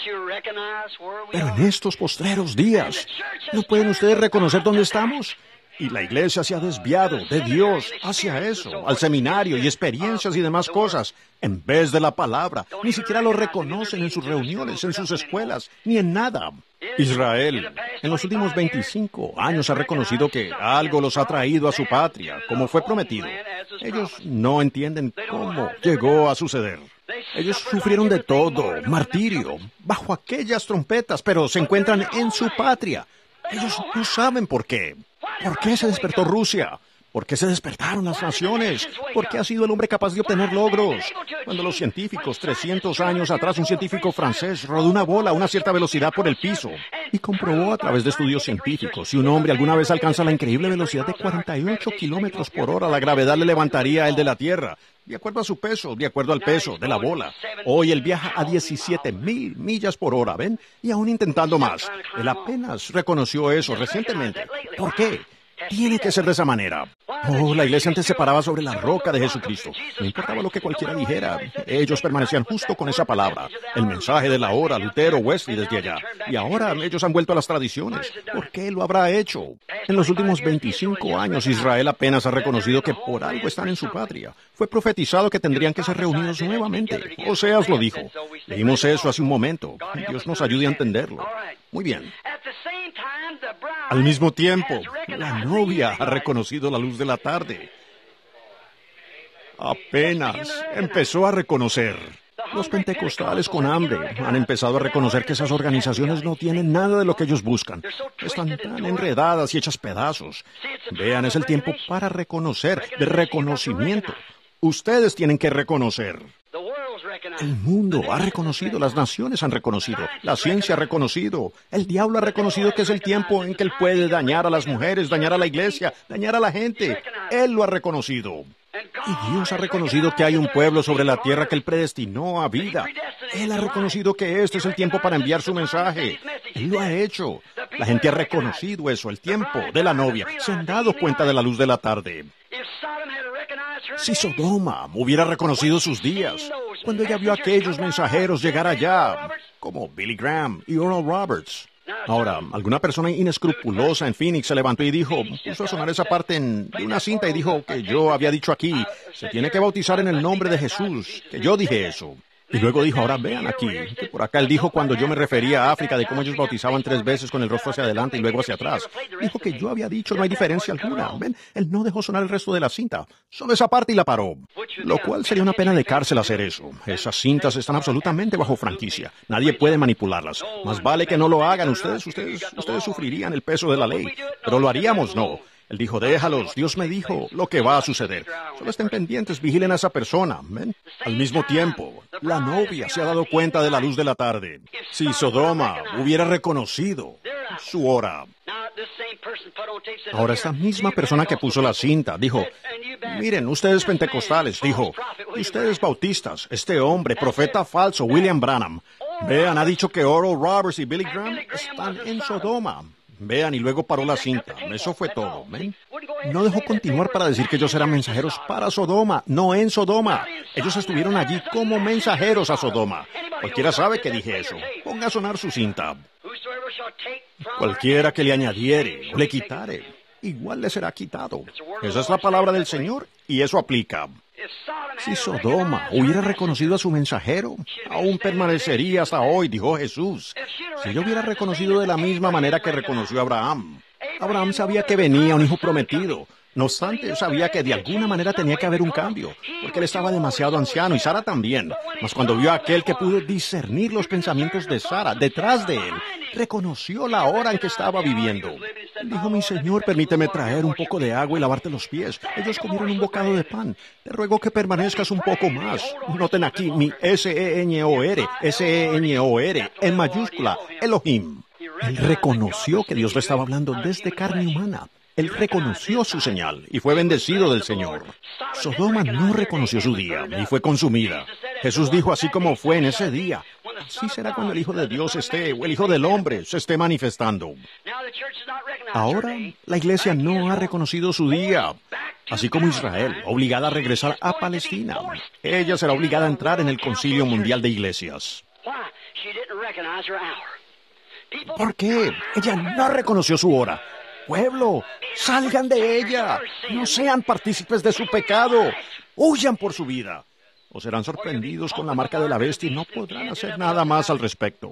Pero en estos postreros días, ¿no pueden ustedes reconocer dónde estamos? Y la iglesia se ha desviado de Dios hacia eso, al seminario y experiencias y demás cosas, en vez de la palabra. Ni siquiera lo reconocen en sus reuniones, en sus escuelas, ni en nada. Israel, en los últimos veinticinco años ha reconocido que algo los ha traído a su patria, como fue prometido. Ellos no entienden cómo llegó a suceder. Ellos sufrieron de todo, martirio, bajo aquellas trompetas, pero se encuentran en su patria. Ellos no saben por qué. ¿Por qué se despertó Rusia? ¿Por qué se despertaron las naciones? ¿Por qué ha sido el hombre capaz de obtener logros? Cuando los científicos, trescientos años atrás, un científico francés rodó una bola a una cierta velocidad por el piso y comprobó a través de estudios científicos si un hombre alguna vez alcanza la increíble velocidad de cuarenta y ocho kilómetros por hora, la gravedad le levantaría a él de la Tierra, de acuerdo a su peso, de acuerdo al peso de la bola. Hoy él viaja a diecisiete mil millas por hora, ¿ven? Y aún intentando más. Él apenas reconoció eso recientemente. ¿Por qué? Tiene que ser de esa manera. Oh, la iglesia antes se paraba sobre la roca de Jesucristo. No importaba lo que cualquiera dijera. Ellos permanecían justo con esa palabra. El mensaje de la hora, Lutero, Wesley desde allá. Y ahora ellos han vuelto a las tradiciones. ¿Por qué lo habrá hecho? En los últimos veinticinco años, Israel apenas ha reconocido que por algo están en su patria. Fue profetizado que tendrían que ser reunidos nuevamente. Oseas lo dijo. Leímos eso hace un momento. Dios nos ayude a entenderlo. Muy bien. Al mismo tiempo, la novia ha reconocido la luz de la tarde. Apenas empezó a reconocer. Los pentecostales con hambre han empezado a reconocer que esas organizaciones no tienen nada de lo que ellos buscan. Están tan enredadas y hechas pedazos. Vean, es el tiempo para reconocer, de reconocimiento. Ustedes tienen que reconocer. El mundo ha reconocido, las naciones han reconocido, la ciencia ha reconocido, el diablo ha reconocido que es el tiempo en que él puede dañar a las mujeres, dañar a la iglesia, dañar a la gente. Él lo ha reconocido. Y Dios ha reconocido que hay un pueblo sobre la tierra que él predestinó a vida. Él ha reconocido que este es el tiempo para enviar su mensaje. Él lo ha hecho. La gente ha reconocido eso, el tiempo de la novia. Se han dado cuenta de la luz de la tarde. Si Sodoma hubiera reconocido sus días, cuando ella vio a aquellos mensajeros llegar allá, como Billy Graham y Oral Roberts. Ahora, alguna persona inescrupulosa en Phoenix se levantó y dijo, puso a sonar esa parte en, de una cinta y dijo que yo había dicho aquí, se tiene que bautizar en el nombre de Jesús, que yo dije eso. Y luego dijo, ahora vean aquí, que por acá él dijo cuando yo me refería a África de cómo ellos bautizaban tres veces con el rostro hacia adelante y luego hacia atrás. Dijo que yo había dicho, no hay diferencia alguna. Ven, él no dejó sonar el resto de la cinta. Solo esa parte y la paró. Lo cual sería una pena de cárcel hacer eso. Esas cintas están absolutamente bajo franquicia. Nadie puede manipularlas. Más vale que no lo hagan. Ustedes, ustedes, ustedes sufrirían el peso de la ley. Pero lo haríamos, no. Él dijo, déjalos, Dios me dijo lo que va a suceder. Solo estén pendientes, vigilen a esa persona. ¿Ven? Al mismo tiempo, la novia se ha dado cuenta de la luz de la tarde. Si Sodoma hubiera reconocido su hora. Ahora esta misma persona que puso la cinta dijo, miren, ustedes pentecostales, dijo, y ustedes bautistas, este hombre, profeta falso, William Branham. Vean, ha dicho que Oral Roberts y Billy Graham están en Sodoma. Vean, y luego paró la cinta. Eso fue todo. ¿Ven? No dejó continuar para decir que ellos eran mensajeros para Sodoma, no en Sodoma. Ellos estuvieron allí como mensajeros a Sodoma. Cualquiera sabe que dije eso. Ponga a sonar su cinta. Cualquiera que le añadiere o le quitare, igual le será quitado. Esa es la palabra del Señor y eso aplica. Si Sodoma hubiera reconocido a su mensajero, aún permanecería hasta hoy, dijo Jesús. Si yo hubiera reconocido de la misma manera que reconoció a Abraham. Abraham sabía que venía un hijo prometido. No obstante, sabía que de alguna manera tenía que haber un cambio, porque él estaba demasiado anciano y Sara también. Mas cuando vio a aquel que pudo discernir los pensamientos de Sara detrás de él, reconoció la hora en que estaba viviendo. Él dijo, mi Señor, permíteme traer un poco de agua y lavarte los pies. Ellos comieron un bocado de pan. Te ruego que permanezcas un poco más. Noten aquí mi S E N O R, S E N O R, en mayúscula, Elohim. Él reconoció que Dios le estaba hablando desde carne humana. Él reconoció su señal y fue bendecido del Señor. Sodoma no reconoció su día y fue consumida. Jesús dijo, así como fue en ese día, así será cuando el Hijo de Dios esté, o el Hijo del Hombre se esté manifestando. Ahora, la iglesia no ha reconocido su día, así como Israel, obligada a regresar a Palestina. Ella será obligada a entrar en el Concilio Mundial de Iglesias. ¿Por qué? Ella no reconoció su hora. Pueblo, salgan de ella. No sean partícipes de su pecado. Huyan por su vida. O serán sorprendidos con la marca de la bestia y no podrán hacer nada más al respecto.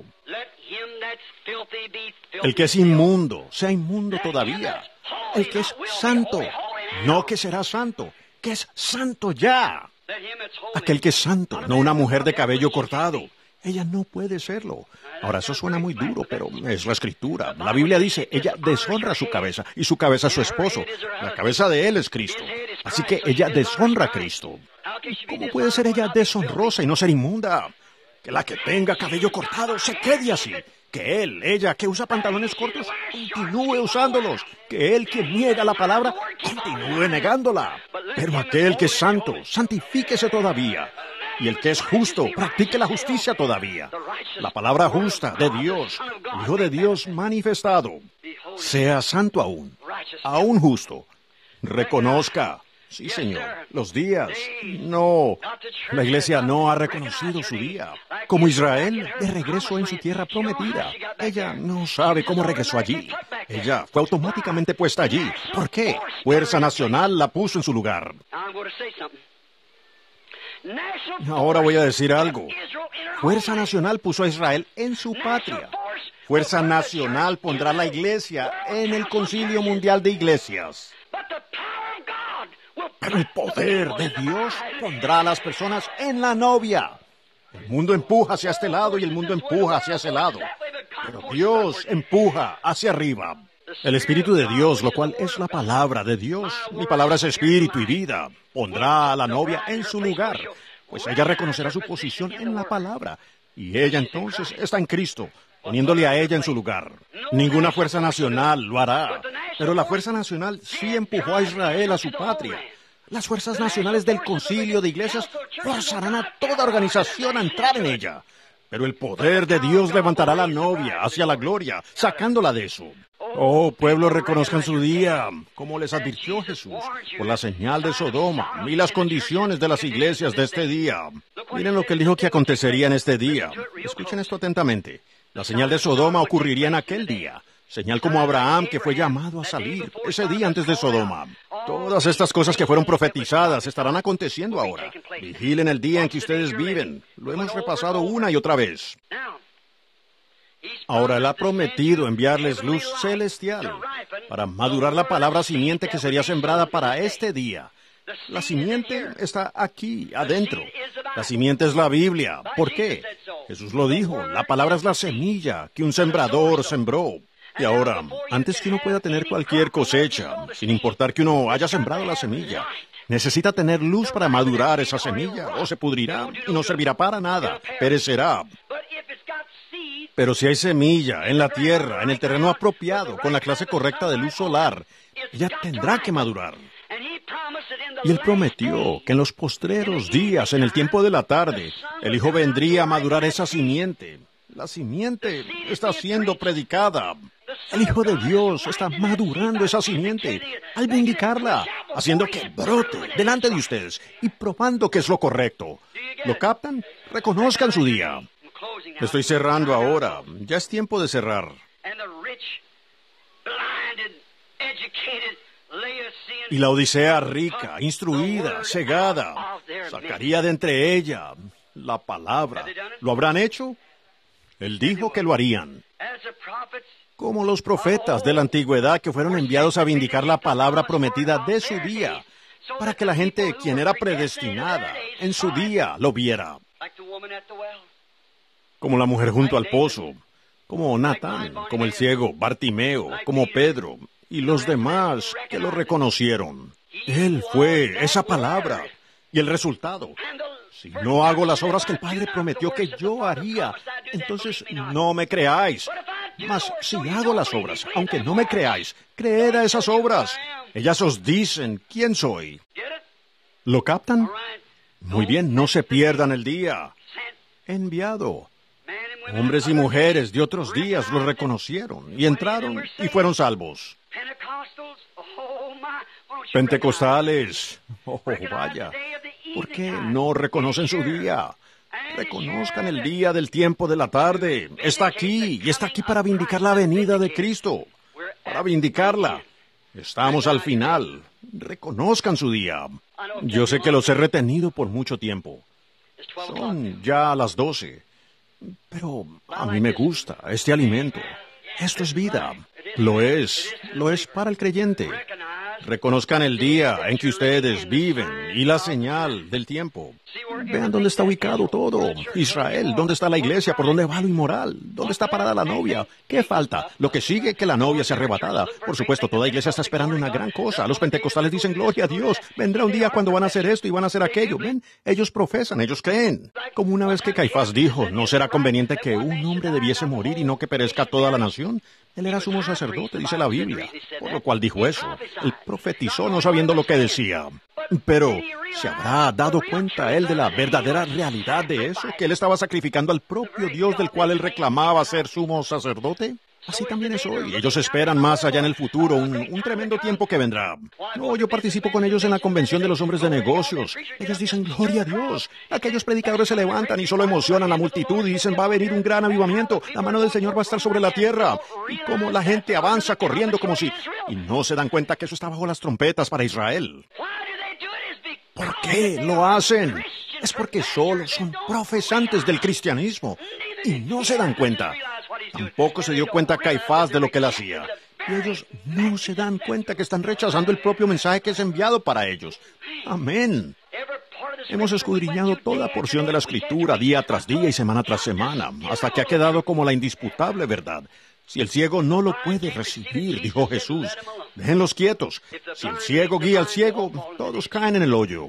El que es inmundo, sea inmundo todavía. El que es santo, no que será santo, que es santo ya. Aquel que es santo, no una mujer de cabello cortado. Ella no puede serlo. Ahora, eso suena muy duro, pero es la Escritura. La Biblia dice, ella deshonra su cabeza, y su cabeza es su esposo. La cabeza de él es Cristo. Así que ella deshonra a Cristo. ¿Cómo puede ser ella deshonrosa y no ser inmunda? Que la que tenga cabello cortado se quede así. Que él, ella, que usa pantalones cortos, continúe usándolos. Que él que niega la palabra, continúe negándola. Pero aquel que es santo, santifíquese todavía. Y el que es justo, practique la justicia todavía. La palabra justa de Dios, el Hijo de Dios manifestado. Sea santo aún, aún justo. Reconozca. Sí, Señor. Los días. No. La iglesia no ha reconocido su día. Como Israel, de regreso en su tierra prometida. Ella no sabe cómo regresó allí. Ella fue automáticamente puesta allí. ¿Por qué? Fuerza Nacional la puso en su lugar. Ahora voy a decir algo. Fuerza Nacional puso a Israel en su patria. Fuerza Nacional pondrá la iglesia en el Concilio Mundial de Iglesias. Pero el poder de Dios pondrá a las personas en la novia. El mundo empuja hacia este lado y el mundo empuja hacia ese lado. Pero Dios empuja hacia arriba. El Espíritu de Dios, lo cual es la palabra de Dios. Mi palabra es espíritu y vida. Pondrá a la novia en su lugar, pues ella reconocerá su posición en la palabra. Y ella entonces está en Cristo, poniéndole a ella en su lugar. Ninguna fuerza nacional lo hará, pero la fuerza nacional sí empujó a Israel a su patria. Las fuerzas nacionales del concilio de iglesias forzarán a toda organización a entrar en ella. Pero el poder de Dios levantará a la novia hacia la gloria, sacándola de eso. Oh, pueblo, reconozcan su día, como les advirtió Jesús, por la señal de Sodoma y las condiciones de las iglesias de este día. Miren lo que él dijo que acontecería en este día. Escuchen esto atentamente. La señal de Sodoma ocurriría en aquel día. Señal como Abraham, que fue llamado a salir ese día antes de Sodoma. Todas estas cosas que fueron profetizadas estarán aconteciendo ahora. Vigilen el día en que ustedes viven. Lo hemos repasado una y otra vez. Ahora Él ha prometido enviarles luz celestial para madurar la palabra simiente que sería sembrada para este día. La simiente está aquí, adentro. La simiente es la Biblia. ¿Por qué? Jesús lo dijo. La palabra es la semilla que un sembrador sembró. Y ahora, antes que uno pueda tener cualquier cosecha, sin importar que uno haya sembrado la semilla, necesita tener luz para madurar esa semilla, o se pudrirá y no servirá para nada, perecerá. Pero si hay semilla en la tierra, en el terreno apropiado, con la clase correcta de luz solar, ella tendrá que madurar. Y Él prometió que en los postreros días, en el tiempo de la tarde, el Hijo vendría a madurar esa simiente. La simiente está siendo predicada. El Hijo de Dios está madurando esa simiente al vindicarla, haciendo que brote delante de ustedes y probando que es lo correcto. ¿Lo captan? Reconozcan su día. Estoy cerrando ahora. Ya es tiempo de cerrar. Y la Odisea rica, instruida, cegada, sacaría de entre ella la palabra. ¿Lo habrán hecho? Él dijo que lo harían. Como los profetas de la antigüedad que fueron enviados a vindicar la palabra prometida de su día, para que la gente, quien era predestinada, en su día lo viera. Como la mujer junto al pozo, como Natán, como el ciego Bartimeo, como Pedro y los demás que lo reconocieron. Él fue esa palabra. Y el resultado: si no hago las obras que el Padre prometió que yo haría, entonces no me creáis. Mas si hago las obras, aunque no me creáis, creed a esas obras. Ellas os dicen quién soy. ¿Lo captan? Muy bien, no se pierdan el día. Enviado. Hombres y mujeres de otros días lo reconocieron y entraron y fueron salvos. Pentecostales, oh vaya, ¿por qué no reconocen su día? Reconozcan el día del tiempo de la tarde. Está aquí y está aquí para vindicar la venida de Cristo, para vindicarla. Estamos al final. Reconozcan su día. Yo sé que los he retenido por mucho tiempo. Son ya las doce. Pero a mí me gusta este alimento. Esto es vida. Lo es. Lo es para el creyente. Reconozcan el día en que ustedes viven y la señal del tiempo. Vean dónde está ubicado todo. Israel, ¿dónde está la iglesia? ¿Por dónde va lo inmoral? ¿Dónde está parada la novia? ¿Qué falta? Lo que sigue es que la novia sea arrebatada. Por supuesto, toda iglesia está esperando una gran cosa. Los pentecostales dicen, gloria a Dios. Vendrá un día cuando van a hacer esto y van a hacer aquello. Ven, ellos profesan, ellos creen. Como una vez que Caifás dijo, ¿no será conveniente que un hombre debiese morir y no que perezca toda la nación? Él era sumo sacerdote, dice la Biblia, por lo cual dijo eso. Él profetizó no sabiendo lo que decía. Pero, ¿se habrá dado cuenta él de la verdadera realidad de eso? ¿Que él estaba sacrificando al propio Dios del cual él reclamaba ser sumo sacerdote? Así también es hoy. Ellos esperan más allá en el futuro, un, un tremendo tiempo que vendrá. No, yo participo con ellos en la convención de los hombres de negocios. Ellos dicen, gloria a Dios. Aquellos predicadores se levantan y solo emocionan a la multitud y dicen, va a venir un gran avivamiento. La mano del Señor va a estar sobre la tierra. Y como la gente avanza corriendo como si... Y no se dan cuenta que eso está bajo las trompetas para Israel. ¿Por qué lo hacen? Es porque solo son profesantes del cristianismo y no se dan cuenta. Tampoco se dio cuenta Caifás de lo que él hacía. Y ellos no se dan cuenta que están rechazando el propio mensaje que es enviado para ellos. Amén. Hemos escudriñado toda porción de la Escritura día tras día y semana tras semana, hasta que ha quedado como la indisputable verdad. Si el ciego no lo puede recibir, dijo Jesús, déjenlos quietos. Si el ciego guía al ciego, todos caen en el hoyo.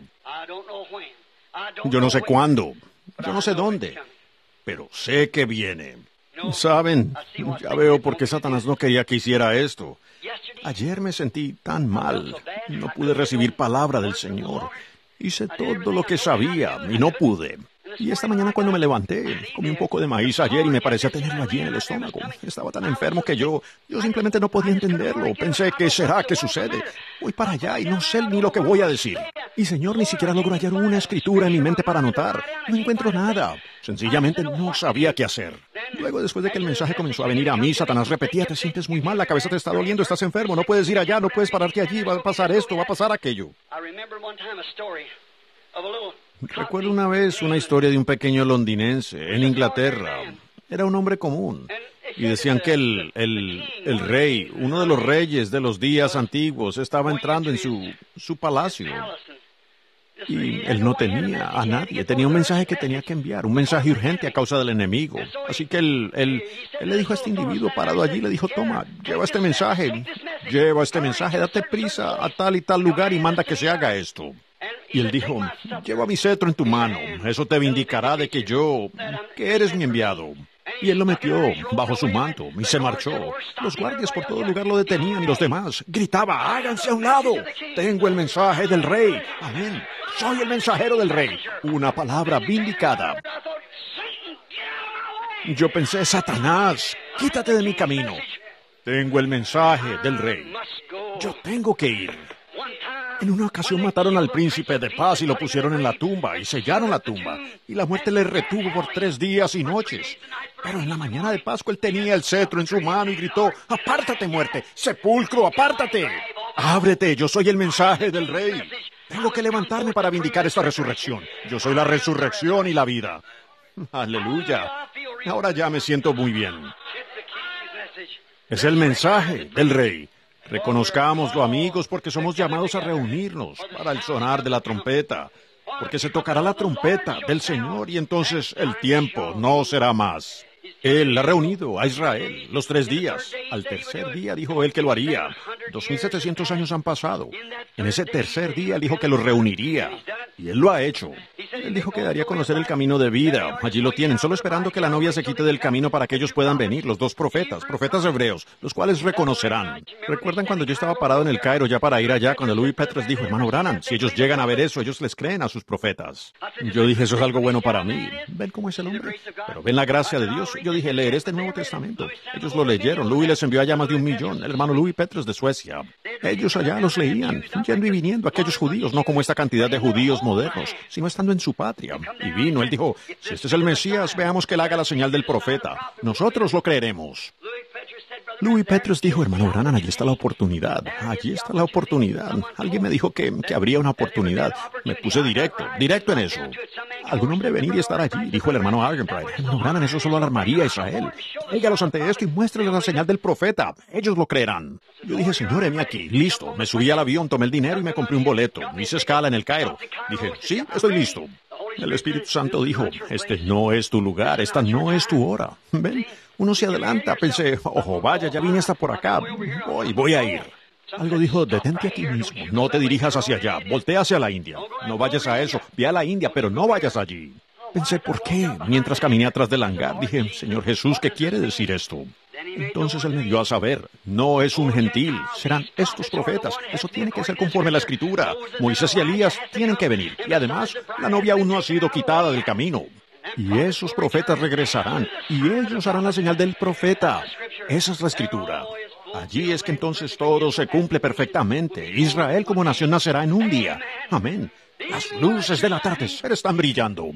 Yo no sé cuándo, yo no sé dónde, pero sé que viene. ¿Saben? Ya veo por qué Satanás no quería que hiciera esto. Ayer me sentí tan mal. No pude recibir palabra del Señor. Hice todo lo que sabía y no pude. Y esta mañana cuando me levanté, comí un poco de maíz ayer y me parecía tenerlo allí en el estómago. Estaba tan enfermo que yo, yo simplemente no podía entenderlo. Pensé, ¿qué será que sucede? Voy para allá y no sé ni lo que voy a decir. Y Señor, ni siquiera logro hallar una escritura en mi mente para anotar. No encuentro nada. Sencillamente no sabía qué hacer. Luego, después de que el mensaje comenzó a venir a mí, Satanás repetía, te sientes muy mal, la cabeza te está doliendo, estás enfermo, no puedes ir allá, no puedes pararte allí, va a pasar esto, va a pasar aquello. Recuerdo una vez una historia de un pequeño londinense en Inglaterra. Era un hombre común. Y decían que el, el, el rey, uno de los reyes de los días antiguos, estaba entrando en su, su palacio. Y él no tenía a nadie. Tenía un mensaje que tenía que enviar, un mensaje urgente a causa del enemigo. Así que él, él, él le dijo a este individuo parado allí, le dijo, toma, lleva este mensaje, lleva este mensaje, date prisa a tal y tal lugar y manda que se haga esto. Y él dijo, lleva mi cetro en tu mano, eso te vindicará de que yo, que eres mi enviado. Y él lo metió bajo su manto y se marchó. Los guardias por todo lugar lo detenían y los demás gritaba, háganse a un lado, tengo el mensaje del rey. Amén, soy el mensajero del rey, una palabra vindicada. Yo pensé, Satanás, quítate de mi camino. Tengo el mensaje del rey. Yo tengo que ir. En una ocasión mataron al príncipe de paz y lo pusieron en la tumba y sellaron la tumba. Y la muerte le retuvo por tres días y noches. Pero en la mañana de Pascua él tenía el cetro en su mano y gritó, apártate muerte, sepulcro, apártate. Ábrete, yo soy el mensaje del rey. Tengo que levantarme para vindicar esta resurrección. Yo soy la resurrección y la vida. Aleluya. Ahora ya me siento muy bien. Es el mensaje del rey. Reconozcámoslo, amigos, porque somos llamados a reunirnos para el sonar de la trompeta, porque se tocará la trompeta del Señor y entonces el tiempo no será más. Él ha reunido a Israel los tres días. Al tercer día dijo él que lo haría. Dos mil setecientos años han pasado. En ese tercer día él dijo que los reuniría. Y él lo ha hecho. Él dijo que daría a conocer el camino de vida. Allí lo tienen, solo esperando que la novia se quite del camino para que ellos puedan venir, los dos profetas, profetas hebreos, los cuales reconocerán. ¿Recuerdan cuando yo estaba parado en el Cairo ya para ir allá, cuando Louis Petres dijo, hermano Branham, si ellos llegan a ver eso, ellos les creen a sus profetas? Yo dije, eso es algo bueno para mí. ¿Ven cómo es el hombre? Pero ven la gracia de Dios. Yo dije, leer este Nuevo Testamento. Ellos lo leyeron. Louis les envió allá más de un millón. El hermano Louis Petres de Suecia. Ellos allá los leían, yendo y viniendo, aquellos judíos, no como esta cantidad de judíos modernos, sino estando en su patria. Y vino, él dijo, si este es el Mesías, veamos que él haga la señal del profeta. Nosotros lo creeremos. Louis Petrus dijo, hermano Branham, allí está la oportunidad, allí está la oportunidad. Alguien me dijo que, que habría una oportunidad. Me puse directo, directo en eso. Algún hombre venir y estar allí, dijo el hermano Argenbright. Hermano Branham, eso solo alarmaría a Israel. Tráigalos ante esto y muéstreles la señal del profeta. Ellos lo creerán. Yo dije, señor, heme aquí, listo. Me subí al avión, tomé el dinero y me compré un boleto. Hice escala en el Cairo. Dije, sí, estoy listo. El Espíritu Santo dijo, este no es tu lugar, esta no es tu hora. ¿Ven? Uno se adelanta, pensé, ojo, vaya, ya vine hasta por acá, voy, voy a ir. Algo dijo, detente aquí mismo, no te dirijas hacia allá, voltea hacia la India. No vayas a eso, ve a la India, pero no vayas allí. Pensé, ¿por qué? Mientras caminé atrás del hangar, dije, Señor Jesús, ¿qué quiere decir esto? Entonces Él me dio a saber, no es un gentil, serán estos profetas, eso tiene que ser conforme a la Escritura. Moisés y Elías tienen que venir, y además, la novia aún no ha sido quitada del camino. Y esos profetas regresarán, y ellos harán la señal del profeta. Esa es la Escritura. Allí es que entonces todo se cumple perfectamente. Israel como nación nacerá en un día. Amén. Las luces del atardecer están brillando.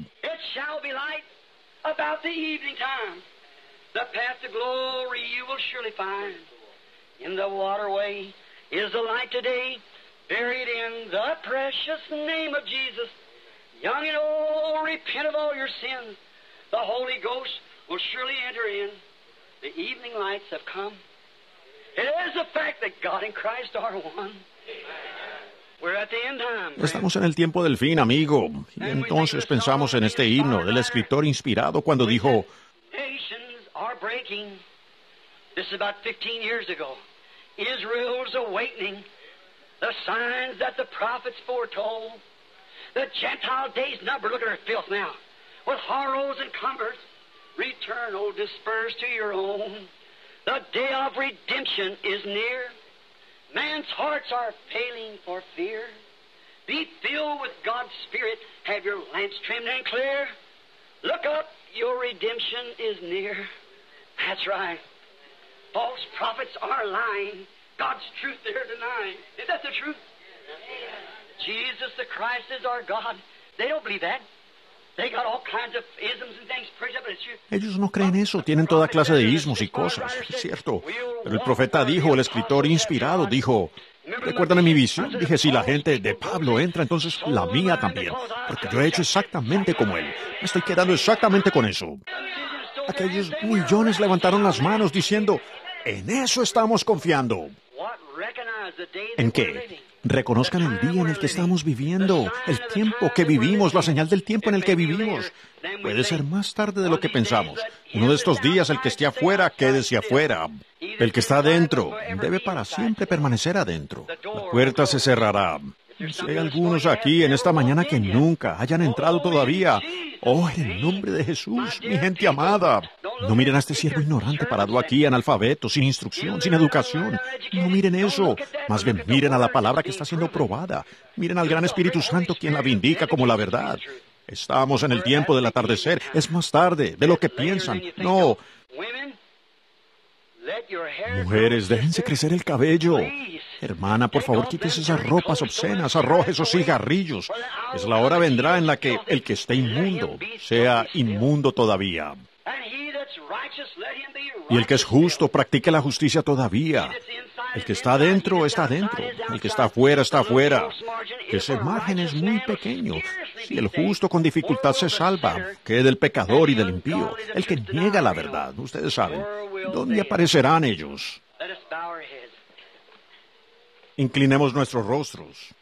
The path to glory you will surely find. In the waterway is the light today, buried in the precious name of Jesus. Young and old, repent of all your sins. The Holy Ghost will surely enter in. The evening lights have come. It is a fact that God and Christ are one. We're at the end time. Estamos en el tiempo del fin, amigo. Y entonces pensamos en este himno del escritor inspirado cuando dijo, are breaking. This is about fifteen years ago. Israel's awakening. The signs that the prophets foretold. The Gentile days numbered. Look at her filth now. With horrors and cumbers. Return, O dispersed to your own. The day of redemption is near. Man's hearts are failing for fear. Be filled with God's Spirit. Have your lamps trimmed and clear. Look up, your redemption is near. That's right. False prophets are lying. God's truth they're denying. Is that the truth? Jesus the Christ is our God. They don't believe that. They got all kinds of isms and things preached up, but it's true. Ellos no creen eso, tienen toda clase de ismos y cosas, es cierto. Pero el profeta dijo, el escritor inspirado dijo, ¿recuerdan mi visión? Dije, si la gente de Pablo entra, entonces la mía también, porque yo he hecho exactamente como él. Me estoy quedando exactamente con eso. Aquellos millones levantaron las manos diciendo, en eso estamos confiando. ¿En qué? Reconozcan el día en el que estamos viviendo, el tiempo que vivimos, la señal del tiempo en el que vivimos. Puede ser más tarde de lo que pensamos. Uno de estos días, el que esté afuera, quédese afuera. El que está adentro debe para siempre permanecer adentro. La puerta se cerrará. Si hay algunos aquí en esta mañana que nunca hayan entrado todavía, oh, en el nombre de Jesús, mi gente amada, no miren a este siervo ignorante parado aquí, analfabeto, sin instrucción, sin educación. No miren eso. Más bien miren a la palabra que está siendo probada. Miren al gran Espíritu Santo quien la vindica como la verdad. Estamos en el tiempo del atardecer. Es más tarde de lo que piensan. No. Mujeres, déjense crecer el cabello. Hermana, por favor, quítese esas ropas obscenas, arroje esos cigarrillos. Es la hora vendrá en la que el que esté inmundo sea inmundo todavía. Y el que es justo practique la justicia todavía. El que está adentro está adentro. El que está afuera está afuera. Ese margen es muy pequeño. Si el justo con dificultad se salva, ¿qué del pecador y del impío? El que niega la verdad, ustedes saben. ¿Dónde aparecerán ellos? Inclinemos nuestros rostros.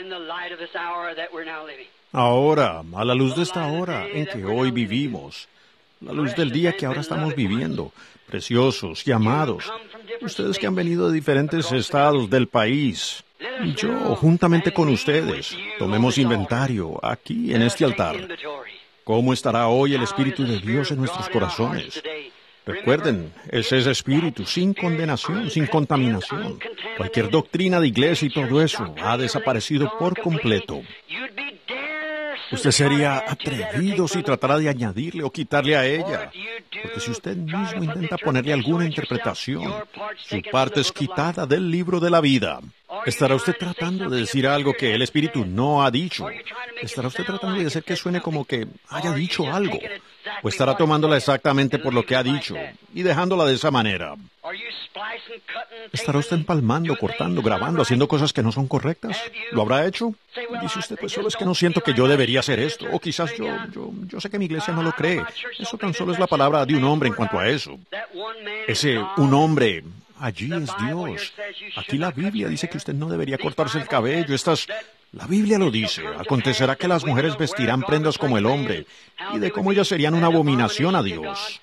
Ahora, a la luz de esta hora en que hoy vivimos, la luz del día que ahora estamos viviendo, preciosos y amados, ustedes que han venido de diferentes estados del país, yo, juntamente con ustedes, tomemos inventario aquí en este altar. ¿Cómo estará hoy el Espíritu de Dios en nuestros corazones? Recuerden, es ese espíritu sin condenación, sin contaminación. Cualquier doctrina de iglesia y todo eso ha desaparecido por completo. Usted sería atrevido si tratara de añadirle o quitarle a ella. Porque si usted mismo intenta ponerle alguna interpretación, su parte es quitada del libro de la vida. ¿Estará usted tratando de decir algo que el Espíritu no ha dicho? ¿Estará usted tratando de hacer que suene como que haya dicho algo? ¿O estará tomándola exactamente por lo que ha dicho y dejándola de esa manera? ¿Estará usted empalmando, cortando, grabando, haciendo cosas que no son correctas? ¿Lo habrá hecho? Dice usted, pues solo es que no siento que yo debería hacer esto. O quizás yo, yo, yo sé que mi iglesia no lo cree. Eso tan solo es la palabra de un hombre en cuanto a eso. Ese un hombre, allí es Dios. Aquí la Biblia dice que usted no debería cortarse el cabello. Estas... La Biblia lo dice. Acontecerá que las mujeres vestirán prendas como el hombre, y de cómo ellas serían una abominación a Dios.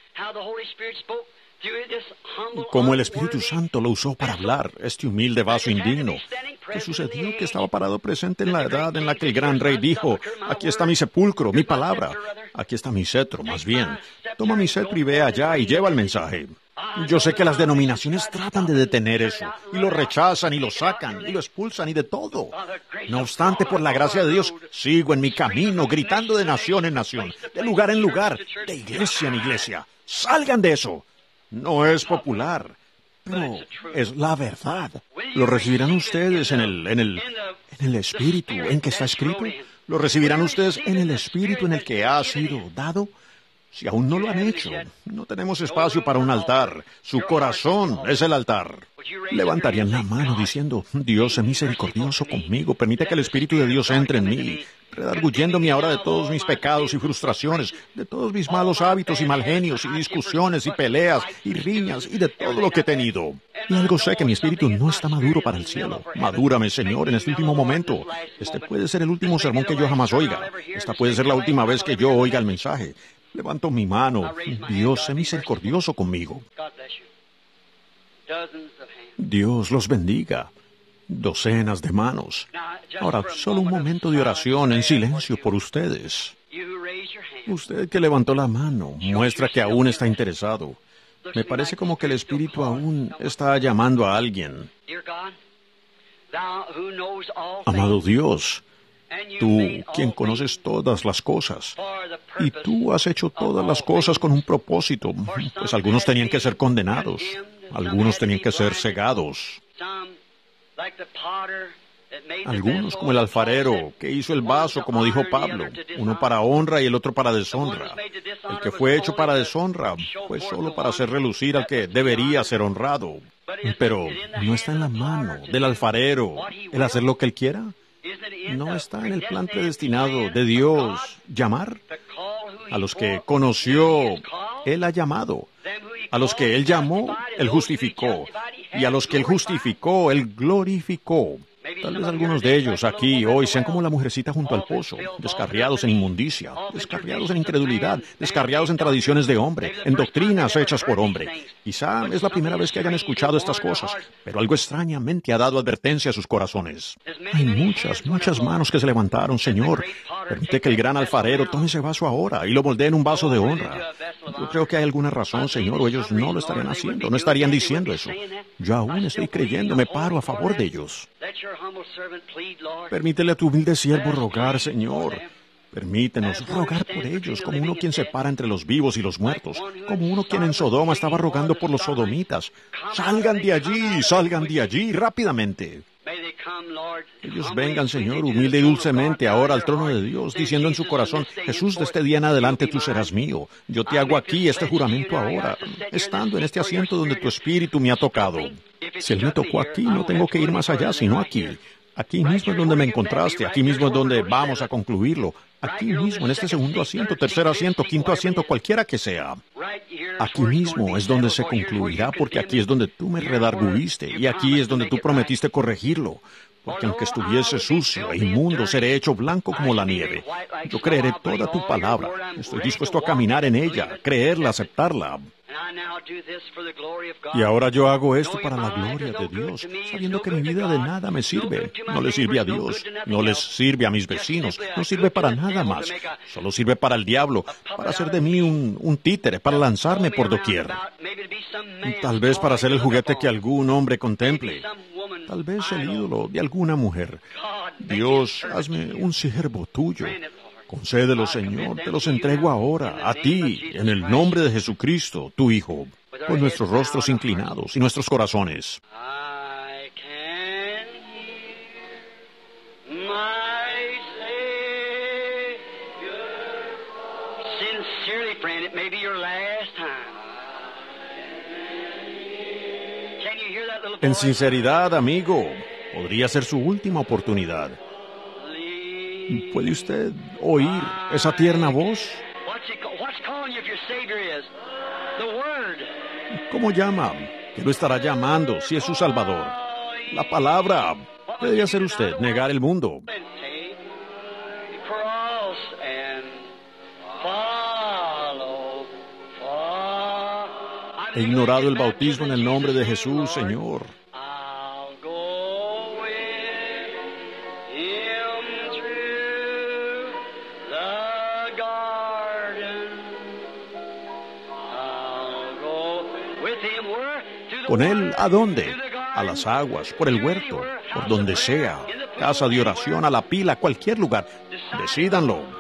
Como el Espíritu Santo lo usó para hablar, este humilde vaso indigno. ¿Qué sucedió? Que estaba parado presente en la edad en la que el gran rey dijo, aquí está mi sepulcro, mi palabra, aquí está mi cetro, más bien. Toma mi cetro y ve allá y lleva el mensaje. Yo sé que las denominaciones tratan de detener eso, y lo rechazan, y lo sacan, y lo expulsan, y de todo. No obstante, por la gracia de Dios, sigo en mi camino, gritando de nación en nación, de lugar en lugar, de iglesia en iglesia. ¡Salgan de eso! No es popular, pero es la verdad. ¿Lo recibirán ustedes en el, en el, en el Espíritu en que está escrito? ¿Lo recibirán ustedes en el Espíritu en el que ha sido dado? Si aún no lo han hecho, no tenemos espacio para un altar. Su corazón es el altar. Levantarían la mano diciendo, Dios es misericordioso conmigo, permite que el Espíritu de Dios entre en mí, redarguyéndome ahora de todos mis pecados y frustraciones, de todos mis malos hábitos y mal genios y discusiones y peleas y riñas y de todo lo que he tenido. Y algo sé que mi espíritu no está maduro para el cielo. Madúrame, Señor, en este último momento. Este puede ser el último sermón que yo jamás oiga. Esta puede ser la última vez que yo oiga el mensaje. Levanto mi mano. Dios, sé misericordioso conmigo. Dios los bendiga. Docenas de manos. Ahora, solo un momento de oración en silencio por ustedes. Usted que levantó la mano muestra que aún está interesado. Me parece como que el Espíritu aún está llamando a alguien. Amado Dios, tú, quien conoces todas las cosas, y tú has hecho todas las cosas con un propósito, pues algunos tenían que ser condenados, algunos tenían que ser cegados. Algunos, como el alfarero, que hizo el vaso, como dijo Pablo, uno para honra y el otro para deshonra. El que fue hecho para deshonra fue solo para hacer relucir al que debería ser honrado. Pero no está en la mano del alfarero el hacer lo que él quiera. ¿No está en el plan predestinado de Dios llamar? A los que conoció, Él ha llamado. A los que Él llamó, Él justificó. Y a los que Él justificó, Él glorificó. Tal vez algunos de ellos aquí hoy sean como la mujercita junto al pozo, descarriados en inmundicia, descarriados en incredulidad, descarriados en tradiciones de hombre, en doctrinas hechas por hombre. Quizá es la primera vez que hayan escuchado estas cosas, pero algo extrañamente ha dado advertencia a sus corazones. Hay muchas, muchas manos que se levantaron, Señor. Permite que el gran alfarero tome ese vaso ahora y lo moldee en un vaso de honra. Yo creo que hay alguna razón, Señor, o ellos no lo estarían haciendo, no estarían diciendo eso. Yo aún estoy creyendo, me paro a favor de ellos. Permítele a tu humilde siervo rogar, Señor. Permítenos rogar por ellos, como uno quien se para entre los vivos y los muertos, como uno quien en Sodoma estaba rogando por los sodomitas. Salgan de allí, salgan de allí, rápidamente. Ellos vengan, Señor, humilde y dulcemente ahora al trono de Dios, diciendo en su corazón, Jesús, de este día en adelante tú serás mío. Yo te hago aquí este juramento ahora, estando en este asiento donde tu espíritu me ha tocado. Si Él me tocó aquí, no tengo que ir más allá, sino aquí. Aquí mismo es donde me encontraste, aquí mismo es donde vamos a concluirlo. Aquí mismo, en este segundo asiento, tercer asiento, quinto asiento, cualquiera que sea. Aquí mismo es donde se concluirá, porque aquí es donde tú me redargüiste, y aquí es donde tú prometiste corregirlo. Porque aunque estuviese sucio e inmundo, seré hecho blanco como la nieve. Yo creeré toda tu palabra. Estoy dispuesto a caminar en ella, creerla, aceptarla. Y ahora yo hago esto para la gloria de Dios, sabiendo que mi vida de nada me sirve. No le sirve a Dios, no les sirve a mis vecinos, no sirve para nada más. Solo sirve para el diablo, para hacer de mí un, un títere, para lanzarme por doquier. Tal vez para ser el juguete que algún hombre contemple. Tal vez el ídolo de alguna mujer. Dios, hazme un siervo tuyo. Concédelo, Señor, te los entrego ahora, a ti, en el nombre de Jesucristo, tu Hijo, con nuestros rostros inclinados y nuestros corazones. I can hear my Savior. Sincerely, friend, it may be your last time. En sinceridad, amigo, podría ser su última oportunidad. ¿Puede usted oír esa tierna voz? ¿Cómo llama? ¿Qué lo estará llamando si es su Salvador? La palabra. ¿Qué debe hacer usted? Negar el mundo. He ignorado el bautismo en el nombre de Jesús, Señor. ¿Con él a dónde? A las aguas, por el huerto, por donde sea, casa de oración, a la pila, cualquier lugar. Decídanlo.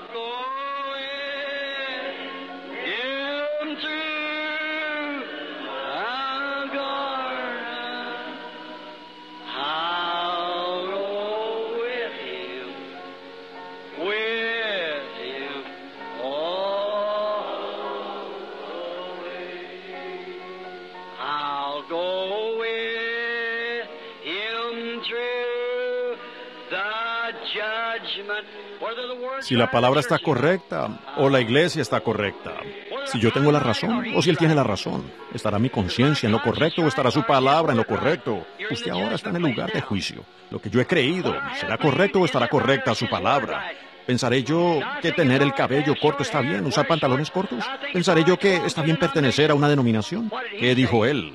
Si la palabra está correcta o la iglesia está correcta, si yo tengo la razón o si él tiene la razón, ¿estará mi conciencia en lo correcto o estará su palabra en lo correcto? Usted ahora está en el lugar de juicio. Lo que yo he creído, ¿será correcto o estará correcta su palabra? ¿Pensaré yo que tener el cabello corto está bien, usar pantalones cortos? ¿Pensaré yo que está bien pertenecer a una denominación? ¿Qué dijo él?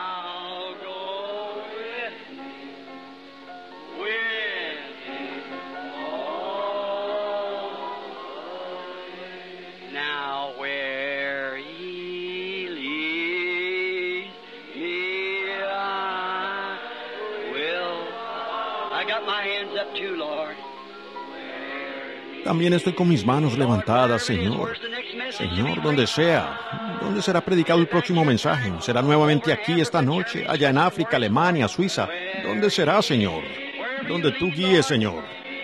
También estoy con mis manos levantadas, Señor. Señor, donde sea. ¿Dónde será predicado el próximo mensaje? ¿Será nuevamente aquí esta noche? ¿Allá en África, Alemania, Suiza? ¿Dónde será, Señor? Donde tú guíes, Señor.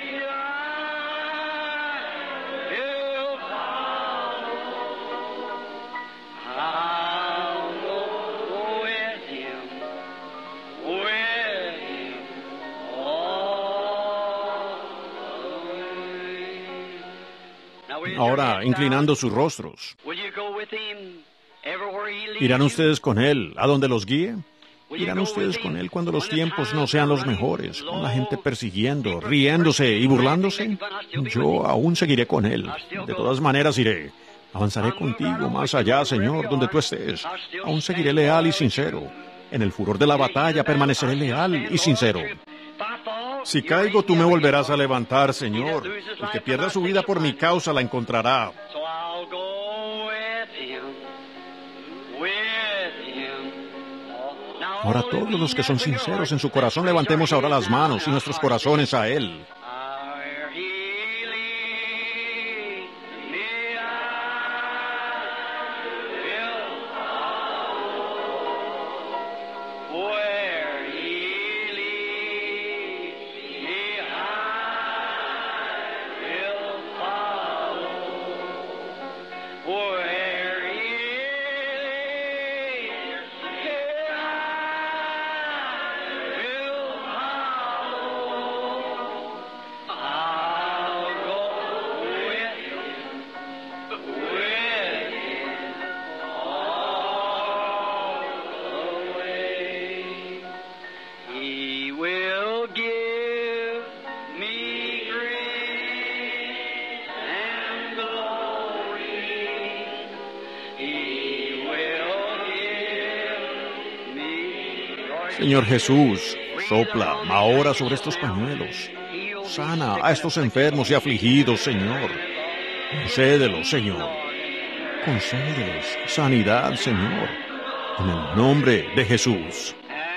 Ahora, inclinando sus rostros. ¿Irán ustedes con él a donde los guíe? ¿Irán ustedes con él cuando los tiempos no sean los mejores, con la gente persiguiendo, riéndose y burlándose? Yo aún seguiré con él. De todas maneras iré. Avanzaré contigo más allá, Señor, donde tú estés. Aún seguiré leal y sincero. En el furor de la batalla permaneceré leal y sincero. Si caigo, tú me volverás a levantar, Señor. El que pierda su vida por mi causa la encontrará. Ahora todos los que son sinceros en su corazón, levantemos ahora las manos y nuestros corazones a Él. Señor Jesús, sopla ahora sobre estos pañuelos. Sana a estos enfermos y afligidos, Señor. Concédelos, Señor. Concédelos sanidad, Señor. En el nombre de Jesús.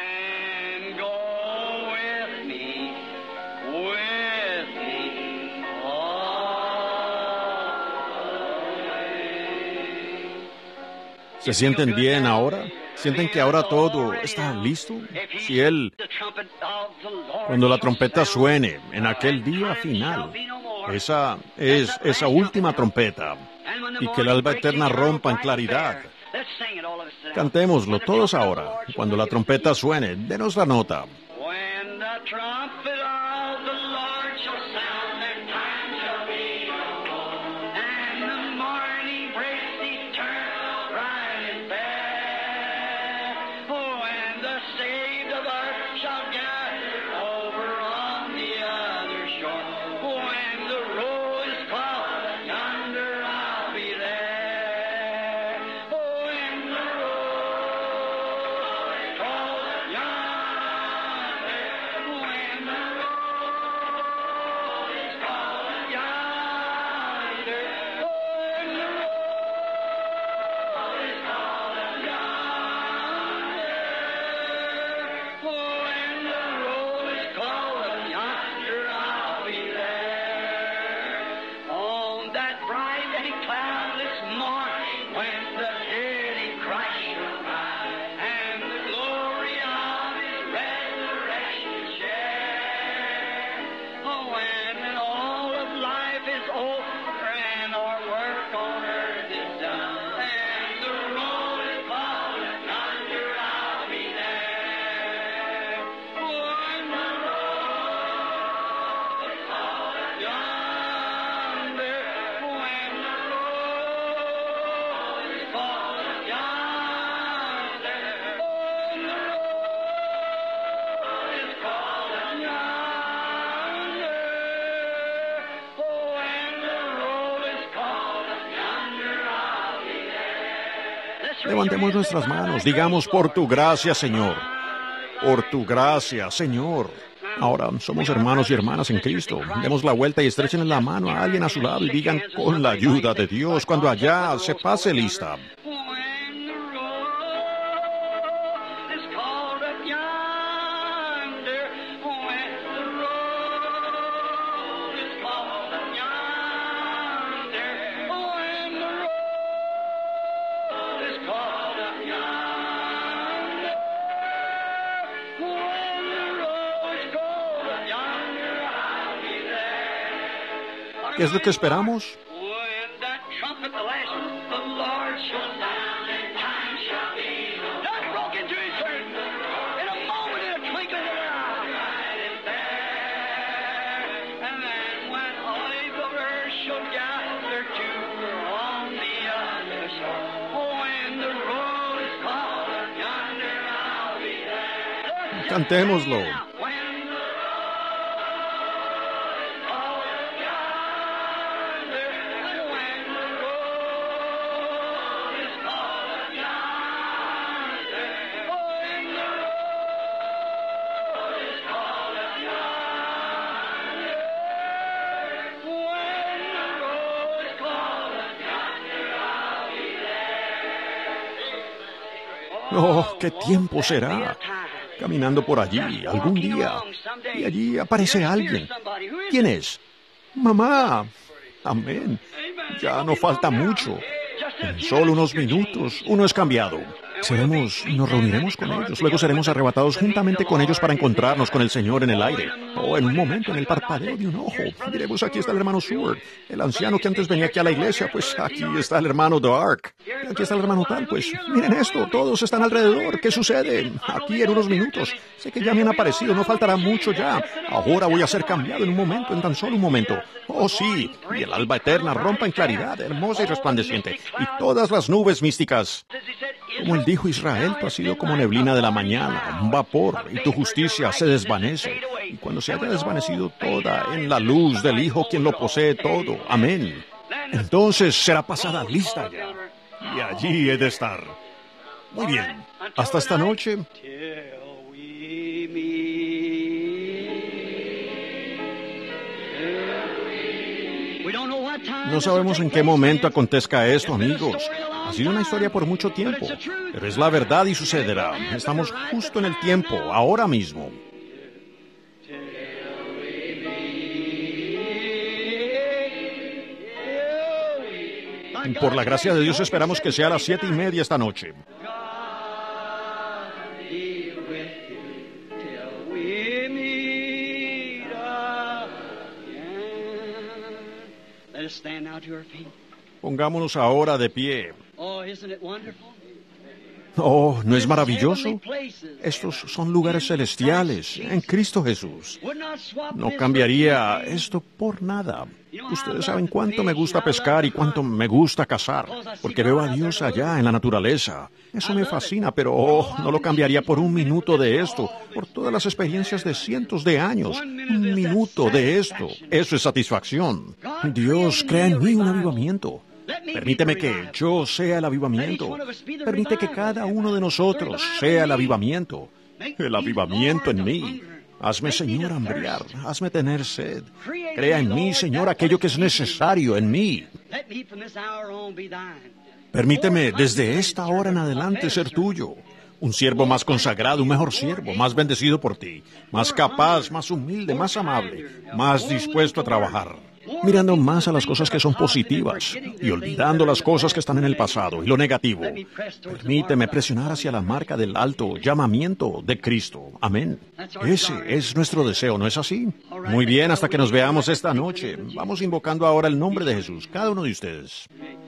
¿Se sienten bien ahora? ¿Sienten que ahora todo está listo? Si Él, cuando la trompeta suene en aquel día final, esa es esa última trompeta, y que el alba eterna rompa en claridad. Cantémoslo todos ahora. Cuando la trompeta suene, denos la nota. When the trumpet of the Lord shall sound, their time shall be no more. And the morning breaks eternal, bright and fair. Oh, and the saved of earth shall gather over on the other shore. When the roll is called, yonder I'll be there. Oh, when the roll is called, yonder, when the roll is called, yonder, oh, when the roll is called, yonder, oh, when the roll is called, yonder I'll be there. On that bright and cloudless morning, when the dead in Christ shall rise, and the glory of His resurrection share. Oh, when all of life is over and our work on earth is done, and the roll is called, yonder I'll be there. Oh, when the roll is called, yonder, when the roll is called, yonder, oh, when the roll is called, yonder, oh, when the roll is called, yonder I'll be there. Let's raise our Levantemos hands, nuestras lift our manos. hands, Digamos, praise por Lord. tu gracia, Señor. Por tu gracia, Señor. Ahora somos hermanos y hermanas en Cristo. Demos la vuelta y estrechen la mano a alguien a su lado y digan, con la ayuda de Dios, cuando allá se pase lista. When the roll is called up yonder, when the roll is called up yonder, when the roll is called up yonder, when the roll is called up yonder, I'll be there. ¿Qué es lo que esperamos? When that trumpet blast, the Lord shall sound, and time shall be no more. Just broke into His church in a moment, in a twinkling of an eye, right in there. And then when all the earth shall gather to on the other shore, when the roll is called, yonder I'll be there. Cantémoslo. When the Oh, qué tiempo será. Caminando por allí, algún día. Y allí aparece alguien. ¿Quién es? Mamá. Amén. Ya no falta mucho. En solo unos minutos, uno es cambiado. Seremos, nos reuniremos con ellos, luego seremos arrebatados juntamente con ellos para encontrarnos con el Señor en el aire. O en un momento, en el parpadeo de un ojo. Diremos, aquí está el hermano Seward, el anciano que antes venía aquí a la iglesia, pues aquí está el hermano Dark. Y aquí está el hermano tal, pues miren esto, todos están alrededor. ¿Qué sucede? Aquí en unos minutos. Sé que ya me han aparecido, no faltará mucho ya. Ahora voy a ser cambiado en un momento, en tan solo un momento. Oh sí, y el alba eterna rompa en claridad, hermosa y resplandeciente, y todas las nubes místicas. Como él dijo, Israel, tú has sido como neblina de la mañana, un vapor, y tu justicia se desvanece. Y cuando se haya desvanecido toda en la luz del Hijo, quien lo posee todo. Amén. Entonces será pasada lista ya. Y allí he de estar. Muy bien. Hasta esta noche. No sabemos en qué momento acontezca esto, amigos. Ha sido una historia por mucho tiempo, pero es la verdad y sucederá. Estamos justo en el tiempo, ahora mismo. Por la gracia de Dios esperamos que sea a las siete y media esta noche. Pongámonos ahora de pie. Oh, isn't it wonderful? Oh, ¿no es maravilloso? Estos son lugares celestiales, en Cristo Jesús. No cambiaría esto por nada. Ustedes saben cuánto me gusta pescar y cuánto me gusta cazar, porque veo a Dios allá en la naturaleza. Eso me fascina, pero oh, no lo cambiaría por un minuto de esto, por todas las experiencias de cientos de años. Un minuto de esto, eso es satisfacción. Dios, crea en mí un avivamiento. Permíteme que yo sea el avivamiento. Permite que cada uno de nosotros sea el avivamiento. El avivamiento en mí. Hazme, Señor, hambriar. Hazme tener sed. Crea en mí, Señor, aquello que es necesario en mí. Permíteme desde esta hora en adelante ser tuyo. Un siervo más consagrado, un mejor siervo, más bendecido por ti, más capaz, más humilde, más amable, más dispuesto a trabajar. Mirando más a las cosas que son positivas y olvidando las cosas que están en el pasado y lo negativo. Permíteme presionar hacia la marca del alto llamamiento de Cristo. Amén. Ese es nuestro deseo, ¿no es así? Muy bien, hasta que nos veamos esta noche. Vamos invocando ahora el nombre de Jesús, cada uno de ustedes.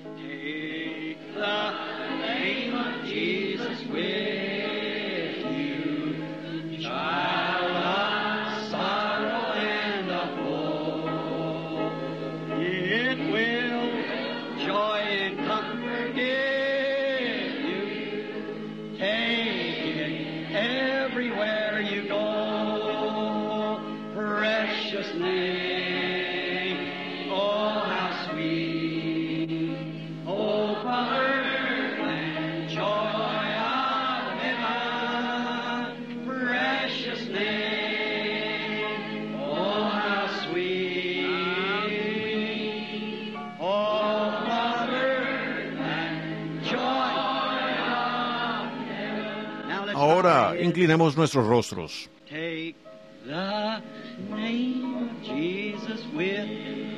Ahora inclinemos nuestros rostros. Take the name of Jesus with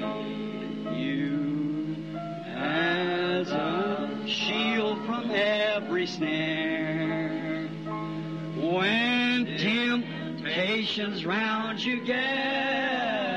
you as a shield from every snare. When temptations round you gather,